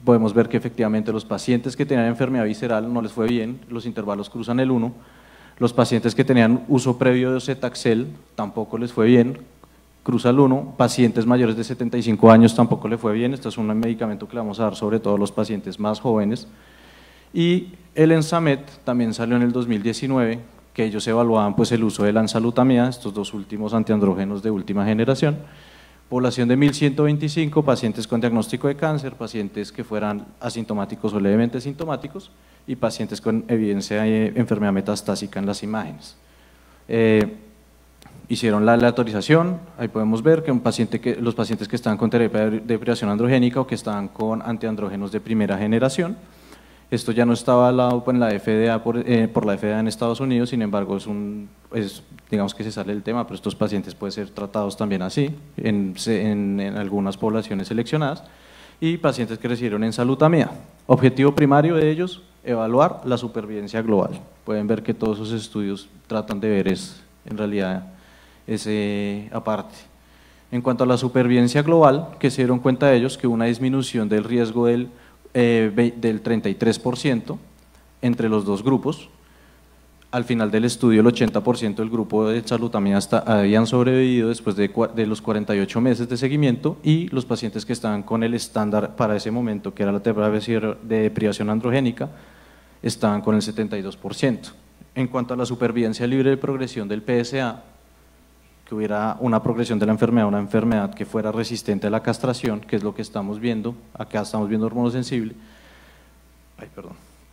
Speaker 4: podemos ver que efectivamente los pacientes que tenían enfermedad visceral no les fue bien, los intervalos cruzan el uno, los pacientes que tenían uso previo de docetaxel tampoco les fue bien, cruza el uno, pacientes mayores de setenta y cinco años tampoco le fue bien, este es un medicamento que le vamos a dar sobre todo a los pacientes más jóvenes, y el Ensamet también salió en el dos mil diecinueve, que ellos evaluaban pues el uso de la enzalutamida, estos dos últimos antiandrógenos de última generación, población de mil ciento veinticinco, pacientes con diagnóstico de cáncer, pacientes que fueran asintomáticos o levemente sintomáticos y pacientes con evidencia de enfermedad metastásica en las imágenes. Eh, hicieron la aleatorización, ahí podemos ver que, un paciente que los pacientes que estaban con terapia de deprivación androgénica o que estaban con antiandrógenos de primera generación, esto ya no estaba avalado en la F D A por, eh, por la F D A en Estados Unidos, sin embargo, es un, es, digamos que se sale del tema, pero estos pacientes pueden ser tratados también así, en, en, en algunas poblaciones seleccionadas, y pacientes que recibieron enzalutamida. Objetivo primario de ellos, evaluar la supervivencia global. Pueden ver que todos esos estudios tratan de ver es, en realidad ese aparte. En cuanto a la supervivencia global, que se dieron cuenta ellos que hubo una disminución del riesgo del Eh, del treinta y tres por ciento entre los dos grupos. Al final del estudio el ochenta por ciento del grupo de enzalutamida habían sobrevivido después de, de los cuarenta y ocho meses de seguimiento, y los pacientes que estaban con el estándar para ese momento, que era la terapia de deprivación androgénica, estaban con el setenta y dos por ciento. En cuanto a la supervivencia libre de progresión del P S A, que hubiera una progresión de la enfermedad, una enfermedad que fuera resistente a la castración, que es lo que estamos viendo, acá estamos viendo hormonosensible, ay, perdón,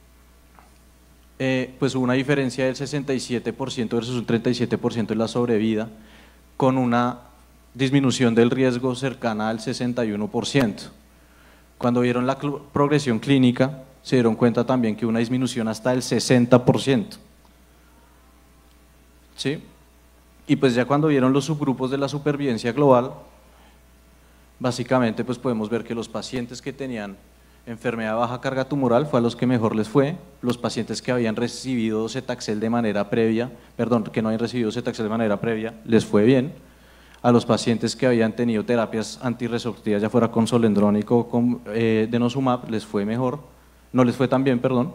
Speaker 4: eh, pues hubo una diferencia del sesenta y siete por ciento versus un treinta y siete por ciento en la sobrevida, con una disminución del riesgo cercana al sesenta y uno por ciento. Cuando vieron la progresión clínica, se dieron cuenta también que hubo una disminución hasta el sesenta por ciento. ¿Sí? Y pues ya cuando vieron los subgrupos de la supervivencia global, básicamente pues podemos ver que los pacientes que tenían enfermedad de baja carga tumoral fue a los que mejor les fue, los pacientes que habían recibido docetaxel de manera previa, perdón, que no habían recibido docetaxel de manera previa, les fue bien, a los pacientes que habían tenido terapias antirresortivas, ya fuera con solendrónico o con eh, denosumab, les fue mejor, no les fue tan bien, perdón,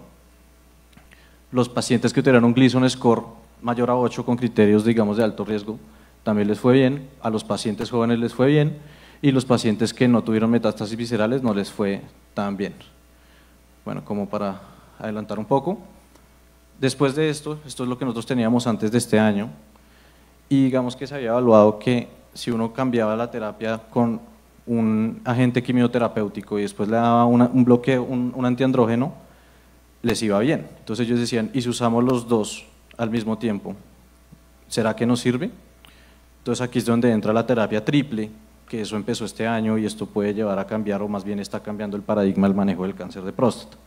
Speaker 4: los pacientes que tuvieron un Gleason score mayor a ocho con criterios, digamos, de alto riesgo, también les fue bien, a los pacientes jóvenes les fue bien, y los pacientes que no tuvieron metástasis viscerales no les fue tan bien. Bueno, como para adelantar un poco, después de esto, esto es lo que nosotros teníamos antes de este año, y digamos que se había evaluado que si uno cambiaba la terapia con un agente quimioterapéutico y después le daba una, un bloqueo, un, un antiandrógeno, les iba bien. Entonces ellos decían, ¿y si usamos los dos al mismo tiempo, será que nos sirve? Entonces aquí es donde entra la terapia triple, que eso empezó este año y esto puede llevar a cambiar, o más bien está cambiando el paradigma del manejo del cáncer de próstata.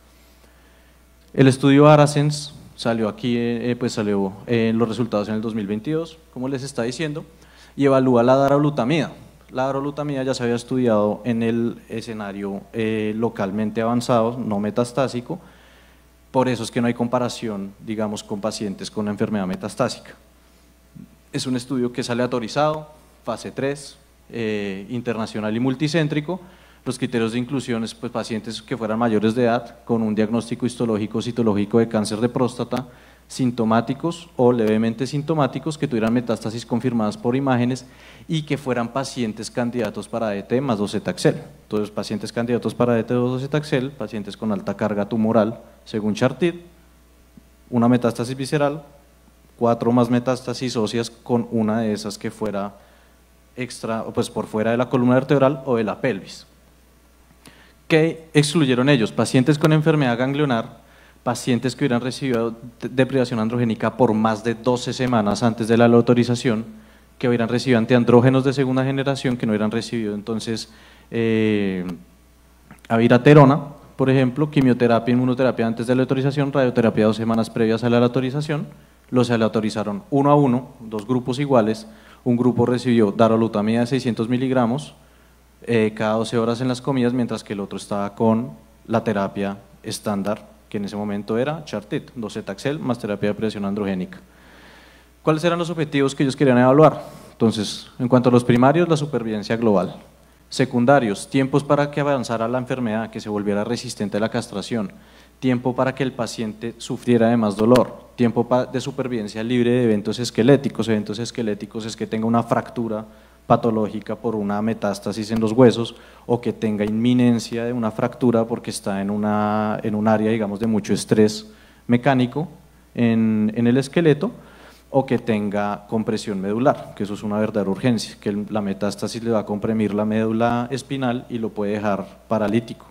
Speaker 4: El estudio ARASENS salió aquí, eh, pues salió eh, los resultados en el dos mil veintidós, como les está diciendo, y evalúa la darolutamida. La darolutamida ya se había estudiado en el escenario eh, localmente avanzado, no metastásico. Por eso es que no hay comparación, digamos, con pacientes con una enfermedad metastásica. Es un estudio que es aleatorizado, fase tres, eh, internacional y multicéntrico. Los criterios de inclusión es pues, pacientes que fueran mayores de edad con un diagnóstico histológico citológico de cáncer de próstata, sintomáticos o levemente sintomáticos, que tuvieran metástasis confirmadas por imágenes y que fueran pacientes candidatos para A D T más docetaxel. Entonces, pacientes candidatos para A D T o docetaxel, pacientes con alta carga tumoral, según Chartit, una metástasis visceral, cuatro más metástasis óseas con una de esas que fuera extra, pues por fuera de la columna vertebral o de la pelvis. ¿Qué excluyeron ellos? Pacientes con enfermedad ganglionar, pacientes que hubieran recibido deprivación androgénica por más de doce semanas antes de la autorización, que hubieran recibido antiandrógenos de segunda generación, que no hubieran recibido entonces eh, abiraterona, por ejemplo, quimioterapia, inmunoterapia antes de la autorización, radioterapia dos semanas previas a la autorización. Los aleatorizaron uno a uno, dos grupos iguales. Un grupo recibió darolutamida de seiscientos miligramos eh, cada doce horas en las comidas, mientras que el otro estaba con la terapia estándar, que en ese momento era Chartit, docetaxel más terapia de deprivación androgénica. ¿Cuáles eran los objetivos que ellos querían evaluar? Entonces, en cuanto a los primarios, la supervivencia global. Secundarios, tiempos para que avanzara la enfermedad, que se volviera resistente a la castración, tiempo para que el paciente sufriera de más dolor, tiempo de supervivencia libre de eventos esqueléticos. Eventos esqueléticos es que tenga una fractura patológica por una metástasis en los huesos o que tenga inminencia de una fractura porque está en, una, en un área, digamos, de mucho estrés mecánico en, en el esqueleto, o que tenga compresión medular, que eso es una verdadera urgencia, que la metástasis le va a comprimir la médula espinal y lo puede dejar paralítico.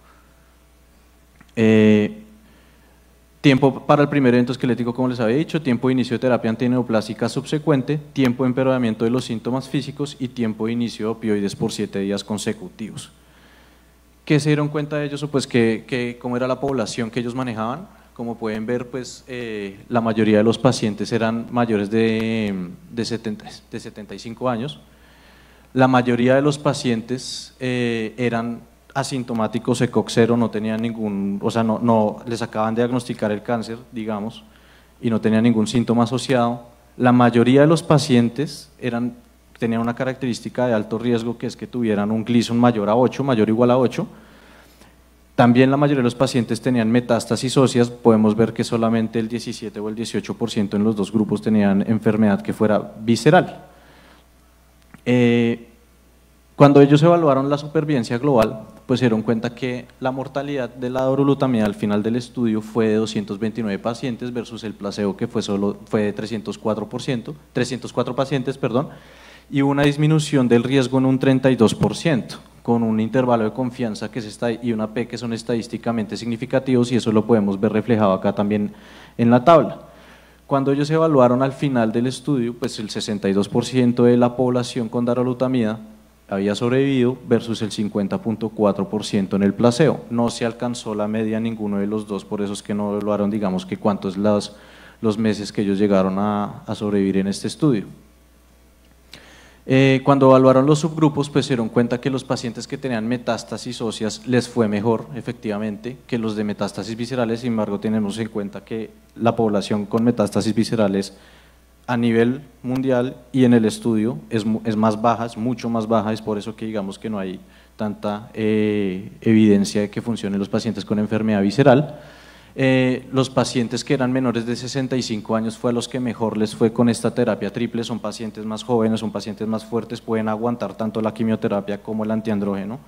Speaker 4: Eh, tiempo para el primer evento esquelético, como les había dicho, tiempo de inicio de terapia antineoplásica subsecuente, tiempo de empeoramiento de los síntomas físicos y tiempo de inicio de opioides por siete días consecutivos. ¿Qué se dieron cuenta de ellos? Pues que, que cómo era la población que ellos manejaban. Como pueden ver, pues eh, la mayoría de los pacientes eran mayores de, de, setenta, de setenta y cinco años. La mayoría de los pacientes eh, eran asintomáticos, ECOG cero, no tenían ningún, o sea, no, no les acaban de diagnosticar el cáncer, digamos, y no tenían ningún síntoma asociado. La mayoría de los pacientes eran, tenían una característica de alto riesgo, que es que tuvieran un Gleason mayor a ocho, mayor o igual a ocho. También la mayoría de los pacientes tenían metástasis óseas. Podemos ver que solamente el diecisiete o el dieciocho por ciento en los dos grupos tenían enfermedad que fuera visceral. Eh, cuando ellos evaluaron la supervivencia global, pues se dieron cuenta que la mortalidad de la darolutamida al final del estudio fue de doscientos veintinueve pacientes versus el placebo, que fue, solo, fue de trescientos cuatro por ciento, trescientos cuatro pacientes, perdón, y una disminución del riesgo en un treinta y dos por ciento. Con un intervalo de confianza que es esta, y una P que son estadísticamente significativos, y eso lo podemos ver reflejado acá también en la tabla. Cuando ellos evaluaron al final del estudio, pues el sesenta y dos por ciento de la población con darolutamida había sobrevivido versus el cincuenta punto cuatro por ciento en el placebo. No se alcanzó la media ninguno de los dos, por eso es que no evaluaron, digamos, que cuántos los, los meses que ellos llegaron a, a sobrevivir en este estudio. Eh, cuando evaluaron los subgrupos, pues se dieron cuenta que los pacientes que tenían metástasis óseas les fue mejor, efectivamente, que los de metástasis viscerales. Sin embargo, tenemos en cuenta que la población con metástasis viscerales a nivel mundial y en el estudio es, es más baja, es mucho más baja, es por eso que digamos que no hay tanta eh, evidencia de que funcionen los pacientes con enfermedad visceral. Eh, los pacientes que eran menores de sesenta y cinco años fue a los que mejor les fue con esta terapia triple. Son pacientes más jóvenes, son pacientes más fuertes, pueden aguantar tanto la quimioterapia como el antiandrógeno.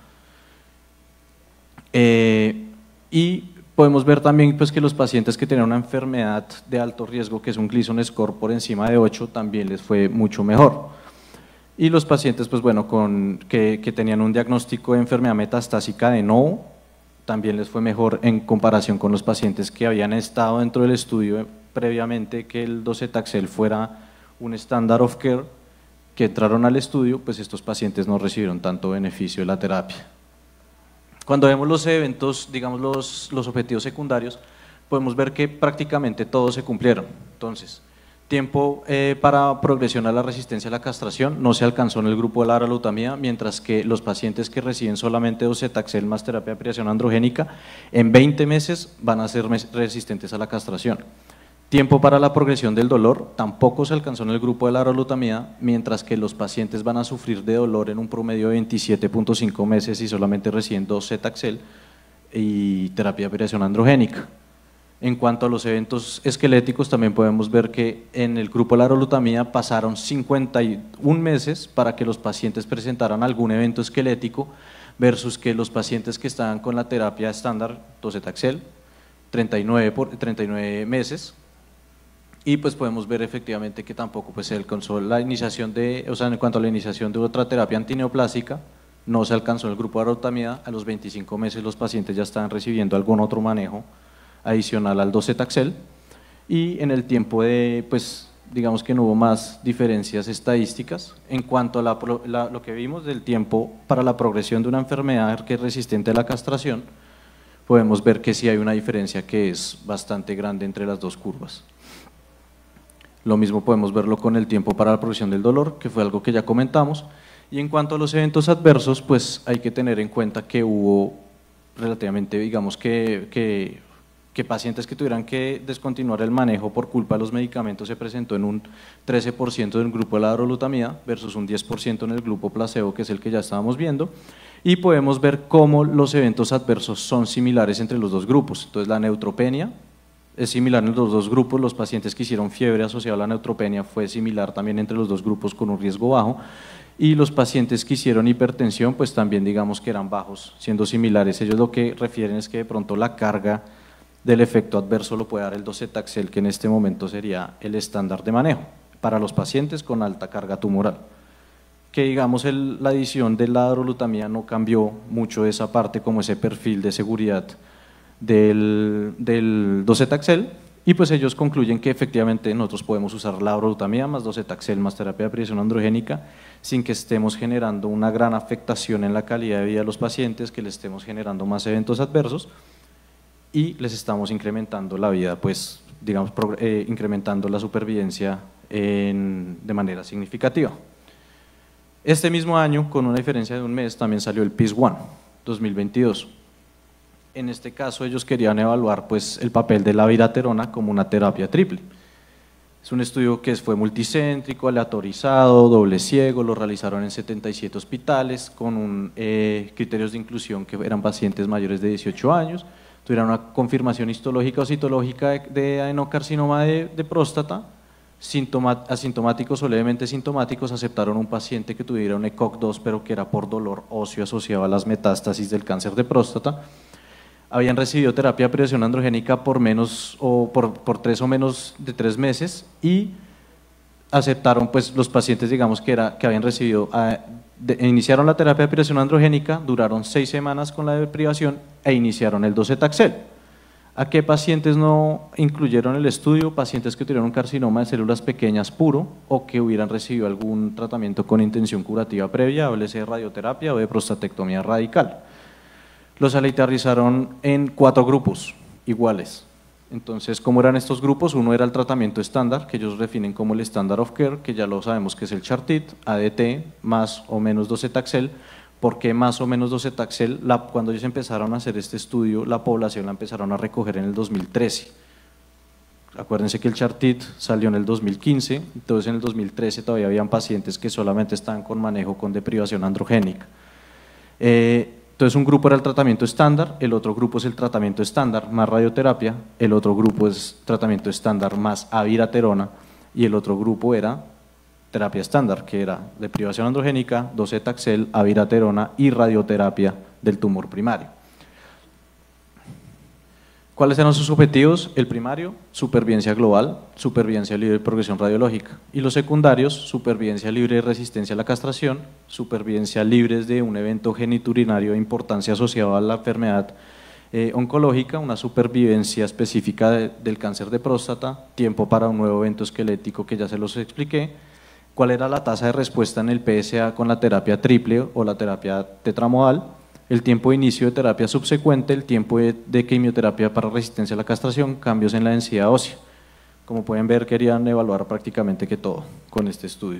Speaker 4: Eh, y podemos ver también, pues, que los pacientes que tenían una enfermedad de alto riesgo, que es un Gleason score por encima de ocho, también les fue mucho mejor. Y los pacientes, pues bueno, con, que, que tenían un diagnóstico de enfermedad metastásica de no, también les fue mejor en comparación con los pacientes que habían estado dentro del estudio previamente que el docetaxel fuera un standard of care, que entraron al estudio, pues estos pacientes no recibieron tanto beneficio de la terapia. Cuando vemos los eventos, digamos los, los objetivos secundarios, podemos ver que prácticamente todos se cumplieron. Entonces, tiempo eh, para progresión a la resistencia a la castración no se alcanzó en el grupo de la darolutamida, mientras que los pacientes que reciben solamente docetaxel más terapia de aspiración androgénica en veinte meses van a ser resistentes a la castración. Tiempo para la progresión del dolor tampoco se alcanzó en el grupo de la darolutamida, mientras que los pacientes van a sufrir de dolor en un promedio de veintisiete punto cinco meses y solamente reciben docetaxel y terapia de aspiración androgénica. En cuanto a los eventos esqueléticos, también podemos ver que en el grupo de la darolutamida pasaron cincuenta y un meses para que los pacientes presentaran algún evento esquelético, versus que los pacientes que estaban con la terapia estándar, docetaxel, treinta y nueve, por, treinta y nueve meses. Y pues podemos ver efectivamente que tampoco pues, se alcanzó la iniciación de, o sea, en cuanto a la iniciación de otra terapia antineoplásica, no se alcanzó en el grupo de darolutamida. A los veinticinco meses los pacientes ya estaban recibiendo algún otro manejo adicional al docetaxel, y en el tiempo de, pues digamos que no hubo más diferencias estadísticas. En cuanto a la, la, lo que vimos del tiempo para la progresión de una enfermedad que es resistente a la castración, podemos ver que sí hay una diferencia que es bastante grande entre las dos curvas. Lo mismo podemos verlo con el tiempo para la progresión del dolor, que fue algo que ya comentamos. Y en cuanto a los eventos adversos, pues hay que tener en cuenta que hubo relativamente, digamos que, que que pacientes que tuvieran que descontinuar el manejo por culpa de los medicamentos se presentó en un trece por ciento del grupo de la darolutamida versus un diez por ciento en el grupo placebo, que es el que ya estábamos viendo. y podemos ver cómo los eventos adversos son similares entre los dos grupos. Entonces la neutropenia es similar en los dos grupos, los pacientes que hicieron fiebre asociada a la neutropenia fue similar también entre los dos grupos con un riesgo bajo, y los pacientes que hicieron hipertensión pues también digamos que eran bajos, siendo similares. Ellos lo que refieren es que de pronto la carga del efecto adverso lo puede dar el docetaxel, que en este momento sería el estándar de manejo para los pacientes con alta carga tumoral. Que digamos el, la adición de la darolutamida no cambió mucho esa parte, como ese perfil de seguridad del, del docetaxel, y pues ellos concluyen que efectivamente nosotros podemos usar la darolutamida más docetaxel más terapia de priorización androgénica sin que estemos generando una gran afectación en la calidad de vida de los pacientes, que les estemos generando más eventos adversos y les estamos incrementando la vida, pues digamos, eh, incrementando la supervivencia en, de manera significativa. Este mismo año, con una diferencia de un mes, también salió el PEACE uno dos mil veintidós. En este caso ellos querían evaluar pues, el papel de la abiraterona como una terapia triple. Es un estudio que fue multicéntrico, aleatorizado, doble ciego, lo realizaron en setenta y siete hospitales con un, eh, criterios de inclusión que eran pacientes mayores de dieciocho años, tuvieron una confirmación histológica o citológica de, de adenocarcinoma de, de próstata, asintomáticos o levemente sintomáticos, aceptaron un paciente que tuviera un E C O C dos pero que era por dolor óseo asociado a las metástasis del cáncer de próstata, habían recibido terapia de priorización androgénica por menos o por, por tres o menos de tres meses y aceptaron pues los pacientes digamos que, era, que habían recibido, eh, de, iniciaron la terapia de priorización androgénica, duraron seis semanas con la deprivación e iniciaron el docetaxel. ¿A qué pacientes no incluyeron el estudio? Pacientes que tuvieron un carcinoma de células pequeñas puro o que hubieran recibido algún tratamiento con intención curativa previa, o de radioterapia o de prostatectomía radical. Los aleatorizaron en cuatro grupos iguales. Entonces, ¿cómo eran estos grupos? Uno era el tratamiento estándar, que ellos definen como el standard of care, que ya lo sabemos que es el Chartit, A D T, más o menos docetaxel. ¿Por qué más o menos docetaxel? La, cuando ellos empezaron a hacer este estudio, la población la empezaron a recoger en el dos mil trece. Acuérdense que el Chartit salió en el dos mil quince, entonces en el dos mil trece todavía habían pacientes que solamente estaban con manejo con deprivación androgénica. Eh, entonces un grupo era el tratamiento estándar, el otro grupo es el tratamiento estándar más radioterapia, el otro grupo es tratamiento estándar más abiraterona y el otro grupo era terapia estándar, que era deprivación androgénica, docetaxel, abiraterona y radioterapia del tumor primario. ¿Cuáles eran sus objetivos? El primario, supervivencia global, supervivencia libre de progresión radiológica, y los secundarios, supervivencia libre de resistencia a la castración, supervivencia libre de un evento geniturinario de importancia asociado a la enfermedad eh, oncológica, una supervivencia específica de, del cáncer de próstata, tiempo para un nuevo evento esquelético que ya se los expliqué, cuál era la tasa de respuesta en el P S A con la terapia triple o la terapia tetramodal, el tiempo de inicio de terapia subsecuente, el tiempo de, de quimioterapia para resistencia a la castración, cambios en la densidad ósea. Como pueden ver, querían evaluar prácticamente que todo con este estudio.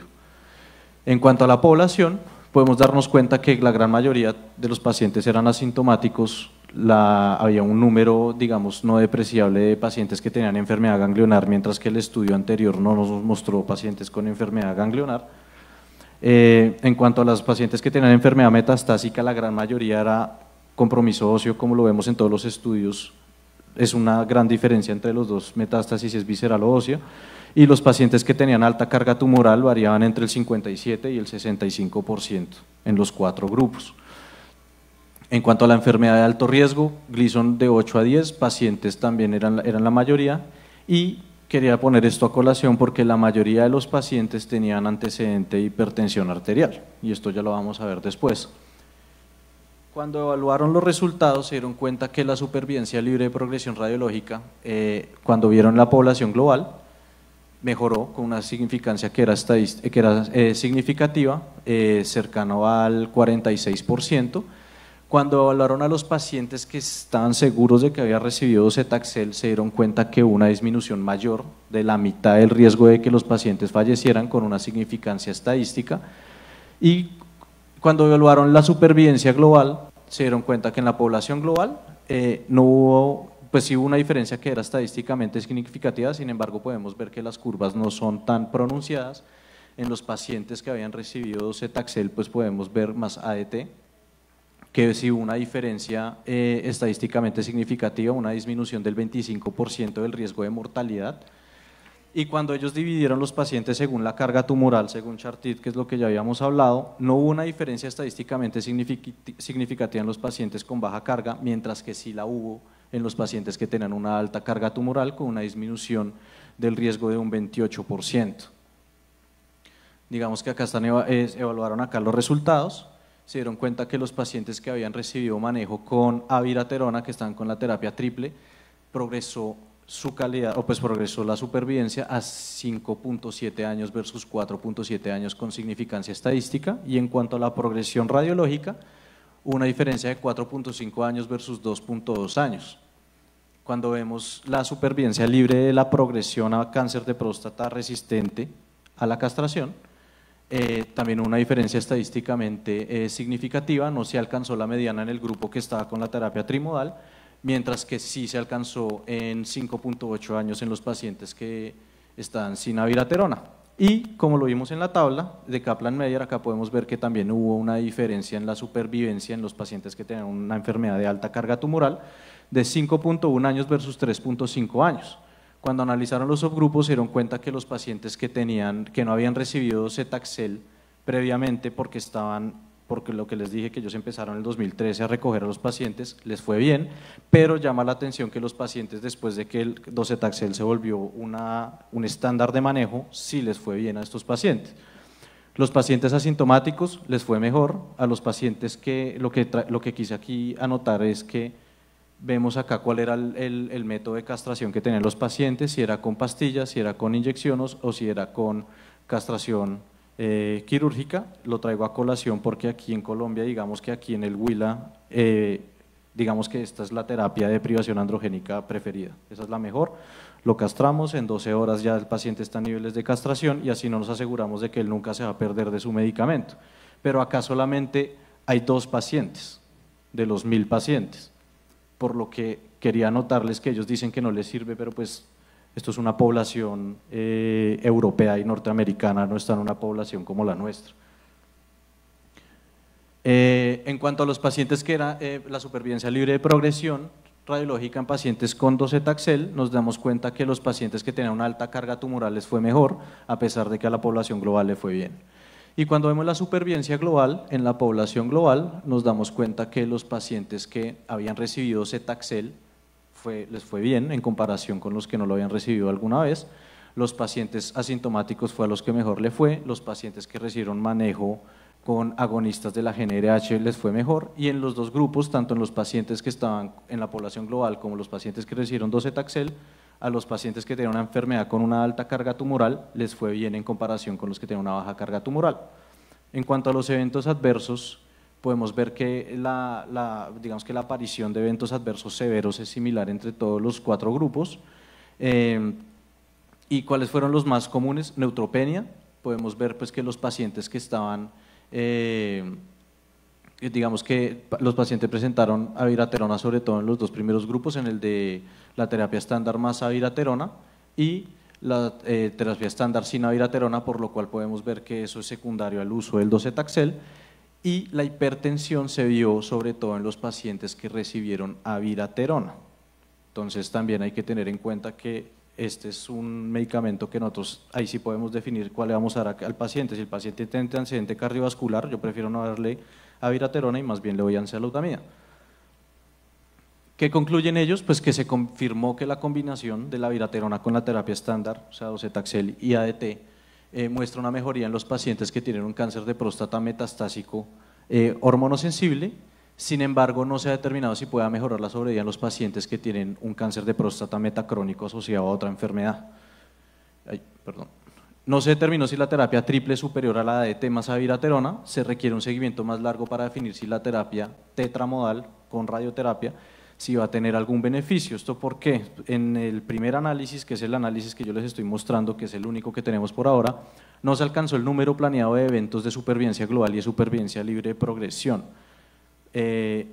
Speaker 4: En cuanto a la población, podemos darnos cuenta que la gran mayoría de los pacientes eran asintomáticos, la, había un número, digamos, no despreciable de pacientes que tenían enfermedad ganglionar, mientras que el estudio anterior no nos mostró pacientes con enfermedad ganglionar. Eh, en cuanto a los pacientes que tenían enfermedad metastásica, la gran mayoría era compromiso óseo, como lo vemos en todos los estudios, es una gran diferencia entre los dos, metástasis es visceral o ósea, y los pacientes que tenían alta carga tumoral variaban entre el cincuenta y siete y el sesenta y cinco por ciento en los cuatro grupos. En cuanto a la enfermedad de alto riesgo, Gleason de ocho a diez, pacientes también eran, eran la mayoría, y quería poner esto a colación porque la mayoría de los pacientes tenían antecedente de hipertensión arterial, y esto ya lo vamos a ver después. Cuando evaluaron los resultados se dieron cuenta que la supervivencia libre de progresión radiológica, eh, cuando vieron la población global, mejoró con una significancia que era, que era eh, significativa, eh, cercano al cuarenta y seis por ciento. Cuando evaluaron a los pacientes que estaban seguros de que había recibido docetaxel, se dieron cuenta que hubo una disminución mayor de la mitad del riesgo de que los pacientes fallecieran, con una significancia estadística. Y cuando evaluaron la supervivencia global, se dieron cuenta que en la población global eh, no hubo, pues sí hubo una diferencia que era estadísticamente significativa, sin embargo podemos ver que las curvas no son tan pronunciadas. En los pacientes que habían recibido docetaxel, pues podemos ver más A D T, que sí hubo una diferencia eh, estadísticamente significativa, una disminución del veinticinco por ciento del riesgo de mortalidad. Y cuando ellos dividieron los pacientes según la carga tumoral, según Chartit, que es lo que ya habíamos hablado, no hubo una diferencia estadísticamente significativa en los pacientes con baja carga, mientras que sí la hubo en los pacientes que tenían una alta carga tumoral, con una disminución del riesgo de un veintiocho por ciento. Digamos que acá están, evaluaron acá los resultados. Se dieron cuenta que los pacientes que habían recibido manejo con abiraterona, que están con la terapia triple, progresó su calidad, o pues progresó la supervivencia a cinco punto siete años versus cuatro punto siete años con significancia estadística, y en cuanto a la progresión radiológica, una diferencia de cuatro punto cinco años versus dos punto dos años. Cuando vemos la supervivencia libre de la progresión a cáncer de próstata resistente a la castración, Eh, también una diferencia estadísticamente eh, significativa, no se alcanzó la mediana en el grupo que estaba con la terapia trimodal, mientras que sí se alcanzó en cinco punto ocho años en los pacientes que están sin abiraterona. Y como lo vimos en la tabla de Kaplan-Meier, acá podemos ver que también hubo una diferencia en la supervivencia en los pacientes que tenían una enfermedad de alta carga tumoral de cinco punto uno años versus tres punto cinco años. Cuando analizaron los subgrupos se dieron cuenta que los pacientes que, tenían, que no habían recibido Cetaxel previamente, porque estaban, porque lo que les dije que ellos empezaron en el dos mil trece a recoger a los pacientes, les fue bien, pero llama la atención que los pacientes, después de que el docetaxel se volvió una, un estándar de manejo, sí les fue bien a estos pacientes. Los pacientes asintomáticos les fue mejor, a los pacientes que lo que, lo que quise aquí anotar es que vemos acá cuál era el, el, el método de castración que tenían los pacientes, si era con pastillas, si era con inyecciones o si era con castración eh, quirúrgica. Lo traigo a colación porque aquí en Colombia, digamos que aquí en el Huila, eh, digamos que esta es la terapia de privación androgénica preferida, esa es la mejor. Lo castramos, en doce horas ya el paciente está a niveles de castración y así no nos aseguramos de que él nunca se va a perder de su medicamento. Pero acá solamente hay dos pacientes de los mil pacientes, por lo que quería anotarles que ellos dicen que no les sirve, pero pues esto es una población eh, europea y norteamericana, no está en una población como la nuestra. Eh, en cuanto a los pacientes que era eh, la supervivencia libre de progresión radiológica en pacientes con docetaxel, nos damos cuenta que los pacientes que tenían una alta carga tumoral les fue mejor, a pesar de que a la población global le fue bien. Y cuando vemos la supervivencia global, en la población global, nos damos cuenta que los pacientes que habían recibido Cetaxel fue, les fue bien en comparación con los que no lo habían recibido alguna vez. Los pacientes asintomáticos fue a los que mejor le fue, los pacientes que recibieron manejo con agonistas de la G N R H les fue mejor, y en los dos grupos, tanto en los pacientes que estaban en la población global como los pacientes que recibieron docetaxel, a los pacientes que tenían una enfermedad con una alta carga tumoral les fue bien en comparación con los que tenían una baja carga tumoral. En cuanto a los eventos adversos, podemos ver que la, la, digamos que la aparición de eventos adversos severos es similar entre todos los cuatro grupos. Eh, ¿Y cuáles fueron los más comunes? Neutropenia. Podemos ver pues que los pacientes que estaban, eh, digamos que los pacientes presentaron abiraterona sobre todo en los dos primeros grupos, en el de la terapia estándar más abiraterona y la eh, terapia estándar sin abiraterona, por lo cual podemos ver que eso es secundario al uso del docetaxel, y la hipertensión se vio sobre todo en los pacientes que recibieron abiraterona. Entonces también hay que tener en cuenta que este es un medicamento que nosotros ahí sí podemos definir cuál le vamos a dar al paciente. Si el paciente tiene antecedente cardiovascular, yo prefiero no darle abiraterona y más bien le doy enzalutamida. ¿Qué concluyen ellos? Pues que se confirmó que la combinación de la abiraterona con la terapia estándar, o sea, docetaxel y A D T, eh, muestra una mejoría en los pacientes que tienen un cáncer de próstata metastásico eh, hormonosensible. Sin embargo, no se ha determinado si pueda mejorar la sobrevida en los pacientes que tienen un cáncer de próstata metacrónico asociado a otra enfermedad. Ay, perdón. No se determinó si la terapia triple es superior a la A D T más abiraterona. Se requiere un seguimiento más largo para definir si la terapia tetramodal con radioterapia si va a tener algún beneficio. ¿Esto por qué? En el primer análisis, que es el análisis que yo les estoy mostrando, que es el único que tenemos por ahora, no se alcanzó el número planeado de eventos de supervivencia global y de supervivencia libre de progresión eh,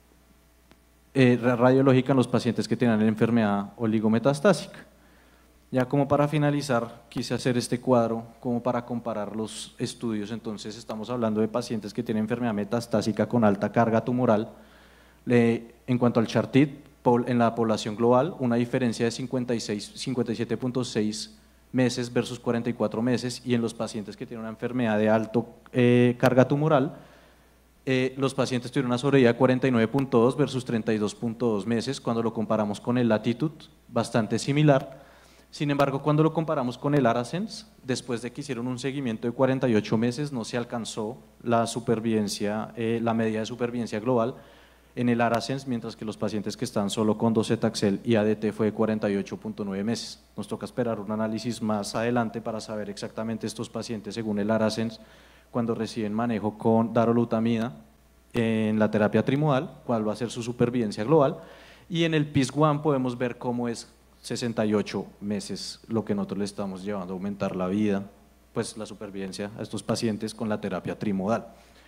Speaker 4: eh, radiológica en los pacientes que tenían la enfermedad oligometastásica. Ya como para finalizar, quise hacer este cuadro como para comparar los estudios. Entonces estamos hablando de pacientes que tienen enfermedad metastásica con alta carga tumoral. Le, en cuanto al Chartit, en la población global, una diferencia de cincuenta y seis, cincuenta y siete punto seis meses versus cuarenta y cuatro meses, y en los pacientes que tienen una enfermedad de alta eh, carga tumoral, eh, los pacientes tuvieron una sobrevida de cuarenta y nueve punto dos versus treinta y dos punto dos meses. Cuando lo comparamos con el Latitude, bastante similar. Sin embargo, cuando lo comparamos con el ARASENS, después de que hicieron un seguimiento de cuarenta y ocho meses, no se alcanzó la supervivencia, eh, la media de supervivencia global en el ARASENS, mientras que los pacientes que están solo con docetaxel y A D T fue de cuarenta y ocho punto nueve meses. Nos toca esperar un análisis más adelante para saber exactamente estos pacientes según el ARASENS, cuando reciben manejo con darolutamida en la terapia trimodal, cuál va a ser su supervivencia global, y en el P I S uno podemos ver cómo es sesenta y ocho meses lo que nosotros le estamos llevando a aumentar la vida, pues la supervivencia a estos pacientes con la terapia trimodal.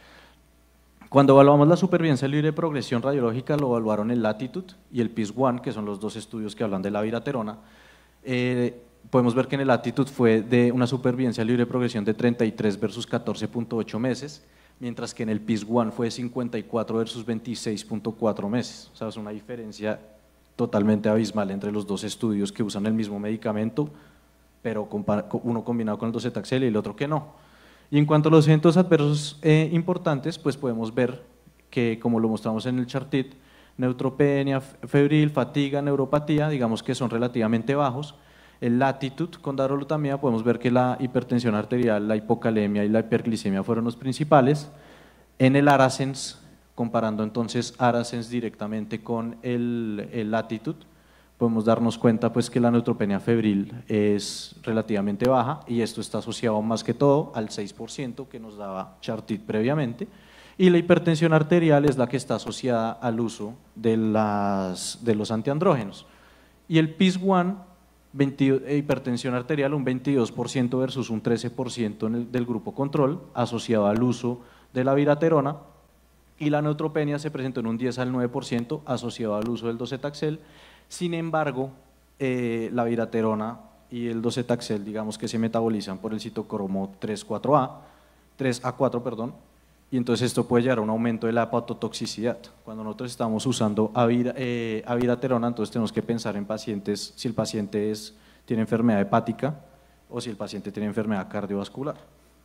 Speaker 4: Cuando evaluamos la supervivencia libre de progresión radiológica, lo evaluaron el Latitude y el P I S uno, que son los dos estudios que hablan de la viraterona. Eh, podemos ver que en el Latitude fue de una supervivencia libre de progresión de treinta y tres versus catorce punto ocho meses, mientras que en el P I S uno fue de cincuenta y cuatro versus veintiséis punto cuatro meses. O sea, es una diferencia totalmente abismal entre los dos estudios que usan el mismo medicamento, pero uno combinado con el docetaxel y el otro que no. Y en cuanto a los eventos adversos eh, importantes, pues podemos ver que, como lo mostramos en el Chartit, neutropenia, febril, fatiga, neuropatía, digamos que son relativamente bajos. El Latitude con darolutamida podemos ver que la hipertensión arterial, la hipocalemia y la hiperglicemia fueron los principales. En el ARASENS, comparando entonces ARASENS directamente con el, el Latitude, podemos darnos cuenta pues que la neutropenia febril es relativamente baja, y esto está asociado más que todo al seis por ciento que nos daba Chartit previamente, y la hipertensión arterial es la que está asociada al uso de, las, de los antiandrógenos. Y el P I S uno, hipertensión arterial un veintidós por ciento versus un trece por ciento en el, del grupo control, asociado al uso de la viraterona, y la neutropenia se presentó en un diez al nueve por ciento asociado al uso del docetaxel. Sin embargo, eh, la viraterona y el docetaxel, digamos que se metabolizan por el citocromo tres cuatro A, tres A cuatro, perdón, y entonces esto puede llevar a un aumento de la hepatotoxicidad. Cuando nosotros estamos usando avira, eh, aviraterona, entonces tenemos que pensar en pacientes, si el paciente es, tiene enfermedad hepática o si el paciente tiene enfermedad cardiovascular.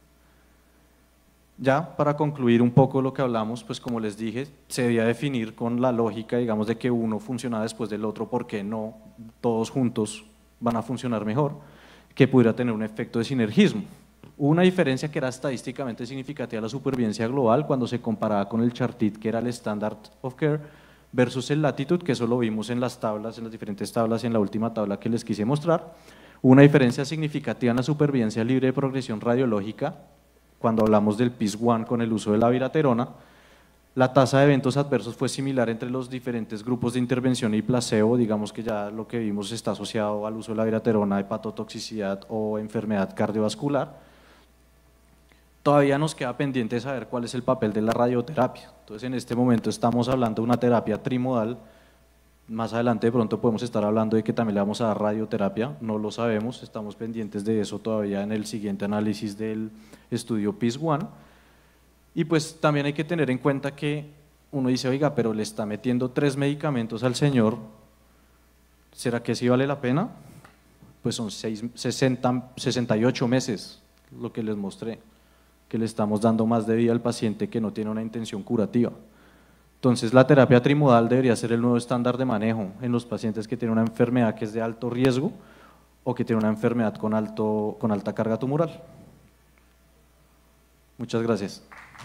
Speaker 4: Ya para concluir un poco lo que hablamos, pues como les dije, se debía definir con la lógica, digamos, de que uno funciona después del otro, porque no todos juntos van a funcionar mejor, que pudiera tener un efecto de sinergismo. Hubo una diferencia que era estadísticamente significativa de la supervivencia global cuando se comparaba con el Chartit, que era el Standard of Care, versus el Latitude, que eso lo vimos en las tablas, en las diferentes tablas, en la última tabla que les quise mostrar. Hubo una diferencia significativa en la supervivencia libre de progresión radiológica cuando hablamos del P I S uno con el uso de la viraterona. La tasa de eventos adversos fue similar entre los diferentes grupos de intervención y placebo, digamos que ya lo que vimos está asociado al uso de la viraterona, hepatotoxicidad o enfermedad cardiovascular. Todavía nos queda pendiente saber cuál es el papel de la radioterapia. Entonces, en este momento estamos hablando de una terapia trimodal. Más adelante de pronto podemos estar hablando de que también le vamos a dar radioterapia, no lo sabemos, estamos pendientes de eso todavía en el siguiente análisis del estudio P I S uno. Y pues también hay que tener en cuenta que uno dice, oiga, pero le está metiendo tres medicamentos al señor, ¿será que sí vale la pena? Pues son seis, sesenta, sesenta y ocho meses lo que les mostré, que le estamos dando más de vida al paciente que no tiene una intención curativa. Entonces, la terapia trimodal debería ser el nuevo estándar de manejo en los pacientes que tienen una enfermedad que es de alto riesgo o que tienen una enfermedad con, alto, con alta carga tumoral. Muchas gracias.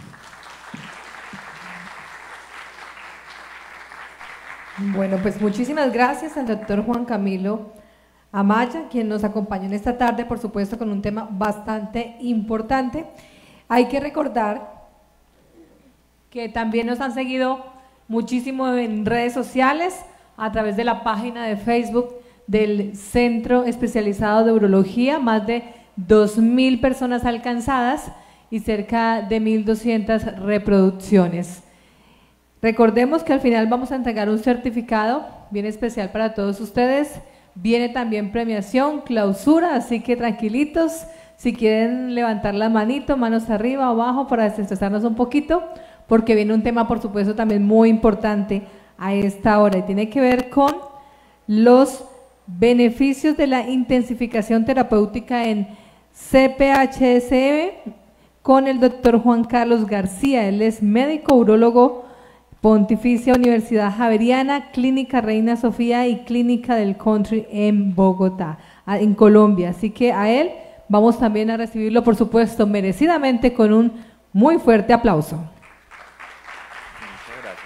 Speaker 1: Bueno, pues muchísimas gracias al doctor Juan Camilo Amaya, quien nos acompañó en esta tarde, por supuesto, con un tema bastante importante. Hay que recordar que también nos han seguido muchísimo en redes sociales, a través de la página de Facebook del Centro Especializado de Urología, más de dos mil personas alcanzadas y cerca de mil doscientas reproducciones. Recordemos que al final vamos a entregar un certificado bien especial para todos ustedes, viene también premiación, clausura, así que tranquilitos, si quieren levantar la manito, manos arriba o abajo para desestresarnos un poquito, porque viene un tema por supuesto también muy importante a esta hora y tiene que ver con los beneficios de la intensificación terapéutica en C P H S M con el doctor Juan Carlos García. Él es médico urólogo, Pontificia Universidad Javeriana, Clínica Reina Sofía y Clínica del Country en Bogotá, en Colombia. Así que a él vamos también a recibirlo, por supuesto, merecidamente con un muy fuerte aplauso.
Speaker 5: Muchas gracias.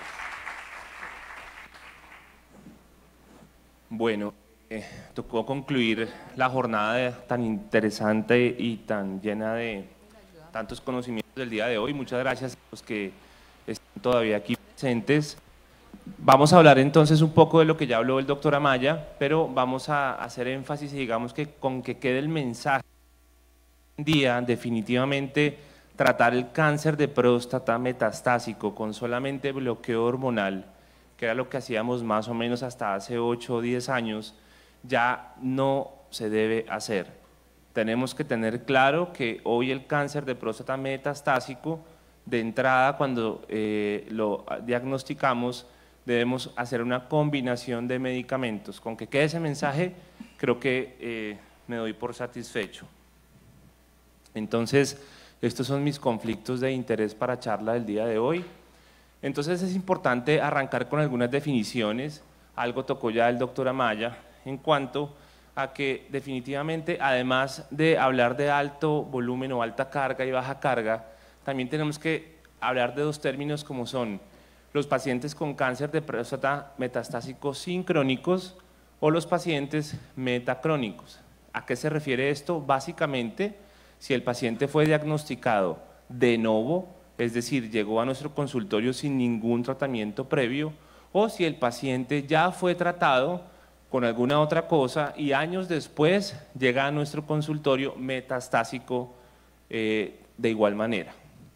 Speaker 5: Bueno, eh, tocó concluir la jornada de, tan interesante y tan llena de tantos conocimientos del día de hoy. Muchas gracias a los que están todavía aquí presentes. Vamos a hablar entonces un poco de lo que ya habló el doctor Amaya, pero vamos a hacer énfasis y digamos que con que quede el mensaje hoy en día, definitivamente tratar el cáncer de próstata metastásico con solamente bloqueo hormonal, que era lo que hacíamos más o menos hasta hace ocho o diez años, ya no se debe hacer. Tenemos que tener claro que hoy el cáncer de próstata metastásico, de entrada cuando eh, lo diagnosticamos, debemos hacer una combinación de medicamentos. Con que quede ese mensaje, creo que eh, me doy por satisfecho. Entonces, estos son mis conflictos de interés para charla del día de hoy. Entonces es importante arrancar con algunas definiciones, algo tocó ya el doctor Amaya, en cuanto a que definitivamente, además de hablar de alto volumen o alta carga y baja carga, también tenemos que hablar de dos términos como son los pacientes con cáncer de próstata metastásico sincrónicos o los pacientes metacrónicos. ¿A qué se refiere esto? Básicamente, si el paciente fue diagnosticado de novo, es decir, llegó a nuestro consultorio sin ningún tratamiento previo, o si el paciente ya fue tratado con alguna otra cosa y años después llega a nuestro consultorio metastásico eh, de igual manera.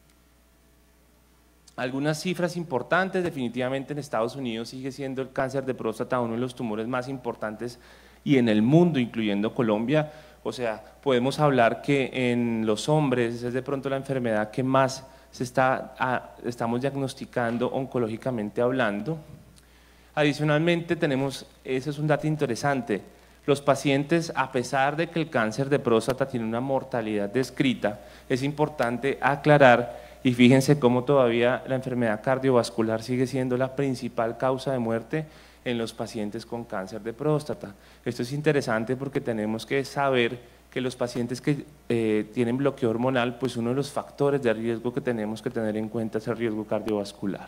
Speaker 5: Algunas cifras importantes, definitivamente en Estados Unidos sigue siendo el cáncer de próstata uno de los tumores más importantes y en el mundo, incluyendo Colombia. O sea, podemos hablar que en los hombres es de pronto la enfermedad que más se está, ah, estamos diagnosticando oncológicamente hablando. Adicionalmente tenemos, ese es un dato interesante, los pacientes, a pesar de que el cáncer de próstata tiene una mortalidad descrita, es importante aclarar, y fíjense cómo todavía la enfermedad cardiovascular sigue siendo la principal causa de muerte en los pacientes con cáncer de próstata. Esto es interesante porque tenemos que saber que los pacientes que eh, tienen bloqueo hormonal, pues uno de los factores de riesgo que tenemos que tener en cuenta es el riesgo cardiovascular.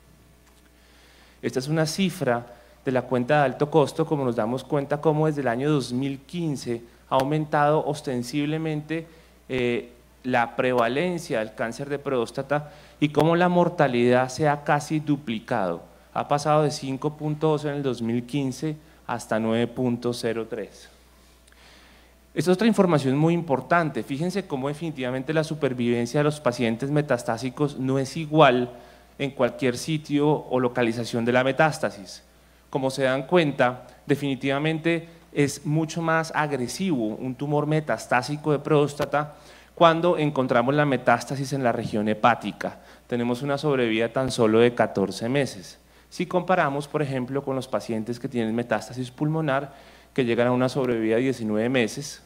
Speaker 5: Esta es una cifra de la cuenta de alto costo, como nos damos cuenta cómo desde el año dos mil quince ha aumentado ostensiblemente eh, la prevalencia del cáncer de próstata y cómo la mortalidad se ha casi duplicado. Ha pasado de cinco punto dos en el dos mil quince hasta nueve punto cero tres. Esta es otra información muy importante. Fíjense cómo definitivamente la supervivencia de los pacientes metastásicos no es igual en cualquier sitio o localización de la metástasis. Como se dan cuenta, definitivamente es mucho más agresivo un tumor metastásico de próstata cuando encontramos la metástasis en la región hepática. Tenemos una sobrevida tan solo de catorce meses. Si comparamos, por ejemplo, con los pacientes que tienen metástasis pulmonar, que llegan a una sobrevida de diecinueve meses.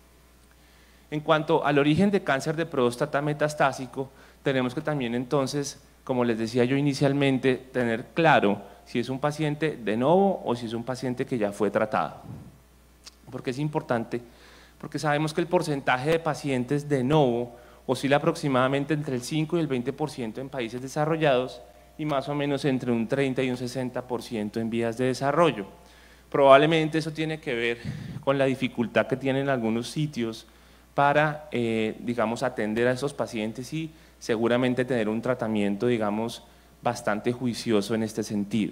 Speaker 5: En cuanto al origen de cáncer de próstata metastásico, tenemos que también entonces, como les decía yo inicialmente, tener claro si es un paciente de novo o si es un paciente que ya fue tratado. ¿Por qué es importante? Porque sabemos que el porcentaje de pacientes de novo oscila aproximadamente entre el cinco y el veinte por ciento en países desarrollados y más o menos entre un treinta y un sesenta por ciento en vías de desarrollo. Probablemente eso tiene que ver con la dificultad que tienen algunos sitios para, eh, digamos, atender a esos pacientes y seguramente tener un tratamiento, digamos, bastante juicioso en este sentido.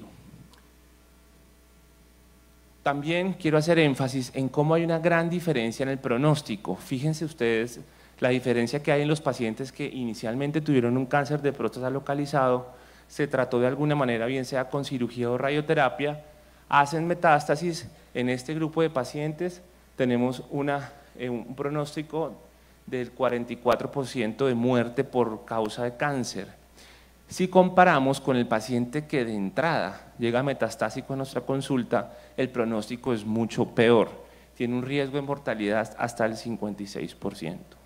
Speaker 5: También quiero hacer énfasis en cómo hay una gran diferencia en el pronóstico. Fíjense ustedes la diferencia que hay en los pacientes que inicialmente tuvieron un cáncer de próstata localizado, se trató de alguna manera, bien sea con cirugía o radioterapia, hacen metástasis, en este grupo de pacientes tenemos una, eh, un pronóstico del cuarenta y cuatro por ciento de muerte por causa de cáncer. Si comparamos con el paciente que de entrada llega metastásico a nuestra consulta, el pronóstico es mucho peor, tiene un riesgo de mortalidad hasta el cincuenta y seis por ciento.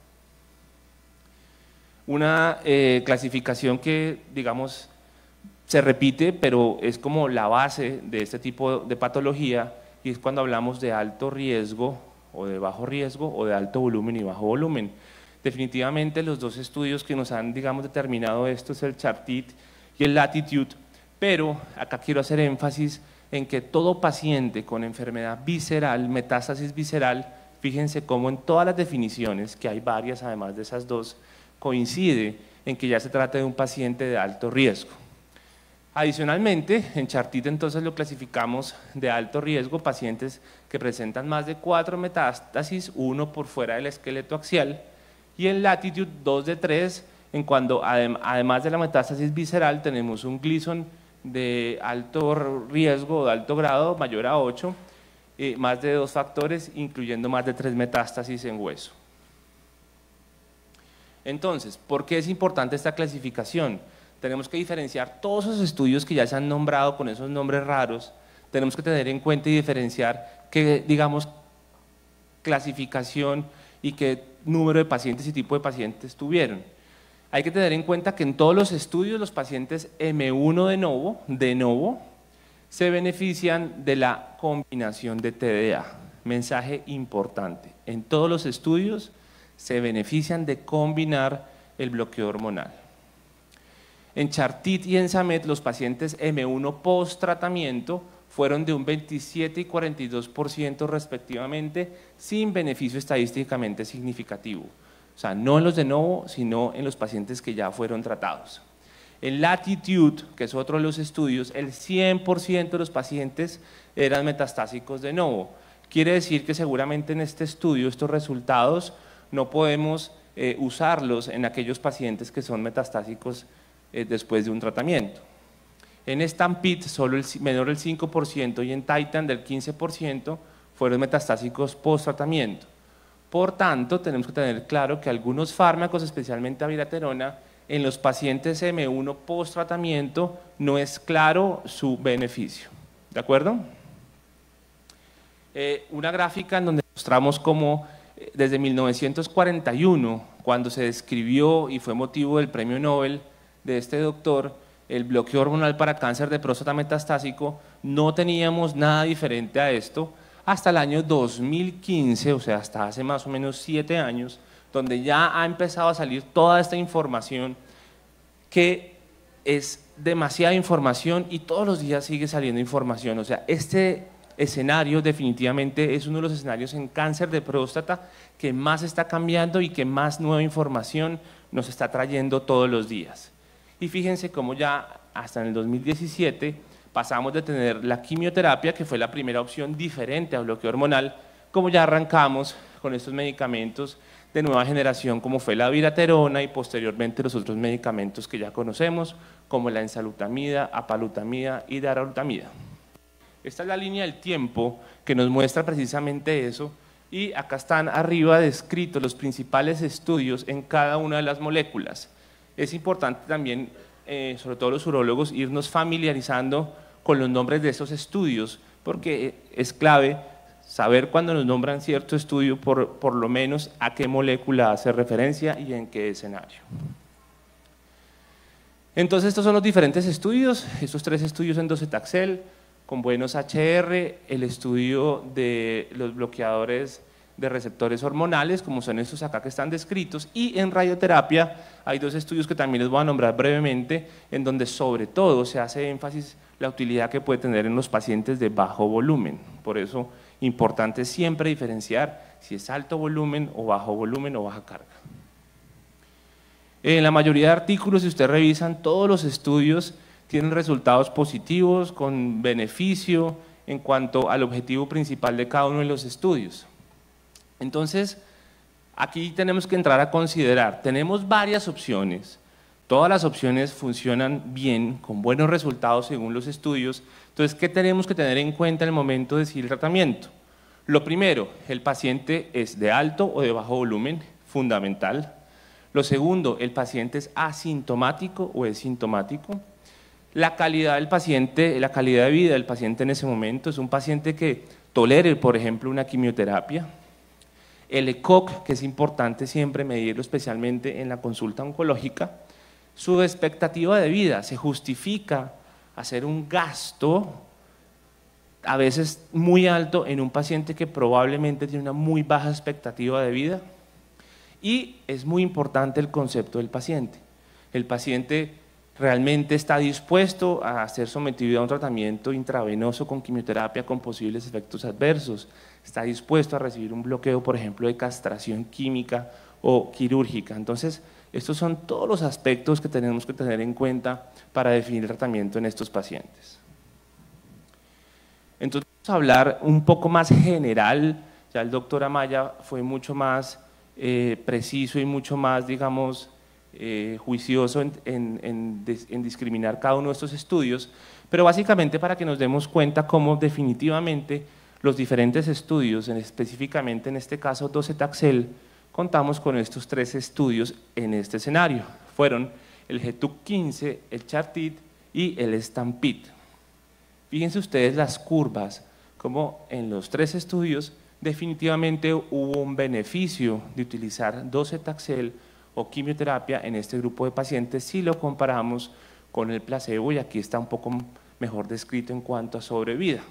Speaker 5: Una eh, clasificación que, digamos, se repite, pero es como la base de este tipo de patología, y es cuando hablamos de alto riesgo o de bajo riesgo o de alto volumen y bajo volumen. Definitivamente los dos estudios que nos han, digamos, determinado esto es el CHARTIT y el LATITUDE, pero acá quiero hacer énfasis en que todo paciente con enfermedad visceral, metástasis visceral, fíjense cómo en todas las definiciones, que hay varias además de esas dos, coincide en que ya se trata de un paciente de alto riesgo. Adicionalmente, en CHARTIT entonces lo clasificamos de alto riesgo, pacientes que presentan más de cuatro metástasis, uno por fuera del esqueleto axial, y en LATITUDE dos de tres, en cuando adem además de la metástasis visceral tenemos un Gleason de alto riesgo o de alto grado, mayor a ocho, eh, más de dos factores, incluyendo más de tres metástasis en hueso. Entonces, ¿por qué es importante esta clasificación? Tenemos que diferenciar todos esos estudios que ya se han nombrado con esos nombres raros, tenemos que tener en cuenta y diferenciar qué, digamos, clasificación y qué número de pacientes y tipo de pacientes tuvieron. Hay que tener en cuenta que en todos los estudios los pacientes eme uno de novo, de novo, se benefician de la combinación de te de a. Mensaje importante, en todos los estudios se benefician de combinar el bloqueo hormonal. En CHARTIT y en SAMET los pacientes eme uno post tratamiento fueron de un veintisiete y cuarenta y dos por ciento respectivamente, sin beneficio estadísticamente significativo. O sea, no en los de novo, sino en los pacientes que ya fueron tratados. En LATITUDE, que es otro de los estudios, el cien por ciento de los pacientes eran metastásicos de novo. Quiere decir que seguramente en este estudio estos resultados no podemos eh, usarlos en aquellos pacientes que son metastásicos eh, después de un tratamiento. En STAMPEDE solo el menor del cinco por ciento y en TITAN del quince por ciento fueron metastásicos post tratamiento. Por tanto, tenemos que tener claro que algunos fármacos, especialmente abiraterona, en los pacientes eme uno post tratamiento no es claro su beneficio. ¿De acuerdo? Eh, una gráfica en donde mostramos cómo eh, desde mil novecientos cuarenta y uno, cuando se describió y fue motivo del premio Nobel de este doctor, el bloqueo hormonal para cáncer de próstata metastásico, no teníamos nada diferente a esto hasta el año dos mil quince, o sea, hasta hace más o menos siete años, donde ya ha empezado a salir toda esta información que es demasiada información y todos los días sigue saliendo información. O sea, este escenario definitivamente es uno de los escenarios en cáncer de próstata que más está cambiando y que más nueva información nos está trayendo todos los días. Y fíjense cómo ya hasta en el dos mil diecisiete pasamos de tener la quimioterapia, que fue la primera opción diferente a bloqueo hormonal, como ya arrancamos con estos medicamentos de nueva generación, como fue la abiraterona y posteriormente los otros medicamentos que ya conocemos, como la enzalutamida, apalutamida y darolutamida. Esta es la línea del tiempo que nos muestra precisamente eso, y acá están arriba descritos los principales estudios en cada una de las moléculas. Es importante también, eh, sobre todo los urólogos, irnos familiarizando con los nombres de esos estudios, porque es clave saber cuando nos nombran cierto estudio, por, por lo menos a qué molécula hace referencia y en qué escenario. Entonces estos son los diferentes estudios, estos tres estudios en docetaxel, con buenos hache erre, el estudio de los bloqueadores de receptores hormonales, como son estos acá que están descritos, y en radioterapia hay dos estudios que también les voy a nombrar brevemente, en donde sobre todo se hace énfasis la utilidad que puede tener en los pacientes de bajo volumen. Por eso, importante siempre diferenciar si es alto volumen o bajo volumen o baja carga. En la mayoría de artículos, si ustedes revisan, todos los estudios tienen resultados positivos, con beneficio en cuanto al objetivo principal de cada uno de los estudios. Entonces, aquí tenemos que entrar a considerar, tenemos varias opciones, Todas las opciones funcionan bien, con buenos resultados según los estudios. Entonces, ¿qué tenemos que tener en cuenta en el momento de decidir el tratamiento? Lo primero, el paciente es de alto o de bajo volumen, fundamental. Lo segundo, el paciente es asintomático o es sintomático. La calidad del paciente, la calidad de vida del paciente en ese momento, es un paciente que tolere, por ejemplo, una quimioterapia. El E C O C, que es importante siempre medirlo, especialmente en la consulta oncológica. Su expectativa de vida, se justifica hacer un gasto a veces muy alto en un paciente que probablemente tiene una muy baja expectativa de vida. Y es muy importante el concepto del paciente. El paciente realmente está dispuesto a ser sometido a un tratamiento intravenoso con quimioterapia con posibles efectos adversos. Está dispuesto a recibir un bloqueo, por ejemplo, de castración química o quirúrgica. Entonces, estos son todos los aspectos que tenemos que tener en cuenta para definir el tratamiento en estos pacientes. Entonces, vamos a hablar un poco más general. Ya el doctor Amaya fue mucho más eh, preciso y mucho más, digamos, eh, juicioso en, en, en, en discriminar cada uno de estos estudios, pero básicamente para que nos demos cuenta cómo definitivamente los diferentes estudios, en, específicamente en este caso docetaxel, contamos con estos tres estudios en este escenario. Fueron el G T U C quince, el CHARTID y el STAMPEDE. Fíjense ustedes las curvas, como en los tres estudios definitivamente hubo un beneficio de utilizar docetaxel o quimioterapia en este grupo de pacientes si lo comparamos con el placebo, y aquí está un poco mejor descrito en cuanto a sobrevida.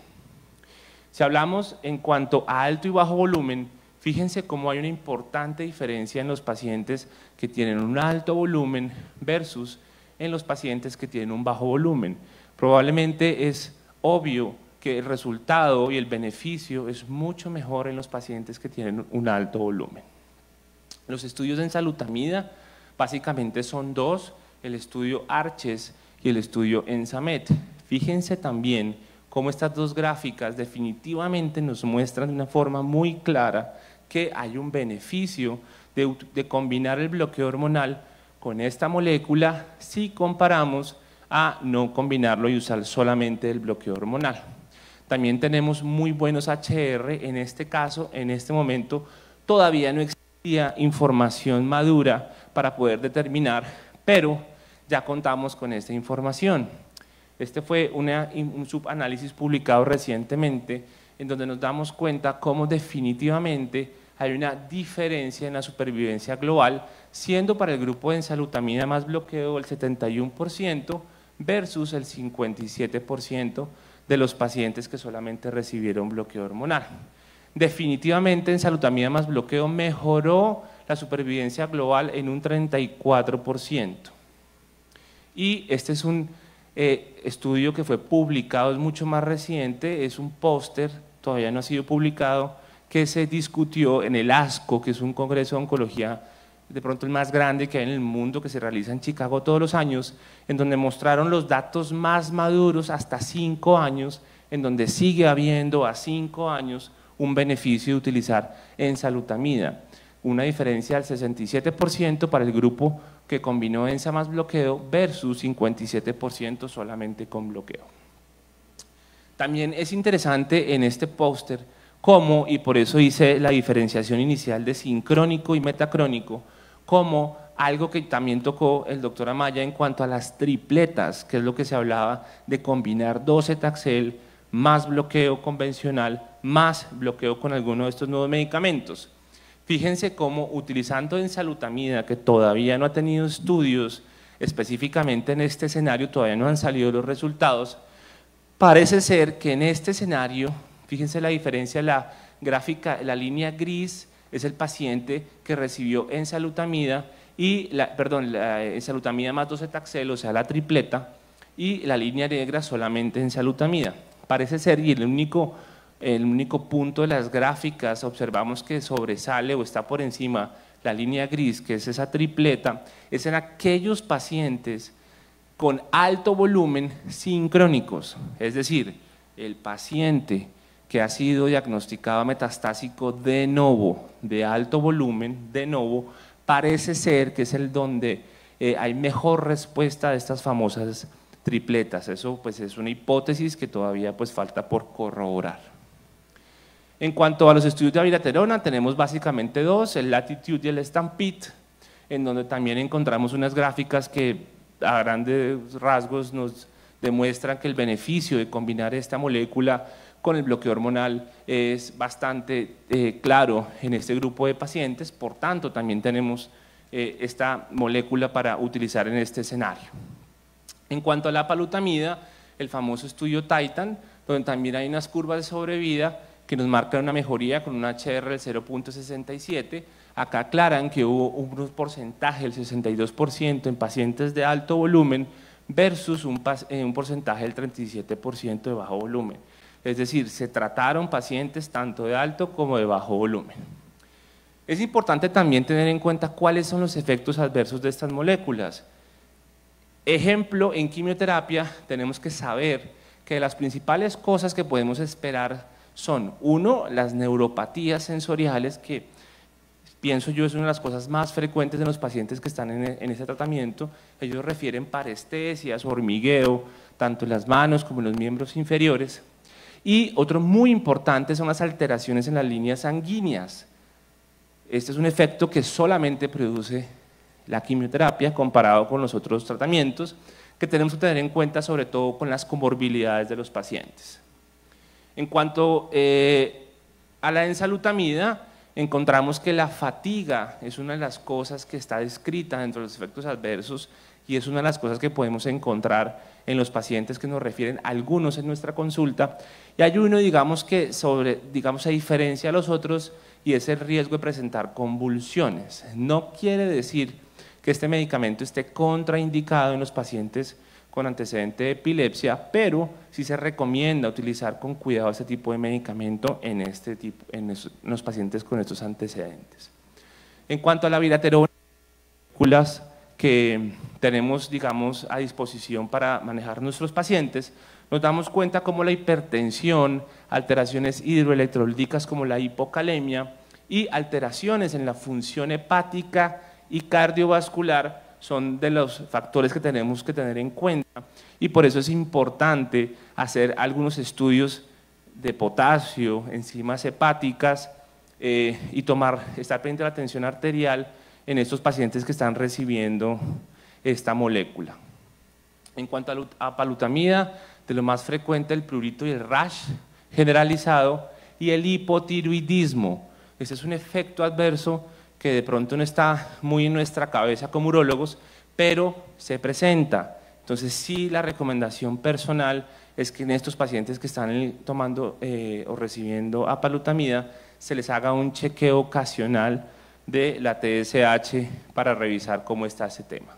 Speaker 5: Si hablamos en cuanto a alto y bajo volumen, fíjense cómo hay una importante diferencia en los pacientes que tienen un alto volumen versus en los pacientes que tienen un bajo volumen. Probablemente es obvio que el resultado y el beneficio es mucho mejor en los pacientes que tienen un alto volumen. Los estudios de ensalutamida básicamente son dos, el estudio ARCHES y el estudio ENSAMED. Fíjense también cómo estas dos gráficas definitivamente nos muestran de una forma muy clara que hay un beneficio de, de combinar el bloqueo hormonal con esta molécula si comparamos a no combinarlo y usar solamente el bloqueo hormonal. También tenemos muy buenos H R, en este caso, en este momento, todavía no existía información madura para poder determinar, pero ya contamos con esta información. Este fue una, un subanálisis publicado recientemente en donde nos damos cuenta cómo definitivamente hay una diferencia en la supervivencia global, siendo para el grupo de ensalutamida más bloqueo el setenta y uno por ciento versus el cincuenta y siete por ciento de los pacientes que solamente recibieron bloqueo hormonal. Definitivamente ensalutamida más bloqueo mejoró la supervivencia global en un treinta y cuatro por ciento. Y este es un eh, estudio que fue publicado, es mucho más reciente, es un póster, todavía no ha sido publicado, que se discutió en el ASCO, que es un congreso de oncología de pronto el más grande que hay en el mundo, que se realiza en Chicago todos los años, en donde mostraron los datos más maduros hasta cinco años, en donde sigue habiendo a cinco años un beneficio de utilizar ensalutamida, una diferencia del sesenta y siete por ciento para el grupo que combinó ensa más bloqueo versus cincuenta y siete por ciento solamente con bloqueo. También es interesante en este póster cómo, y por eso hice la diferenciación inicial de sincrónico y metacrónico, como algo que también tocó el doctor Amaya en cuanto a las tripletas, que es lo que se hablaba de combinar docetaxel más bloqueo convencional, más bloqueo con alguno de estos nuevos medicamentos. Fíjense cómo utilizando ensalutamida, que todavía no ha tenido estudios específicamente en este escenario, todavía no han salido los resultados, parece ser que en este escenario, fíjense la diferencia, la gráfica, la línea gris es el paciente que recibió ensalutamida y la, perdón, la ensalutamida más docetaxel, o sea la tripleta, y la línea negra solamente ensalutamida. Parece ser, y el único, el único punto de las gráficas observamos que sobresale o está por encima la línea gris, que es esa tripleta, es en aquellos pacientes con alto volumen sincrónicos, es decir, el paciente que ha sido diagnosticado metastásico de novo, de alto volumen, de novo, parece ser que es el donde eh, hay mejor respuesta a estas famosas tripletas. Eso pues es una hipótesis que todavía pues falta por corroborar. En cuanto a los estudios de abiraterona, tenemos básicamente dos, el Latitude y el Stampede, en donde también encontramos unas gráficas que a grandes rasgos nos demuestran que el beneficio de combinar esta molécula con el bloqueo hormonal es bastante eh, claro en este grupo de pacientes, por tanto también tenemos eh, esta molécula para utilizar en este escenario. En cuanto a la apalutamida, el famoso estudio Titan, donde también hay unas curvas de sobrevida que nos marcan una mejoría con un H R del cero punto sesenta y siete, acá aclaran que hubo un porcentaje del sesenta y dos por ciento en pacientes de alto volumen versus un, un porcentaje del treinta y siete por ciento de bajo volumen. Es decir, se trataron pacientes tanto de alto como de bajo volumen. Es importante también tener en cuenta cuáles son los efectos adversos de estas moléculas. Ejemplo, en quimioterapia tenemos que saber que las principales cosas que podemos esperar son, uno, las neuropatías sensoriales, que pienso yo es una de las cosas más frecuentes en los pacientes que están en, en este tratamiento. Ellos refieren parestesias, hormigueo, tanto en las manos como en los miembros inferiores. Y otro muy importante son las alteraciones en las líneas sanguíneas. Este es un efecto que solamente produce la quimioterapia comparado con los otros tratamientos, que tenemos que tener en cuenta sobre todo con las comorbilidades de los pacientes. En cuanto eh, a la enzalutamida, encontramos que la fatiga es una de las cosas que está descrita dentro de los efectos adversos y es una de las cosas que podemos encontrar en los pacientes que nos refieren algunos en nuestra consulta. Y hay uno, digamos, que sobre, digamos, se diferencia a los otros y es el riesgo de presentar convulsiones. No quiere decir que este medicamento esté contraindicado en los pacientes con antecedente de epilepsia, pero sí se recomienda utilizar con cuidado este tipo de medicamento en, este tipo, en, esos, en los pacientes con estos antecedentes. En cuanto a la abiraterona, moléculas que tenemos, digamos, a disposición para manejar nuestros pacientes, nos damos cuenta como la hipertensión, alteraciones hidroelectrolíticas como la hipocalemia y alteraciones en la función hepática y cardiovascular son de los factores que tenemos que tener en cuenta y por eso es importante hacer algunos estudios de potasio, enzimas hepáticas eh, y tomar, estar pendiente de la tensión arterial en estos pacientes que están recibiendo esta molécula. En cuanto a la apalutamida, de lo más frecuente el prurito y el rash generalizado y el hipotiroidismo. Este es un efecto adverso que de pronto no está muy en nuestra cabeza como urólogos, pero se presenta. Entonces sí, la recomendación personal es que en estos pacientes que están tomando eh, o recibiendo apalutamida se les haga un chequeo ocasional de la T S H para revisar cómo está ese tema.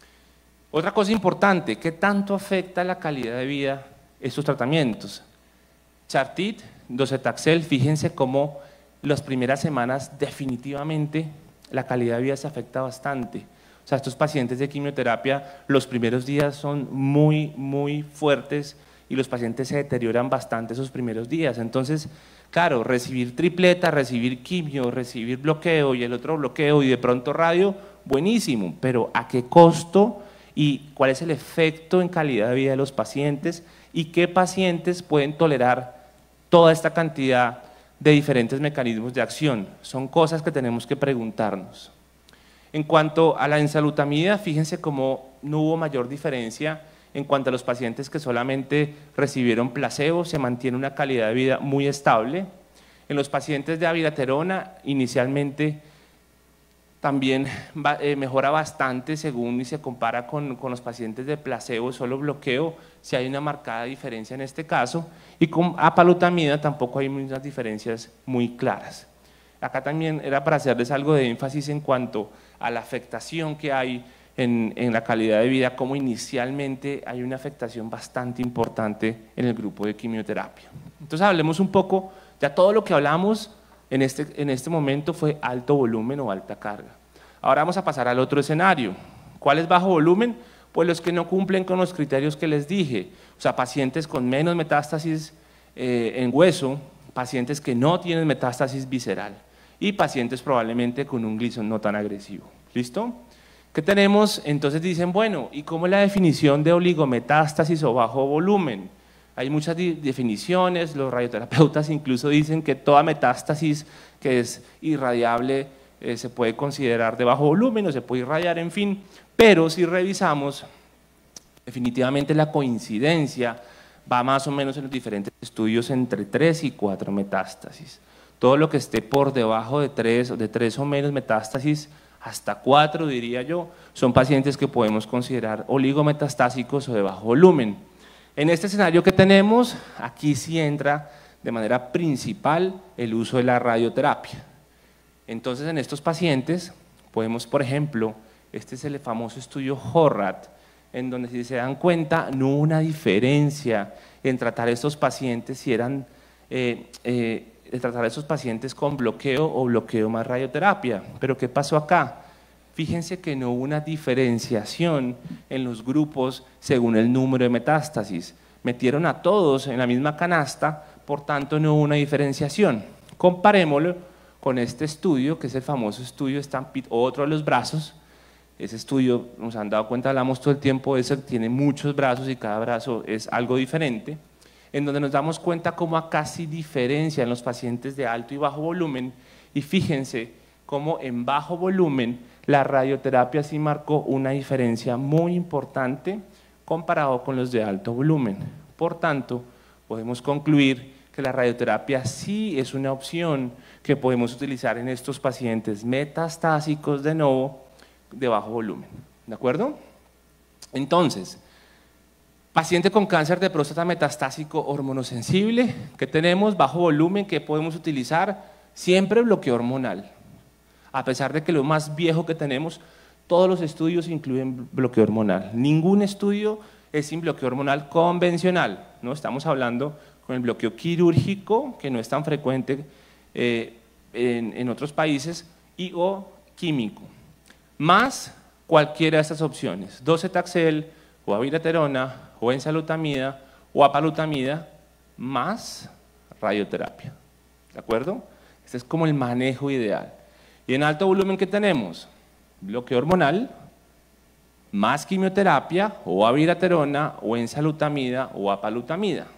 Speaker 5: Otra cosa importante, ¿qué tanto afecta la calidad de vida estos tratamientos? Chartit, docetaxel, fíjense cómo las primeras semanas definitivamente la calidad de vida se afecta bastante. O sea, estos pacientes de quimioterapia los primeros días son muy, muy fuertes y los pacientes se deterioran bastante esos primeros días. Entonces, claro, recibir tripleta, recibir quimio, recibir bloqueo y el otro bloqueo y de pronto radio, buenísimo, pero ¿a qué costo y cuál es el efecto en calidad de vida de los pacientes y qué pacientes pueden tolerar toda esta cantidad de diferentes mecanismos de acción? Son cosas que tenemos que preguntarnos. En cuanto a la enzalutamida, fíjense cómo no hubo mayor diferencia en cuanto a los pacientes que solamente recibieron placebo, se mantiene una calidad de vida muy estable. En los pacientes de abiraterona, inicialmente también va, eh, mejora bastante según y se compara con, con los pacientes de placebo, solo bloqueo, si hay una marcada diferencia en este caso, y con apalutamida tampoco hay unas diferencias muy claras. Acá también era para hacerles algo de énfasis en cuanto a la afectación que hay en, en la calidad de vida, como inicialmente hay una afectación bastante importante en el grupo de quimioterapia. Entonces hablemos un poco, ya todo lo que hablamos en este, en este momento fue alto volumen o alta carga. Ahora vamos a pasar al otro escenario. ¿Cuál es bajo volumen? Pues los que no cumplen con los criterios que les dije, o sea, pacientes con menos metástasis eh, en hueso, pacientes que no tienen metástasis visceral y pacientes probablemente con un Gleason no tan agresivo. ¿Listo? ¿Qué tenemos? Entonces dicen, bueno, ¿y cómo es la definición de oligometástasis o bajo volumen? Hay muchas definiciones, los radioterapeutas incluso dicen que toda metástasis que es irradiable eh, se puede considerar de bajo volumen o se puede irradiar, en fin, pero si revisamos, definitivamente la coincidencia va más o menos en los diferentes estudios entre tres y cuatro metástasis. Todo lo que esté por debajo de tres, de tres o menos metástasis, hasta cuatro diría yo, son pacientes que podemos considerar oligometastásicos o de bajo volumen. En este escenario que tenemos, aquí sí entra de manera principal el uso de la radioterapia. Entonces, en estos pacientes podemos, por ejemplo, este es el famoso estudio HORRAT, en donde si se dan cuenta no hubo una diferencia en tratar a estos pacientes si eran eh, eh, de tratar a estos pacientes con bloqueo o bloqueo más radioterapia. Pero ¿qué pasó acá? Fíjense que no hubo una diferenciación en los grupos según el número de metástasis. Metieron a todos en la misma canasta, por tanto no hubo una diferenciación. Comparémoslo con este estudio, que es el famoso estudio Stampede, otro de los brazos. Ese estudio, nos han dado cuenta, hablamos todo el tiempo de eso, tiene muchos brazos y cada brazo es algo diferente, en donde nos damos cuenta cómo acá sí diferencia en los pacientes de alto y bajo volumen, y fíjense cómo en bajo volumen la radioterapia sí marcó una diferencia muy importante comparado con los de alto volumen. Por tanto, podemos concluir que la radioterapia sí es una opción que podemos utilizar en estos pacientes metastásicos de nuevo de bajo volumen, ¿de acuerdo? Entonces, paciente con cáncer de próstata metastásico hormonosensible, ¿qué tenemos? Bajo volumen, ¿qué podemos utilizar? Siempre bloqueo hormonal. A pesar de que lo más viejo que tenemos, todos los estudios incluyen bloqueo hormonal. Ningún estudio es sin bloqueo hormonal convencional, ¿no? Estamos hablando con el bloqueo quirúrgico, que no es tan frecuente eh, en, en otros países, y o químico, más cualquiera de estas opciones, docetaxel, o abiraterona, o enzalutamida, o apalutamida, más radioterapia, ¿de acuerdo? Este es como el manejo ideal. Y en alto volumen, ¿qué tenemos? Bloqueo hormonal, más quimioterapia, o abiraterona, o enzalutamida, o apalutamida.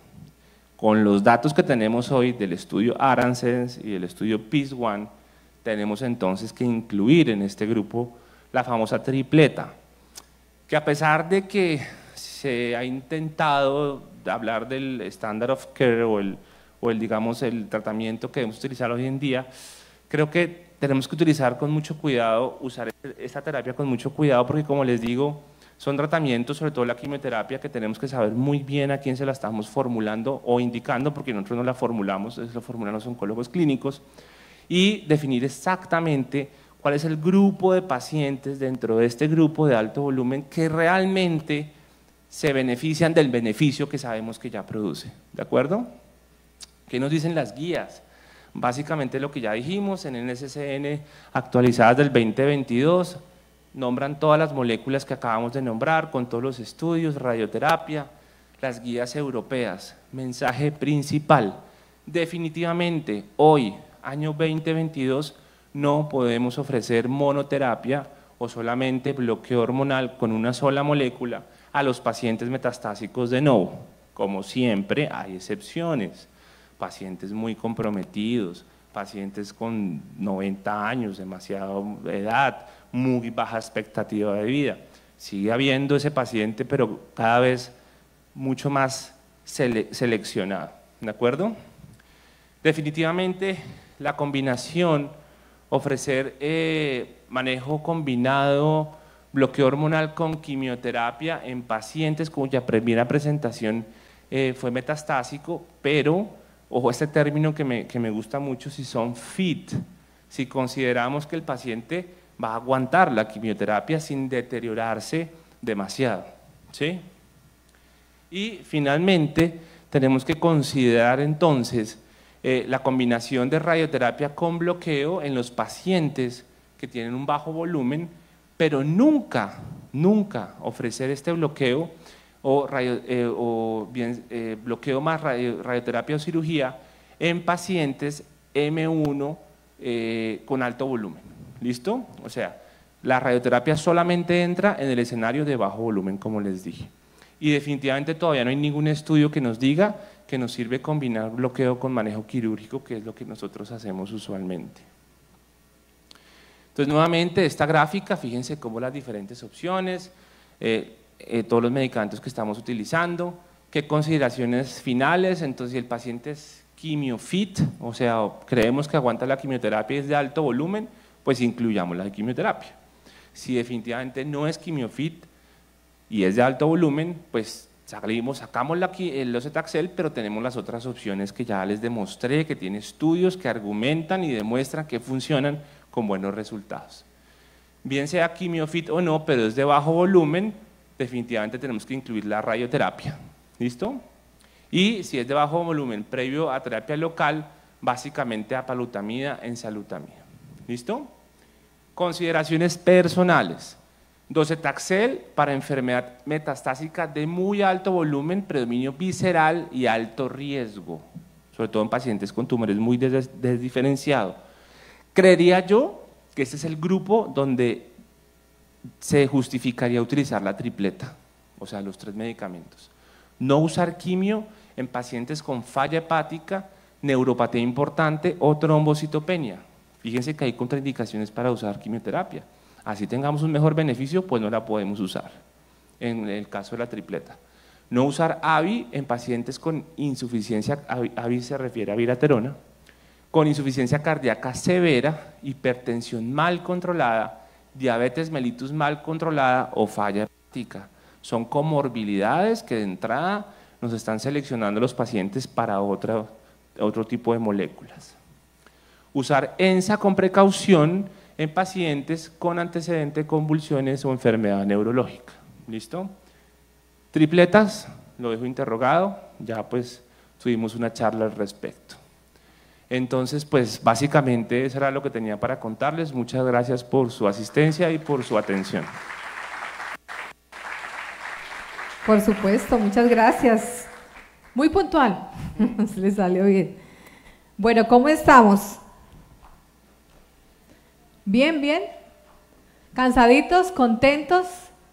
Speaker 5: Con los datos que tenemos hoy del estudio ARANSENS y del estudio PEACE one, tenemos entonces que incluir en este grupo la famosa tripleta, que a pesar de que se ha intentado hablar del standard of care o el, o el, digamos, el tratamiento que debemos utilizar hoy en día, creo que tenemos que utilizar con mucho cuidado, usar esta terapia con mucho cuidado, porque como les digo, son tratamientos, sobre todo la quimioterapia, que tenemos que saber muy bien a quién se la estamos formulando o indicando, porque nosotros no la formulamos, eso lo formulan los oncólogos clínicos, y definir exactamente cuál es el grupo de pacientes dentro de este grupo de alto volumen que realmente se benefician del beneficio que sabemos que ya produce, ¿de acuerdo? ¿Qué nos dicen las guías? Básicamente lo que ya dijimos en N C C N actualizadas del veinte veintidós, nombran todas las moléculas que acabamos de nombrar con todos los estudios, radioterapia, las guías europeas. Mensaje principal, definitivamente hoy, año veinte veintidós, no podemos ofrecer monoterapia o solamente bloqueo hormonal con una sola molécula a los pacientes metastásicos de nuevo. Como siempre, hay excepciones. Pacientes muy comprometidos, pacientes con noventa años, demasiada edad, muy baja expectativa de vida. Sigue habiendo ese paciente, pero cada vez mucho más sele seleccionado, ¿de acuerdo? Definitivamente la combinación, ofrecer eh, manejo combinado, bloqueo hormonal con quimioterapia en pacientes cuya primera presentación eh, fue metastásico, pero ojo, este término que me, que me gusta mucho, si son fit, si consideramos que el paciente va a aguantar la quimioterapia sin deteriorarse demasiado, ¿sí? Y finalmente tenemos que considerar entonces eh, la combinación de radioterapia con bloqueo en los pacientes que tienen un bajo volumen, pero nunca, nunca ofrecer este bloqueo o, radio, eh, o bien, eh, bloqueo más radio, radioterapia o cirugía en pacientes M uno eh, con alto volumen. ¿Listo? O sea, La radioterapia solamente entra en el escenario de bajo volumen, como les dije. Y definitivamente todavía no hay ningún estudio que nos diga que nos sirve combinar bloqueo con manejo quirúrgico, que es lo que nosotros hacemos usualmente. Entonces, nuevamente, esta gráfica, fíjense cómo las diferentes opciones, eh, eh, todos los medicamentos que estamos utilizando, qué consideraciones finales. Entonces, si el paciente es quimiofit, o sea, creemos que aguanta la quimioterapia y es de alto volumen, pues incluyamos la quimioterapia. Si definitivamente no es quimiofit y es de alto volumen, pues salimos, sacamos la, el docetaxel, pero tenemos las otras opciones que ya les demostré, que tiene estudios que argumentan y demuestran que funcionan con buenos resultados. Bien sea quimiofit o no, pero es de bajo volumen, definitivamente tenemos que incluir la radioterapia. ¿Listo? Y si es de bajo volumen previo a terapia local, básicamente apalutamida, enzalutamida. ¿Listo? Consideraciones personales. Docetaxel para enfermedad metastásica de muy alto volumen, predominio visceral y alto riesgo, sobre todo en pacientes con tumores muy des desdiferenciados. Creería yo que este es el grupo donde se justificaría utilizar la tripleta, o sea, los tres medicamentos. No usar quimio en pacientes con falla hepática, neuropatía importante o trombocitopenia. Fíjense que hay contraindicaciones para usar quimioterapia. Así tengamos un mejor beneficio, pues no la podemos usar, en el caso de la tripleta. No usar A V I en pacientes con insuficiencia, A V I se refiere a viraterona, con insuficiencia cardíaca severa, hipertensión mal controlada, diabetes mellitus mal controlada o falla hepática. Son comorbilidades que de entrada nos están seleccionando los pacientes para otra, otro tipo de moléculas. Usar ENSA con precaución en pacientes con antecedente de convulsiones o enfermedad neurológica. ¿Listo? Tripletas, lo dejo interrogado, ya pues tuvimos una charla al respecto. Entonces, pues básicamente eso era lo que tenía para contarles. Muchas gracias por su asistencia y por su atención.
Speaker 1: Por supuesto, muchas gracias. Muy puntual, se le salió bien. Bueno, ¿cómo estamos? Bien, bien. ¿Cansaditos? ¿Contentos?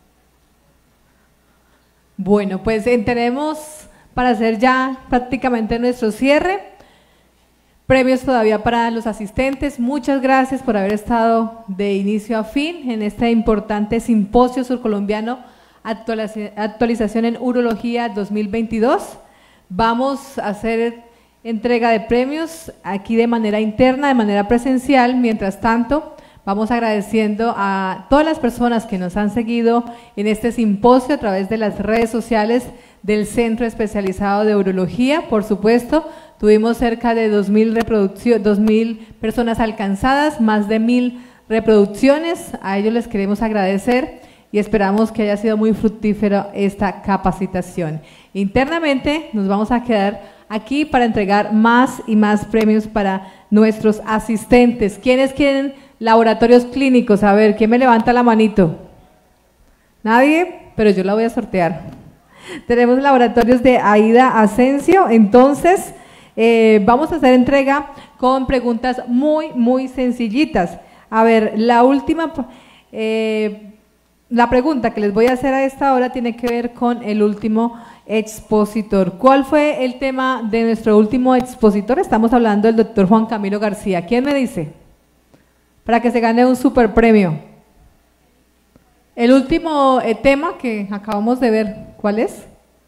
Speaker 1: Bueno, pues tenemos para hacer ya prácticamente nuestro cierre. Premios todavía para los asistentes. Muchas gracias por haber estado de inicio a fin en este importante simposio surcolombiano Actualización en Urología dos mil veintidós. Vamos a hacer entrega de premios aquí de manera interna, de manera presencial. Mientras tanto, vamos agradeciendo a todas las personas que nos han seguido en este simposio a través de las redes sociales del Centro Especializado de Urología. Por supuesto, tuvimos cerca de dos mil reproducciones, dos mil personas alcanzadas, más de mil reproducciones. A ellos les queremos agradecer y esperamos que haya sido muy fructífera esta capacitación. Internamente nos vamos a quedar aquí para entregar más y más premios para nuestros asistentes. ¿Quiénes quieren laboratorios clínicos? A ver, ¿quién me levanta la manito? ¿Nadie? Pero yo la voy a sortear. Tenemos laboratorios de Aida Asensio. Entonces, eh, vamos a hacer entrega con preguntas muy, muy sencillitas. A ver, la última... Eh, La pregunta que les voy a hacer a esta hora tiene que ver con el último expositor. ¿Cuál fue el tema de nuestro último expositor? Estamos hablando del doctor Juan Camilo García. ¿Quién me dice? Para que se gane un super premio. El último eh, tema que acabamos de ver, ¿cuál es?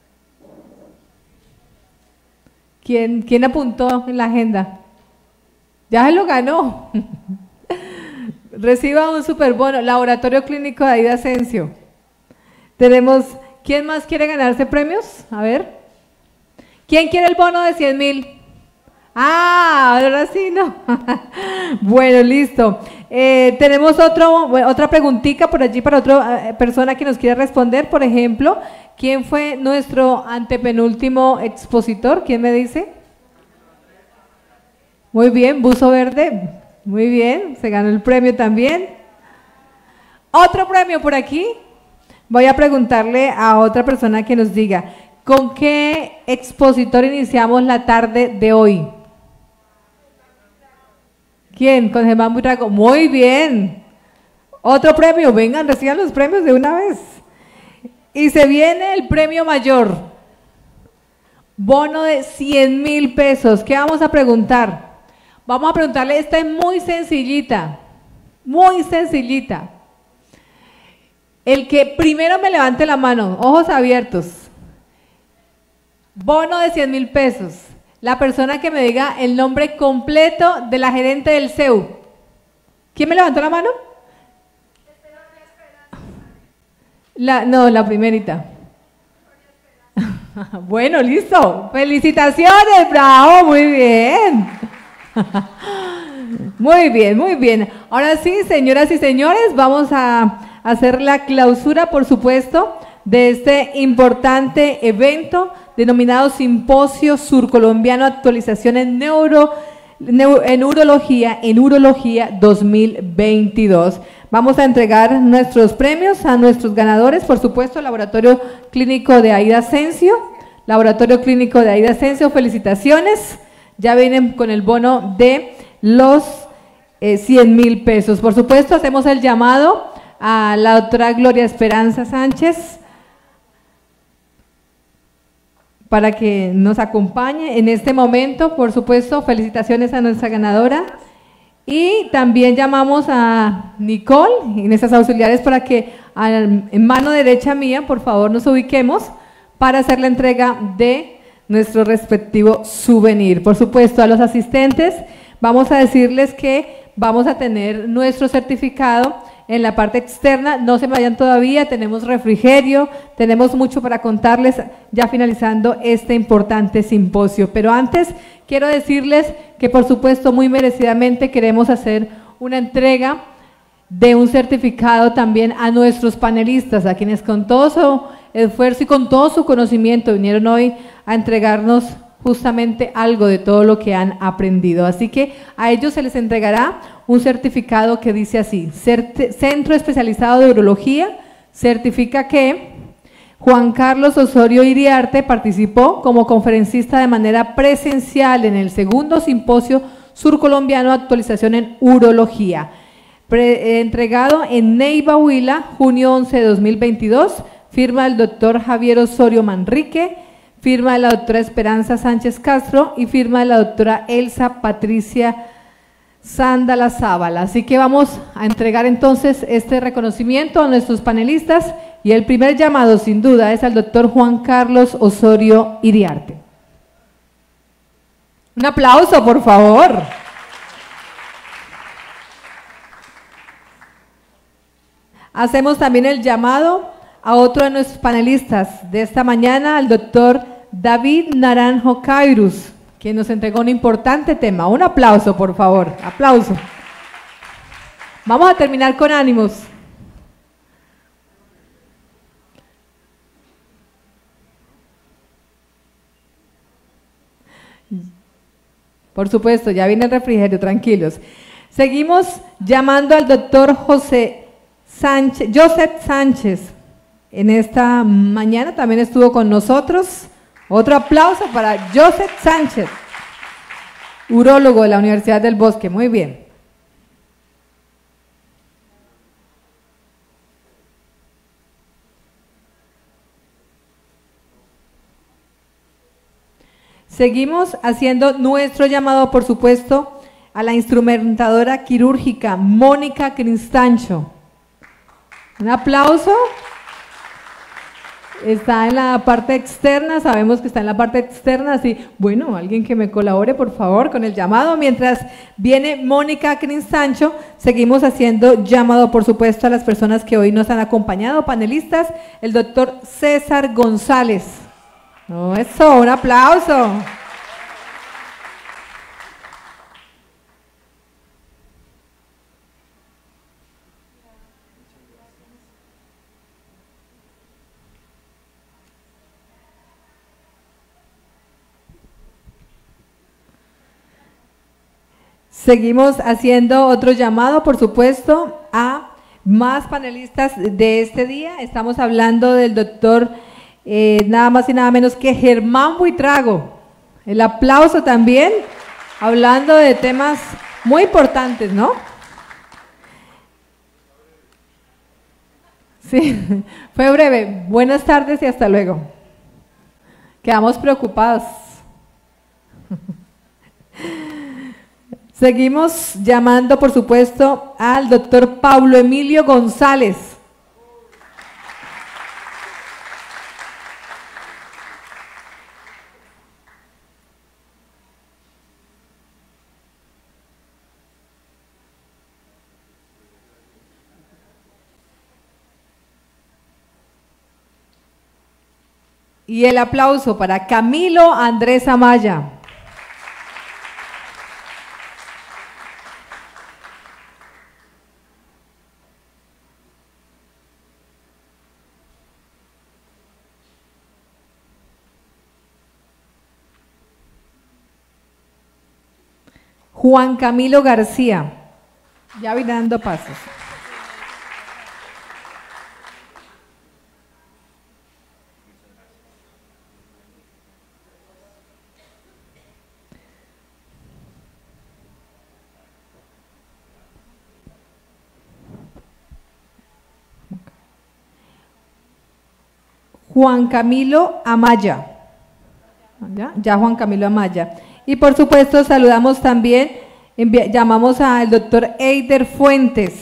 Speaker 1: ¿Quién, quién apuntó en la agenda? Ya se lo ganó. Reciba un superbono, Laboratorio Clínico de Aida Asensio. Tenemos, ¿quién más quiere ganarse premios? A ver. ¿Quién quiere el bono de cien mil? Ah, ahora sí, no. Bueno, listo. Eh, tenemos otro, otra preguntita por allí para otra eh, persona que nos quiera responder. Por ejemplo, ¿quién fue nuestro antepenúltimo expositor? ¿Quién me dice? Muy bien, Buzo Verde. Muy bien, se ganó el premio también. Otro premio por aquí. Voy a preguntarle a otra persona que nos diga, ¿con qué expositor iniciamos la tarde de hoy? ¿Quién? Con Germán Buitrago. Muy bien. Otro premio, vengan, reciban los premios de una vez. Y se viene el premio mayor, bono de cien mil pesos. ¿Qué vamos a preguntar? Vamos a preguntarle, esta es muy sencillita, muy sencillita. El que primero me levante la mano, ojos abiertos. Bono de cien mil pesos. La persona que me diga el nombre completo de la gerente del C E U. ¿Quién me levantó la mano? La, no, la primerita. Bueno, listo. Felicitaciones, bravo, muy bien. Muy bien, muy bien. Ahora sí, señoras y señores, vamos a hacer la clausura, por supuesto, de este importante evento denominado Simposio Surcolombiano Actualización en Neuro, Neu, en Urología, en Urología dos mil veintidós. Vamos a entregar nuestros premios a nuestros ganadores, por supuesto, Laboratorio Clínico de Aida Asensio, Laboratorio Clínico de Aida Asensio, felicitaciones, ya vienen con el bono de los eh, cien mil pesos. Por supuesto, hacemos el llamado a la doctora Gloria Esperanza Sánchez para que nos acompañe en este momento. Por supuesto, felicitaciones a nuestra ganadora. Y también llamamos a Nicole y nuestras auxiliares para que en mano derecha mía, por favor, nos ubiquemos para hacer la entrega de nuestro respectivo souvenir. Por supuesto, a los asistentes vamos a decirles que vamos a tener nuestro certificado en la parte externa. No se me vayan todavía, tenemos refrigerio, tenemos mucho para contarles ya finalizando este importante simposio. Pero antes quiero decirles que por supuesto muy merecidamente queremos hacer una entrega de un certificado también a nuestros panelistas, a quienes con todo su esfuerzo y con todo su conocimiento vinieron hoy a entregarnos justamente algo de todo lo que han aprendido. Así que a ellos se les entregará un certificado que dice así: Centro Especializado de Urología certifica que Juan Carlos Osorio Iriarte participó como conferencista de manera presencial en el segundo Simposio Surcolombiano Actualización en Urología, Pre, entregado en Neiva, Huila, junio once de dos mil veintidós, firma el doctor Javier Osorio Manrique, firma de la doctora Esperanza Sánchez Castro y firma de la doctora Elsa Patricia Sándala Zábala. Así que vamos a entregar entonces este reconocimiento a nuestros panelistas y el primer llamado sin duda es al doctor Juan Carlos Osorio Iriarte. Un aplauso, por favor. Hacemos también el llamado a otro de nuestros panelistas de esta mañana, al doctor David Naranjo Cairus, quien nos entregó un importante tema. Un aplauso, por favor, aplauso. Vamos a terminar con ánimos. Por supuesto, ya viene el refrigerio, tranquilos. Seguimos llamando al doctor José Sánchez, Joseph Sánchez. En esta mañana también estuvo con nosotros. Otro aplauso para Joseph Sánchez, urólogo de la Universidad del Bosque. Muy bien. Seguimos haciendo nuestro llamado, por supuesto, a la instrumentadora quirúrgica Mónica Cristancho. Un aplauso. Está en la parte externa, sabemos que está en la parte externa, así, bueno, alguien que me colabore por favor con el llamado. Mientras viene Mónica Cristancho, seguimos haciendo llamado, por supuesto, a las personas que hoy nos han acompañado, panelistas, el doctor César González. Oh, eso, un aplauso. Seguimos haciendo otro llamado, por supuesto, a más panelistas de este día. Estamos hablando del doctor eh, nada más y nada menos que Germán Buitrago. El aplauso también, hablando de temas muy importantes, ¿no? Sí, fue breve. Buenas tardes y hasta luego. Quedamos preocupados. Seguimos llamando, por supuesto, al doctor Paulo Emilio González. Y el aplauso para Camilo Andrés Amaya. Juan Camilo García. Ya voy dando pasos. Juan Camilo Amaya. ¿Ya? Ya Juan Camilo Amaya. Y por supuesto saludamos también, llamamos al doctor Eider Fuentes.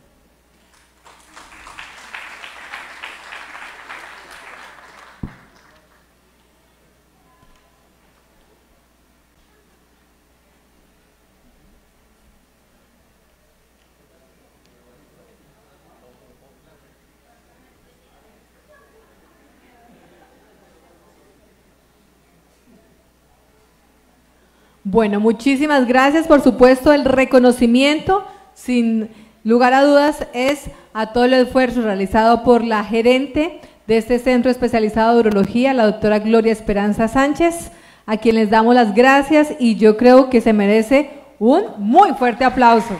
Speaker 1: Bueno, muchísimas gracias. Por supuesto, el reconocimiento, sin lugar a dudas, es a todo el esfuerzo realizado por la gerente de este centro especializado de urología, la doctora Gloria Esperanza Sánchez, a quien les damos las gracias y yo creo que se merece un muy fuerte aplauso.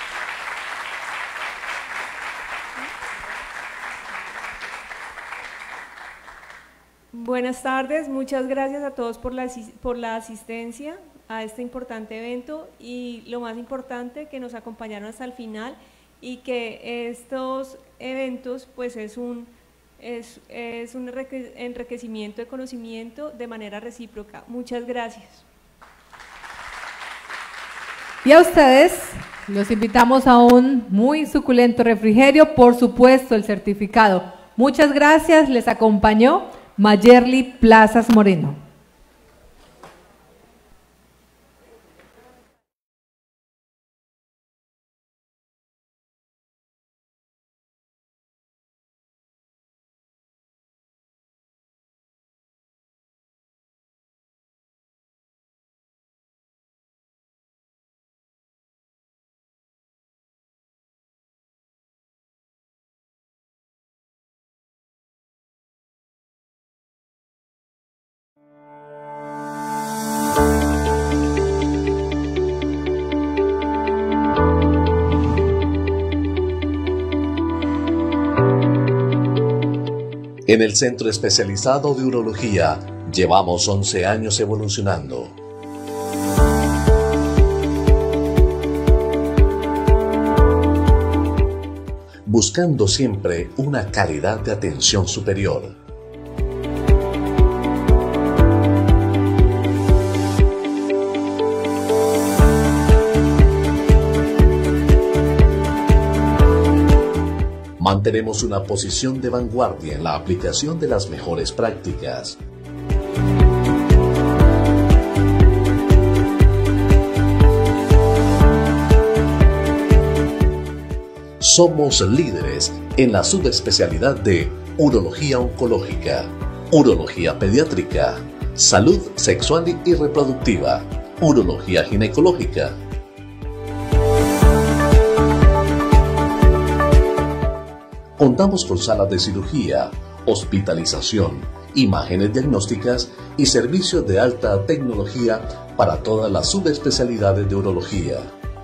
Speaker 6: Buenas tardes, muchas gracias a todos por la, por la asistencia a este importante evento y lo más importante, que nos acompañaron hasta el final y que estos eventos pues es un, es, es un enriquecimiento de conocimiento de manera recíproca. Muchas gracias.
Speaker 1: Y a ustedes los invitamos a un muy suculento refrigerio, por supuesto el certificado. Muchas gracias, les acompañó Mayerly Plazas Moreno.
Speaker 7: En el Centro Especializado de Urología llevamos once años evolucionando. Buscando siempre una calidad de atención superior. Mantenemos una posición de vanguardia en la aplicación de las mejores prácticas. Somos líderes en la subespecialidad de urología oncológica, urología pediátrica, salud sexual y reproductiva, urología ginecológica. Contamos con salas de cirugía, hospitalización, imágenes diagnósticas y servicios de alta tecnología para todas las subespecialidades de urología.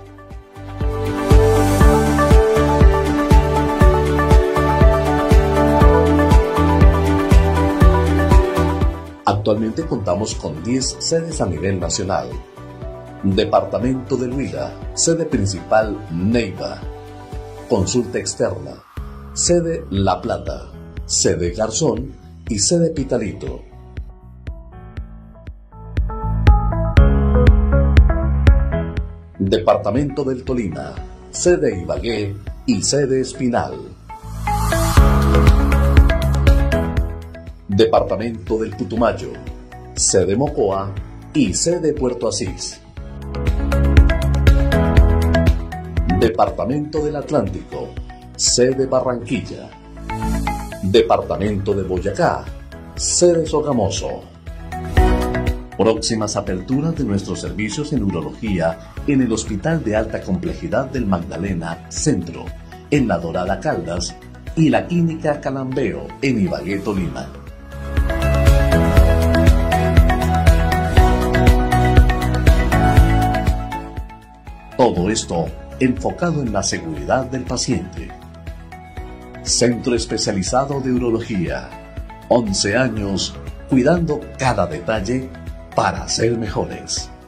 Speaker 7: Actualmente contamos con diez sedes a nivel nacional. Departamento del Huila, sede principal Neiva. Consulta externa sede La Plata, sede Garzón y sede Pitalito. Departamento del Tolima, sede Ibagué y sede Espinal. Departamento del Putumayo, sede Mocoa y sede Puerto Asís. Departamento del Atlántico, sede Barranquilla. Departamento de Boyacá, sede Sogamoso. Próximas aperturas de nuestros servicios en urología en el Hospital de Alta Complejidad del Magdalena Centro, en La Dorada Caldas, y la Clínica Calambeo en Ibagué, Tolima. Todo esto enfocado en la seguridad del paciente. Centro Especializado de Urología. once años cuidando cada detalle para ser mejores.